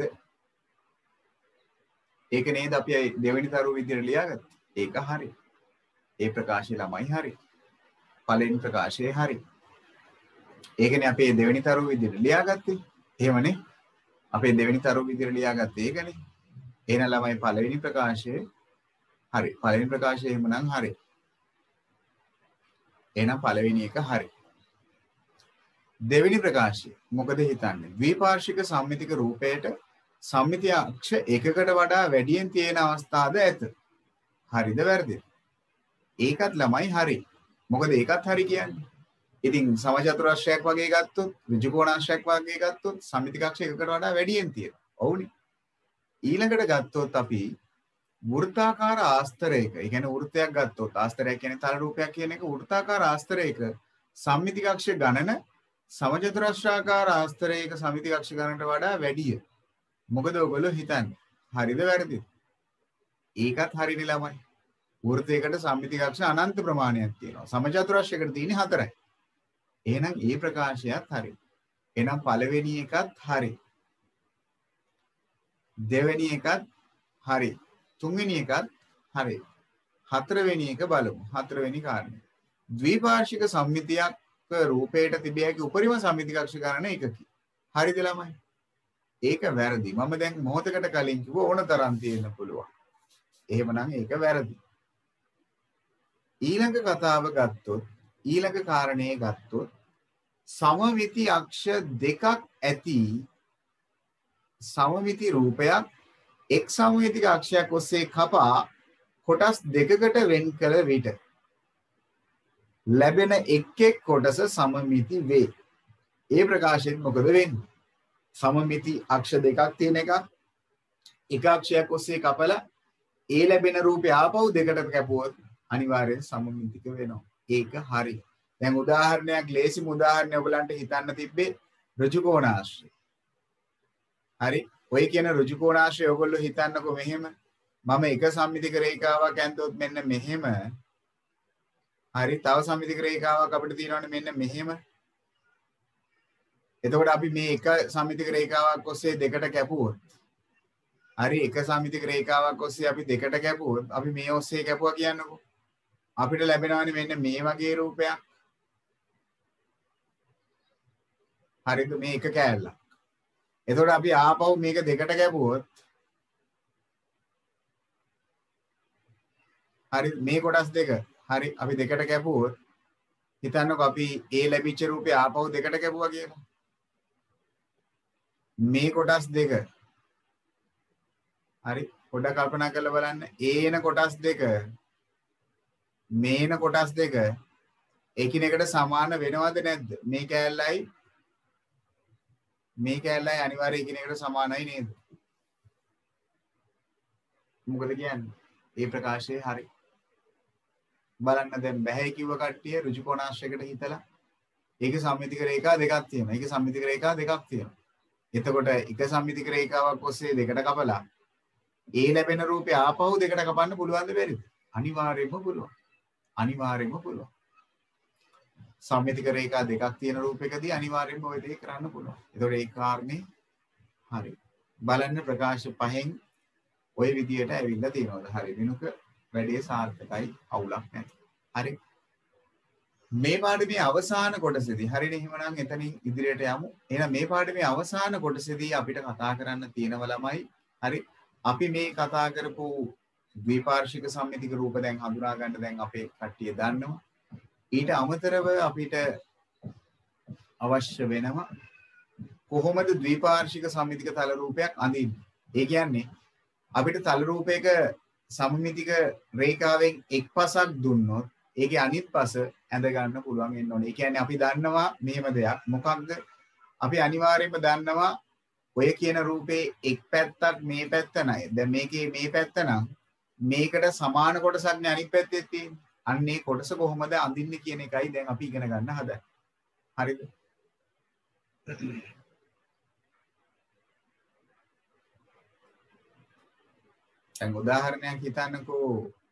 ඒක නේද අපි දෙවෙනි තරුව විදිහට ලියාගත්තේ. ඒක හරි. ඒ ප්‍රකාශය ළමයි හරි. පළවෙනි ප්‍රකාශය හරි. ඒකනේ අපේ දෙවෙනි තරුව විදිහට ලියාගත්තේ. එහෙමනේ. අපේ දෙවෙනි තරුව විදිහට ලියාගත්තේ ඒකනේ. එහෙනම් ළමයි පළවෙනි ප්‍රකාශය හරි. පළවෙනි ප්‍රකාශය එහෙමනම් හරි. එහෙනම් පළවෙනි එක හරි. දෙවෙනි ප්‍රකාශය මොකද හිතන්නේ? ද්විපාර්ශ්වික සම්මිතික රූපයට සම්මිතිය අක්ෂ එකකට වඩා වැඩියෙන් තියෙන අවස්ථාද ඇත. හරිද වැරදිද? ඒකත් ළමයි හරි. මොකද ඒකත් හරි කියන්නේ. ඉතින් සමචතුරස්‍රයක් වගේ ගත්තොත්, ඍජු කෝණාශ්‍රයක් වගේ ගත්තොත් සම්මිති කක්ෂ එකකට වඩා වැඩියෙන් තියෙනවා. ඔව්නේ. ඊළඟට ගත්තොත් අපි වෘත්තාකාර ආස්තරයක, ඒ කියන්නේ වෘත්තයක් ගත්තොත්, ආස්තරයක් කියන්නේ තල රූපයක් කියන එක, වෘත්තාකාර ආස්තරයක සම්මිති කක්ෂ ගණන සමචතුරස්‍රාකාර ආස්තරයක සම්මිති කක්ෂ ගණනට වඩා වැඩිය. මොකද ඔයගොල්ලෝ හිතන්නේ හරිද වැරදිද? ඒකත් හරිනේ ළමයි. වෘත්තයකට සම්මිති කක්ෂ අනන්ත ප්‍රමාණයක් තියෙනවා. සමචතුරස්‍රයකට තියෙන්නේ හතරයි. එහෙනම් ඒ ප්‍රකාශයත් හරි. එහෙනම් පළවෙනි එකත් හරි. දෙවෙනි එකත් හරි. තුන්වෙනි එකත් හරි. හතරවෙනි එක බලමු. හතරවෙනි කාරණය. ද්විපාර්ශ්වික සම්මිතියක් රූපයට තිබිය හැකි උපරිම සම්මිති කක්ෂ ගණන එකකි. හරිද ළමයි? ඒක වැරදි. මම දැන් මොහොතකට කලින් කිව්ව ඕන තරම් තියෙන්න පුළුවන්. එහෙමනම් ඒක වැරදි. ඊළඟ කතාව ගත්තොත්, ඊළඟ කාරණේ ගත්තොත් සමමිති අක්ෂ දෙකක් ඇති සමමිති රූපයක් එක් සමමිතික අක්ෂයක් ඔස්සේ කපා කොටස් දෙකකට වෙන් කළ විට ලැබෙන එක් එක් කොටස සමමිති වේ. ඒ ප්‍රකාශයෙන් මොකද වෙන්නේ? සමමිති අක්ෂ දෙකක් තියෙන එක එක අක්ෂයක් ඔස්සේ කපලා ඒ ලැබෙන රූපය ආපහු දෙකට කැපුවොත් අනිවාර්යෙන් සමමිතික වෙනවා. ඒක හරි. දැන් උදාහරණයක්, ලේසිම උදාහරණයක් ඔයගලන්ට හිතන්න තිබ්බේ ඍජු කෝණාශ්‍රය. හරි. ඔය කියන ඍජු කෝණාශ්‍රය ඔයගොල්ලෝ හිතන්නකෝ මෙහෙම. මම එක සම්මිතික රේඛාවක් ඇන්දොත් මෙන්න මෙහෙම. හරි. තව සම්මිතික රේඛාවක් අපිට තියෙනවනේ මෙන්න මෙහෙම. එතකොට අපි මේ එක සම්මිතික රේඛාවක් ඔස්සේ දෙකට කැපුවොත්, හරි, එක සම්මිතික රේඛාවක් ඔස්සේ අපි දෙකට කැපුවොත්, අපි මේ ඔස්සේ කැපුවා කියන්නකෝ. අපිට ලැබෙනවානේ මෙන්න මේ වගේ රූපයක්. හරිද? මේ එක කෑල්ලක්. එතකොට අපි ආපහු මේක දෙකට කැපුවොත්, හරි, මේ කොටස් දෙක, හරි, අපි දෙකට කැපුවොත් හිතන්නකෝ අපි ඒ ලැබිච්ච රූපේ ආපහු දෙකට කැපුවා කියලා. මේ කොටස් දෙක, හරි, පොඩ්ඩක් කල්පනා කරලා බලන්න. ඒන කොටස් දෙක, මේන කොටස් දෙක එකිනෙකට සමාන වෙනවද නැද්ද? මේ කෑල්ලයි මේ කෑල්ලයි අනිවාර්යයෙන් එකිනෙකට සමානයි නේද? මොකද කියන්නේ? ඒ ප්‍රකාශය හරි. බලන්න දැන් බැහැ කිව්ව කට්ටිය ඍජු කෝණාශ්‍රයකට හිතලා ඒක සම්මිතික රේඛා දෙකක් තියෙනවා. ඒක සම්මිතික රේඛා දෙකක් තියෙනවා. එතකොට එක සම්මිතික රේඛාවක් ඔස්සේ දෙකට කපලා ඒ ලැබෙන රූපය ආපහු දෙකට කපන්න පුළුවන්ද බැරිද? අනිවාර්යයෙන්ම පුළුවන්. අනිවාර්යයෙන්ම පුළුවන්. සම්මිතික රේඛා දෙකක් තියෙන රූපයකදී අනිවාර්යයෙන්ම ওই දේ කරන්න පුළුවන්. ඒතකොට ඒ කාරණේ හරි. බලන්න ප්‍රකාශ පහෙන් ওই විදියට ඇවිල්ලා තියෙනවද? හරි. වෙනුක වැඩේ සාර්ථකයි, අවුලක් නැති. හරි. මේ පාඩමේ අවසාන කොටසේදී හරිනේ. එහෙමනම් එතනින් ඉදිරියට යමු. එහෙනම් මේ පාඩමේ අවසාන කොටසේදී අපිට කතා කරන්න තියෙනව ළමයි. හරි. අපි මේ කතා කරපු ද්විපාර්ශ්වික සම්මිතික රූප දැන් හඳුනා ගන්න දැන් අපේ කට්ටිය දන්නවා. ඊට අමතරව අපිට අවශ්‍ය වෙනවා කොහොමද ද්විපාර්ශ්වික සම්මිතික තල රූපයක් අඳින්නේ? ඒ කියන්නේ අපිට තල රූපයක සම්මිතික රේඛාවෙන් එක් පසක් දුන්නොත් ඒකේ අනිත් පස ඇඳ ගන්න පුළුවන් වෙන්න ඕනේ. ඒ කියන්නේ අපි දන්නවා මෙහෙම දෙයක්. මොකක්ද? අපි අනිවාර්යයෙන්ම දන්නවා ඔය කියන රූපේ එක් පැත්තක් මේ පැත්ත නයි. දැන් මේකේ මේ පැත්ත නම් මේකට සමාන කොටසක් නේ අනිත් පැත්තේ තියෙන්නේ. අන්න ඒ කොටස කොහොමද අඳින්නේ කියන එකයි දැන් අපි ඉගෙන ගන්න හදන්නේ. හරිද? දැන් උදාහරණයක් හිතන්නකෝ.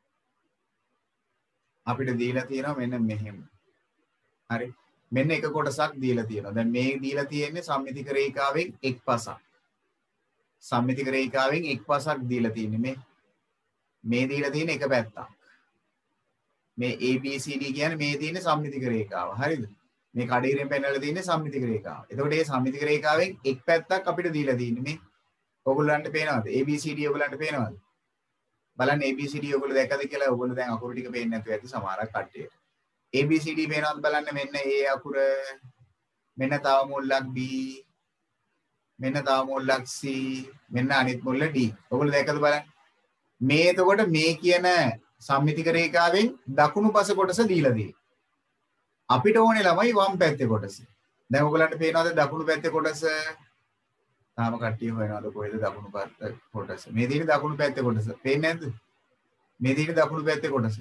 අපිට දීලා තියෙනවා මෙන්න මෙහෙම. හරි. මෙන්න එක කොටසක් දීලා තියෙනවා. දැන් මේ දීලා තියෙන්නේ සම්මිතික රේඛාවෙන් එක් පසක්. සම්මිතික රේඛාවෙන් එක් පසක් දීලා තියෙන්නේ මේ. මේ දීලා තියෙන එක පැත්තක්. මේ A B C D කියන්නේ මේ තියෙන්නේ සම්මිතික රේඛාව. හරිද? මේ කඩේරියෙන් පෙන්නලා තියෙන්නේ සම්මිතික රේඛාව. එතකොට මේ සම්මිතික රේඛාවෙන් එක් පැත්තක් අපිට දීලා තියෙන්නේ මේ. ඔයගොල්ලන්ට පේනවද? A B C D ඔයගොල්ලන්ට පේනවද? බලන්න A B C D ඔයගොල්ලෝ දැක්කද කියලා. ඔයගොල්ලෝ දැන් අකුරු ටික පේන්නේ නැතුව ඇති සමහරක් කට්ටියට. A B C D පේනවද බලන්න. මෙන්න A අකුර, මෙන්න තව මුල්ලක් B, මෙන්න තව මුල්ලක් C, මෙන්න අනිත් මුල්ල D. ඔයගොල්ලෝ දැක්කද බලන්න. මේ එතකොට මේ කියන සම්මිතික රේඛාවෙන් දකුණු පස කොටස දීලා තියෙන්නේ. අපිට ඕනේ ළමයි වම් පැත්තේ කොටස. දැන් ඔයගලන්ට පේනවද දකුණු පැත්තේ කොටස? තාම කට්ටිය හොයනවද කොහෙද දකුණු පැත්ත කොටස? මේ තියෙන දකුණු පැත්තේ කොටස. පේන්නේ නැද්ද? මේ තියෙන දකුණු පැත්තේ කොටස.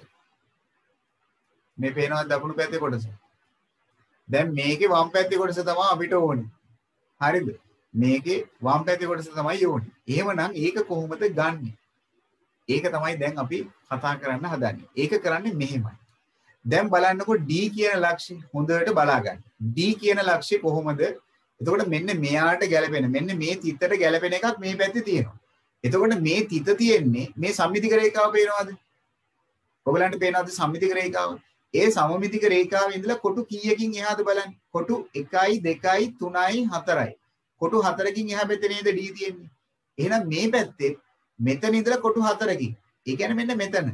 මේ පේනවද දකුණු පැත්තේ කොටස? දැන් මේකේ වම් පැත්තේ කොටස තමයි අපිට ඕනේ. හරිද? මේකේ වම් පැත්තේ කොටස තමයි ඕනේ. එහෙමනම් ඒක කොහොමද ගන්නෙ? ඒක තමයි දැන් අපි කතා කරන්න හදන්නේ. ඒක කරන්නේ මෙහෙමයි. දැන් බලන්නකො D කියන ලක්ෂ්‍ය හොඳට බලා ගන්න. D කියන ලක්ෂ්‍ය කොහොමද? එතකොට මෙන්න මෙයාට ගැලපෙන මෙන්න මේ තිතට ගැලපෙන එකක් මේ පැත්තේ තියෙනවා. එතකොට මේ තිත තියෙන්නේ මේ සම්මිතික රේඛාව පේනවද? ඔයගලන්ට පේනවද සම්මිතික රේඛාව? ඒ සමමිතික රේඛාවේ ඉඳලා කොටු කීයකින් එහාද බලන්න. කොටු එකයි දෙකයි තුනයි හතරයි. කොටු හතරකින් එහා පැත්තේ නේද D තියෙන්නේ. එහෙනම් මේ පැත්තේ මෙතන ඉඳලා කොටු හතරකින්. ඒ කියන්නේ මෙන්න මෙතන.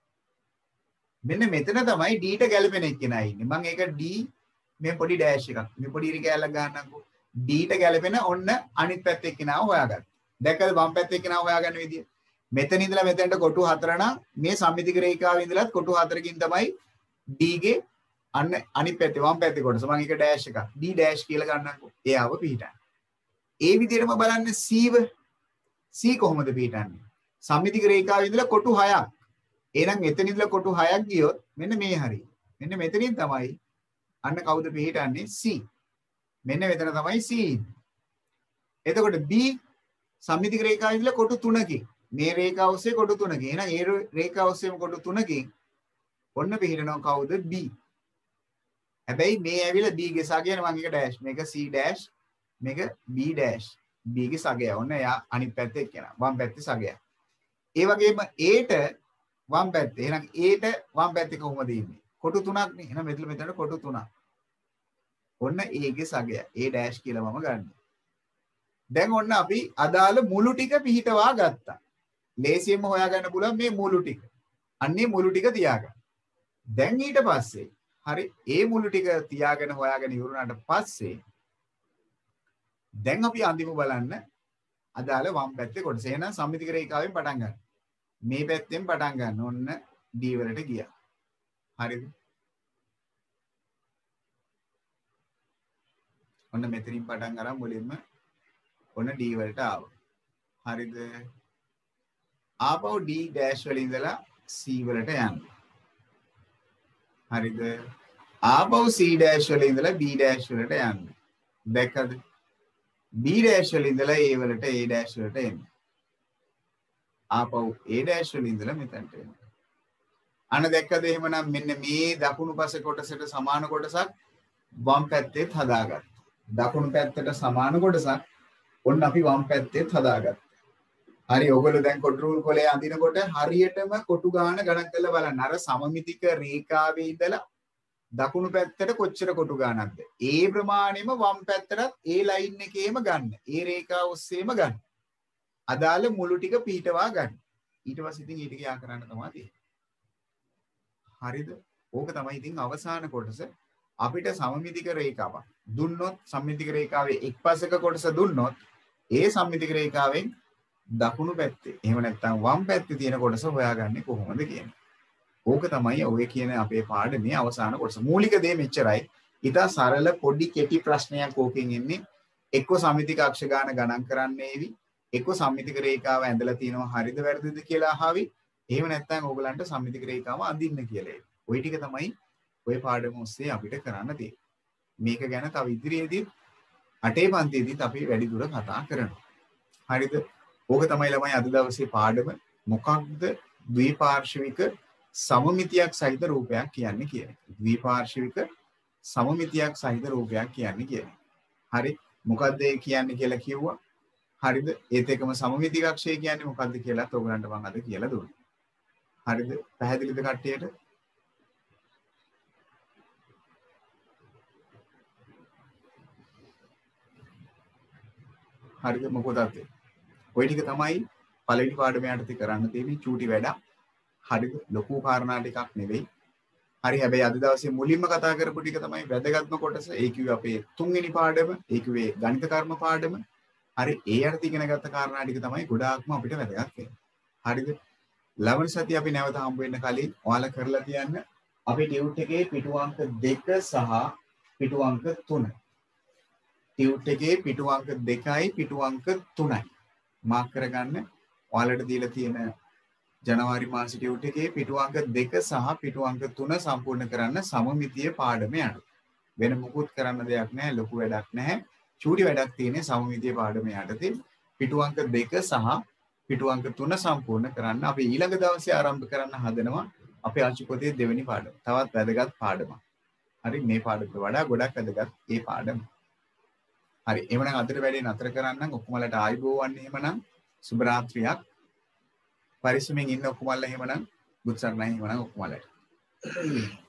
මෙන්න මෙතන තමයි D ට ගැලපෙන එක්කෙනා ඉන්නේ. මම ඒක D මේ පොඩි ඩෑෂ් එකක්. මේ පොඩි ඉරි කැලක් ගන්නම්කෝ. D ට ගැලපෙන ඔන්න අනිත් පැත්තේ එක්කෙනාව හොයාගන්න. දැක්කද වම් පැත්තේ එක්කෙනාව හොයාගන්න විදිය? මෙතන ඉඳලා මෙතනට කොටු හතර නම් මේ සම්මිතික රේඛාවේ ඉඳලත් කොටු හතරකින් තමයි D ගේ අන්න අනිත් පැත්තේ වම් පැත්තේ කොටස. මම ඒක ඩෑෂ් එකක්. D ඩෑෂ් කියලා ගන්නම්කෝ. එයාව පිහිටන්න. ඒ විදිහටම බලන්න C ව. C කොහොමද පිහිටන්නේ? සම්මිතික රේඛාවේ ඉඳලා කොටු හයක්. එහෙනම් එතන ඉඳලා කොටු හයක් ගියොත් මෙන්න මේ හරිය. මෙන්න මෙතනින් තමයි අන්න කවුද පිහිටන්නේ? C. මෙන්න මෙතන තමයි C. එතකොට B සම්මිතික රේඛාවේ ඉඳලා කොටු තුනකින් මේ රේඛාව ඔස්සේ කොටු තුනකින්. එහෙනම් ඒ රේඛාව ඔස්සේම කොටු තුනකින් ඔන්න පිහිටනවා කවුද? B. හැබැයි මේ ඇවිල්ලා B ගේ සගයන මම එක ඩෑෂ්. මේක C ඩෑෂ්. මේක B ඩෑෂ්. B ගේ සගය. ඔන්න එයා අනිත් පැත්තේ එක්කෙනා. වම් පැත්තේ සගය. ඒ වගේම A ට වම් පැත්තේ. එහෙනම් A ට වම් පැත්තේ කොහොමද ඉන්නේ? කොටු තුනක් නේ. එහෙනම් මෙතන මෙතන කොටු තුනක්. ඔන්න A ගේ සගය. A ඩෑෂ් කියලා මම ගන්න. දැන් ඔන්න අපි අදාළ මුළු ටික පිහිටවා ගත්තා. ලේසියෙන්ම හොයාගන්න පුළුවන් මේ මුළු ටික. අන්නේ මුළු ටික තියාගන්න. දැන් ඊට පස්සේ හරි ඒ මුළු ටික තියාගෙන හොයාගෙන ඉවරුනාට පස්සේ දැන් අපි අන්තිම බලන්න අදාළ වම් පැත්තේ කොටස. එහෙනම් සම්මිතික රේඛාවෙන් පටන් ගන්න. මේ පැත්තෙන් පටන් ගන්න. ඔන්න D වලට ගියා. හරිද? ඔන්න මෙතනින් පටන් අරන් මුලින්ම ඔන්න D වලට ආවා. හරිද? ආපහු D ඩෑෂ් වල ඉඳලා C වලට යන්න. හරිද? ආපහු C ඩෑෂ් වල ඉඳලා B ඩෑෂ් වලට යන්න. දැක්කද? B ඩෑෂ් වල ඉඳලා A වලට A ඩෑෂ් වලට එන්න. ආපහු A ඩෑෂ් වල ඉඳලා මෙතනට එන්න. අන්න දැක්කද? එහෙමනම් මෙන්න මේ දකුණු පස කොටසට සමාන කොටසක් වම් පැත්තේත් හදාගත්තා. දකුණු පැත්තට සමාන කොටසක් ඔන්න අපි වම් පැත්තේත් හදාගත්තා. හරි ඔයගොල්ලෝ දැන් කොටු කොලේ අඳිනකොට හරියටම කොටු ගාන ගණන් කරලා බලන්න. අර සමමිතික රේඛාවේ ඉඳලා දකුණු පැත්තට කොච්චර කොටු ගානක්ද? ඒ ප්‍රමාණයම වම් පැත්තටත් ඒ ලයින් එකේම ගන්න. ඒ රේඛාව ඔස්සේම ගන්න. අදාළ මුළු ටික පීඨවා ගන්න. ඊට පස්සේ ඉතින් ඊට ගියා කරන්න තමයි තියෙන්නේ. හරිද? ඕක තමයි ඉතින් අවසාන කොටස. අපිට සමමිතික රේඛාවක් දුන්නොත් සම්මිතික රේඛාවේ එක් පසක කොටස දුන්නොත් ඒ සම්මිතික රේඛාවෙන් දකුණු පැත්තේ එහෙම නැත්නම් වම් පැත්තේ තියෙන කොටස හොයාගන්නේ කොහොමද කියන්නේ. ඕක තමයි ඔය කියන අපේ පාඩමේ අවසාන කොටස. මූලික දේ මෙච්චරයි. ඊට සරල පොඩි කෙටි ප්‍රශ්නයක් ඕකෙන් එන්නේ. එක්ක සම්මිතික අක්ෂ ගාන ගණන් කරන්නේවි. එක්ක සම්මිතික රේඛාව ඇඳලා තියෙනවා හරිද වැරදිද කියලා අහවි. එහෙම නැත්නම් ඕගලන්ට සම්මිතික රේඛාව අඳින්න කියලා. ওই ටික තමයි ඔය පාඩම ඔස්සේ අපිට කරන්න තියෙන්නේ. මේක ගැන තව ඉදිරියේදී අටේ පන්තියේදීත් අපි වැඩි දුර කතා කරනවා. හරිද? ඕක තමයි ළමයි අද දවසේ පාඩම. මොකක්ද ද්විපාර්ශ්වික සමමිතියක් සහිත රූපයක් කියන්නේ කියන්නේ. ද්විපාර්ශ්වික සමමිතියක් සහිත රූපයක් කියන්නේ කියන්නේ. හරි? මොකද්ද ඒ කියන්නේ කියලා කිව්වා. හරිද? ඒත් එකම සමමිතික අක්ෂය කියන්නේ මොකද්ද කියලාත් ඔයගලන්ට මම අද කියලා දුන්නා. හරිද? පැහැදිලිද කට්ටියට? හරිද? මොකද අද ඔය ටික තමයි පළවෙනි පාඩම යටතේ කරන්න තියෙන්නේ චූටි වැඩ. හරිද? ලොකු කාරණා ටිකක් නෙවෙයි. හරි හැබැයි අද දවසේ මුලින්ම කතා කරපු ටික තමයි වැදගත්ම කොටස. ඒ කිව්වේ අපේ තුන්වෙනි පාඩම. ඒ කිව්වේ ගණිත කර්ම පාඩම. හරි ඒ යටතේ ඉගෙන ගත්ත කාරණා ටික තමයි ගොඩාක්ම අපිට වැදගත් වෙන්නේ. හරිද? ලබන සතිය අපි නැවත හම්බ වෙන්න කලින් ඔයාලා කරලා තියන්න අපේ ටියුට් එකේ පිටු අංක දෙක සහ පිටු අංක තුන. ටියුට් එකේ පිටු අංක දෙකයි පිටු අංක තුනයි. මාක් කරගන්න. ඔයාලට දීලා තියෙන ජනවාරි මාසේ ටියුට් එකේ පිටු අංක දෙක සහ පිටු අංක තුන සම්පූර්ණ කරන්න සමමිතිය පාඩම යනවා. වෙන මොකුත් කරන්න දෙයක් නැහැ, ලොකු වැඩක් නැහැ. චූටි වැඩක් තියෙන්නේ සමමිතිය පාඩම යටතේ පිටු අංක දෙක සහ පිටු අංක තුන සම්පූර්ණ කරන්න. අපි ඊළඟ දවසේ ආරම්භ කරන්න හදනවා අපේ ආච්චි පොතේ දෙවෙනි පාඩම. තවත් වැදගත් පාඩමක්. හරි, මේ පාඩමට වඩා ගොඩක් වැදගත් මේ පාඩම. හරි, එහෙනම් අදට වැඩේ නතර කරන්නම්. ඔක්කොමලට ආයිබෝවන්. එහෙමනම් සුබ රාත්‍රියක්. පරිස්සමෙන් ඉන්න ඔක්කොමලා. එහෙමනම් බුත් සරණයි. එහෙමනම් ඔක්කොමලට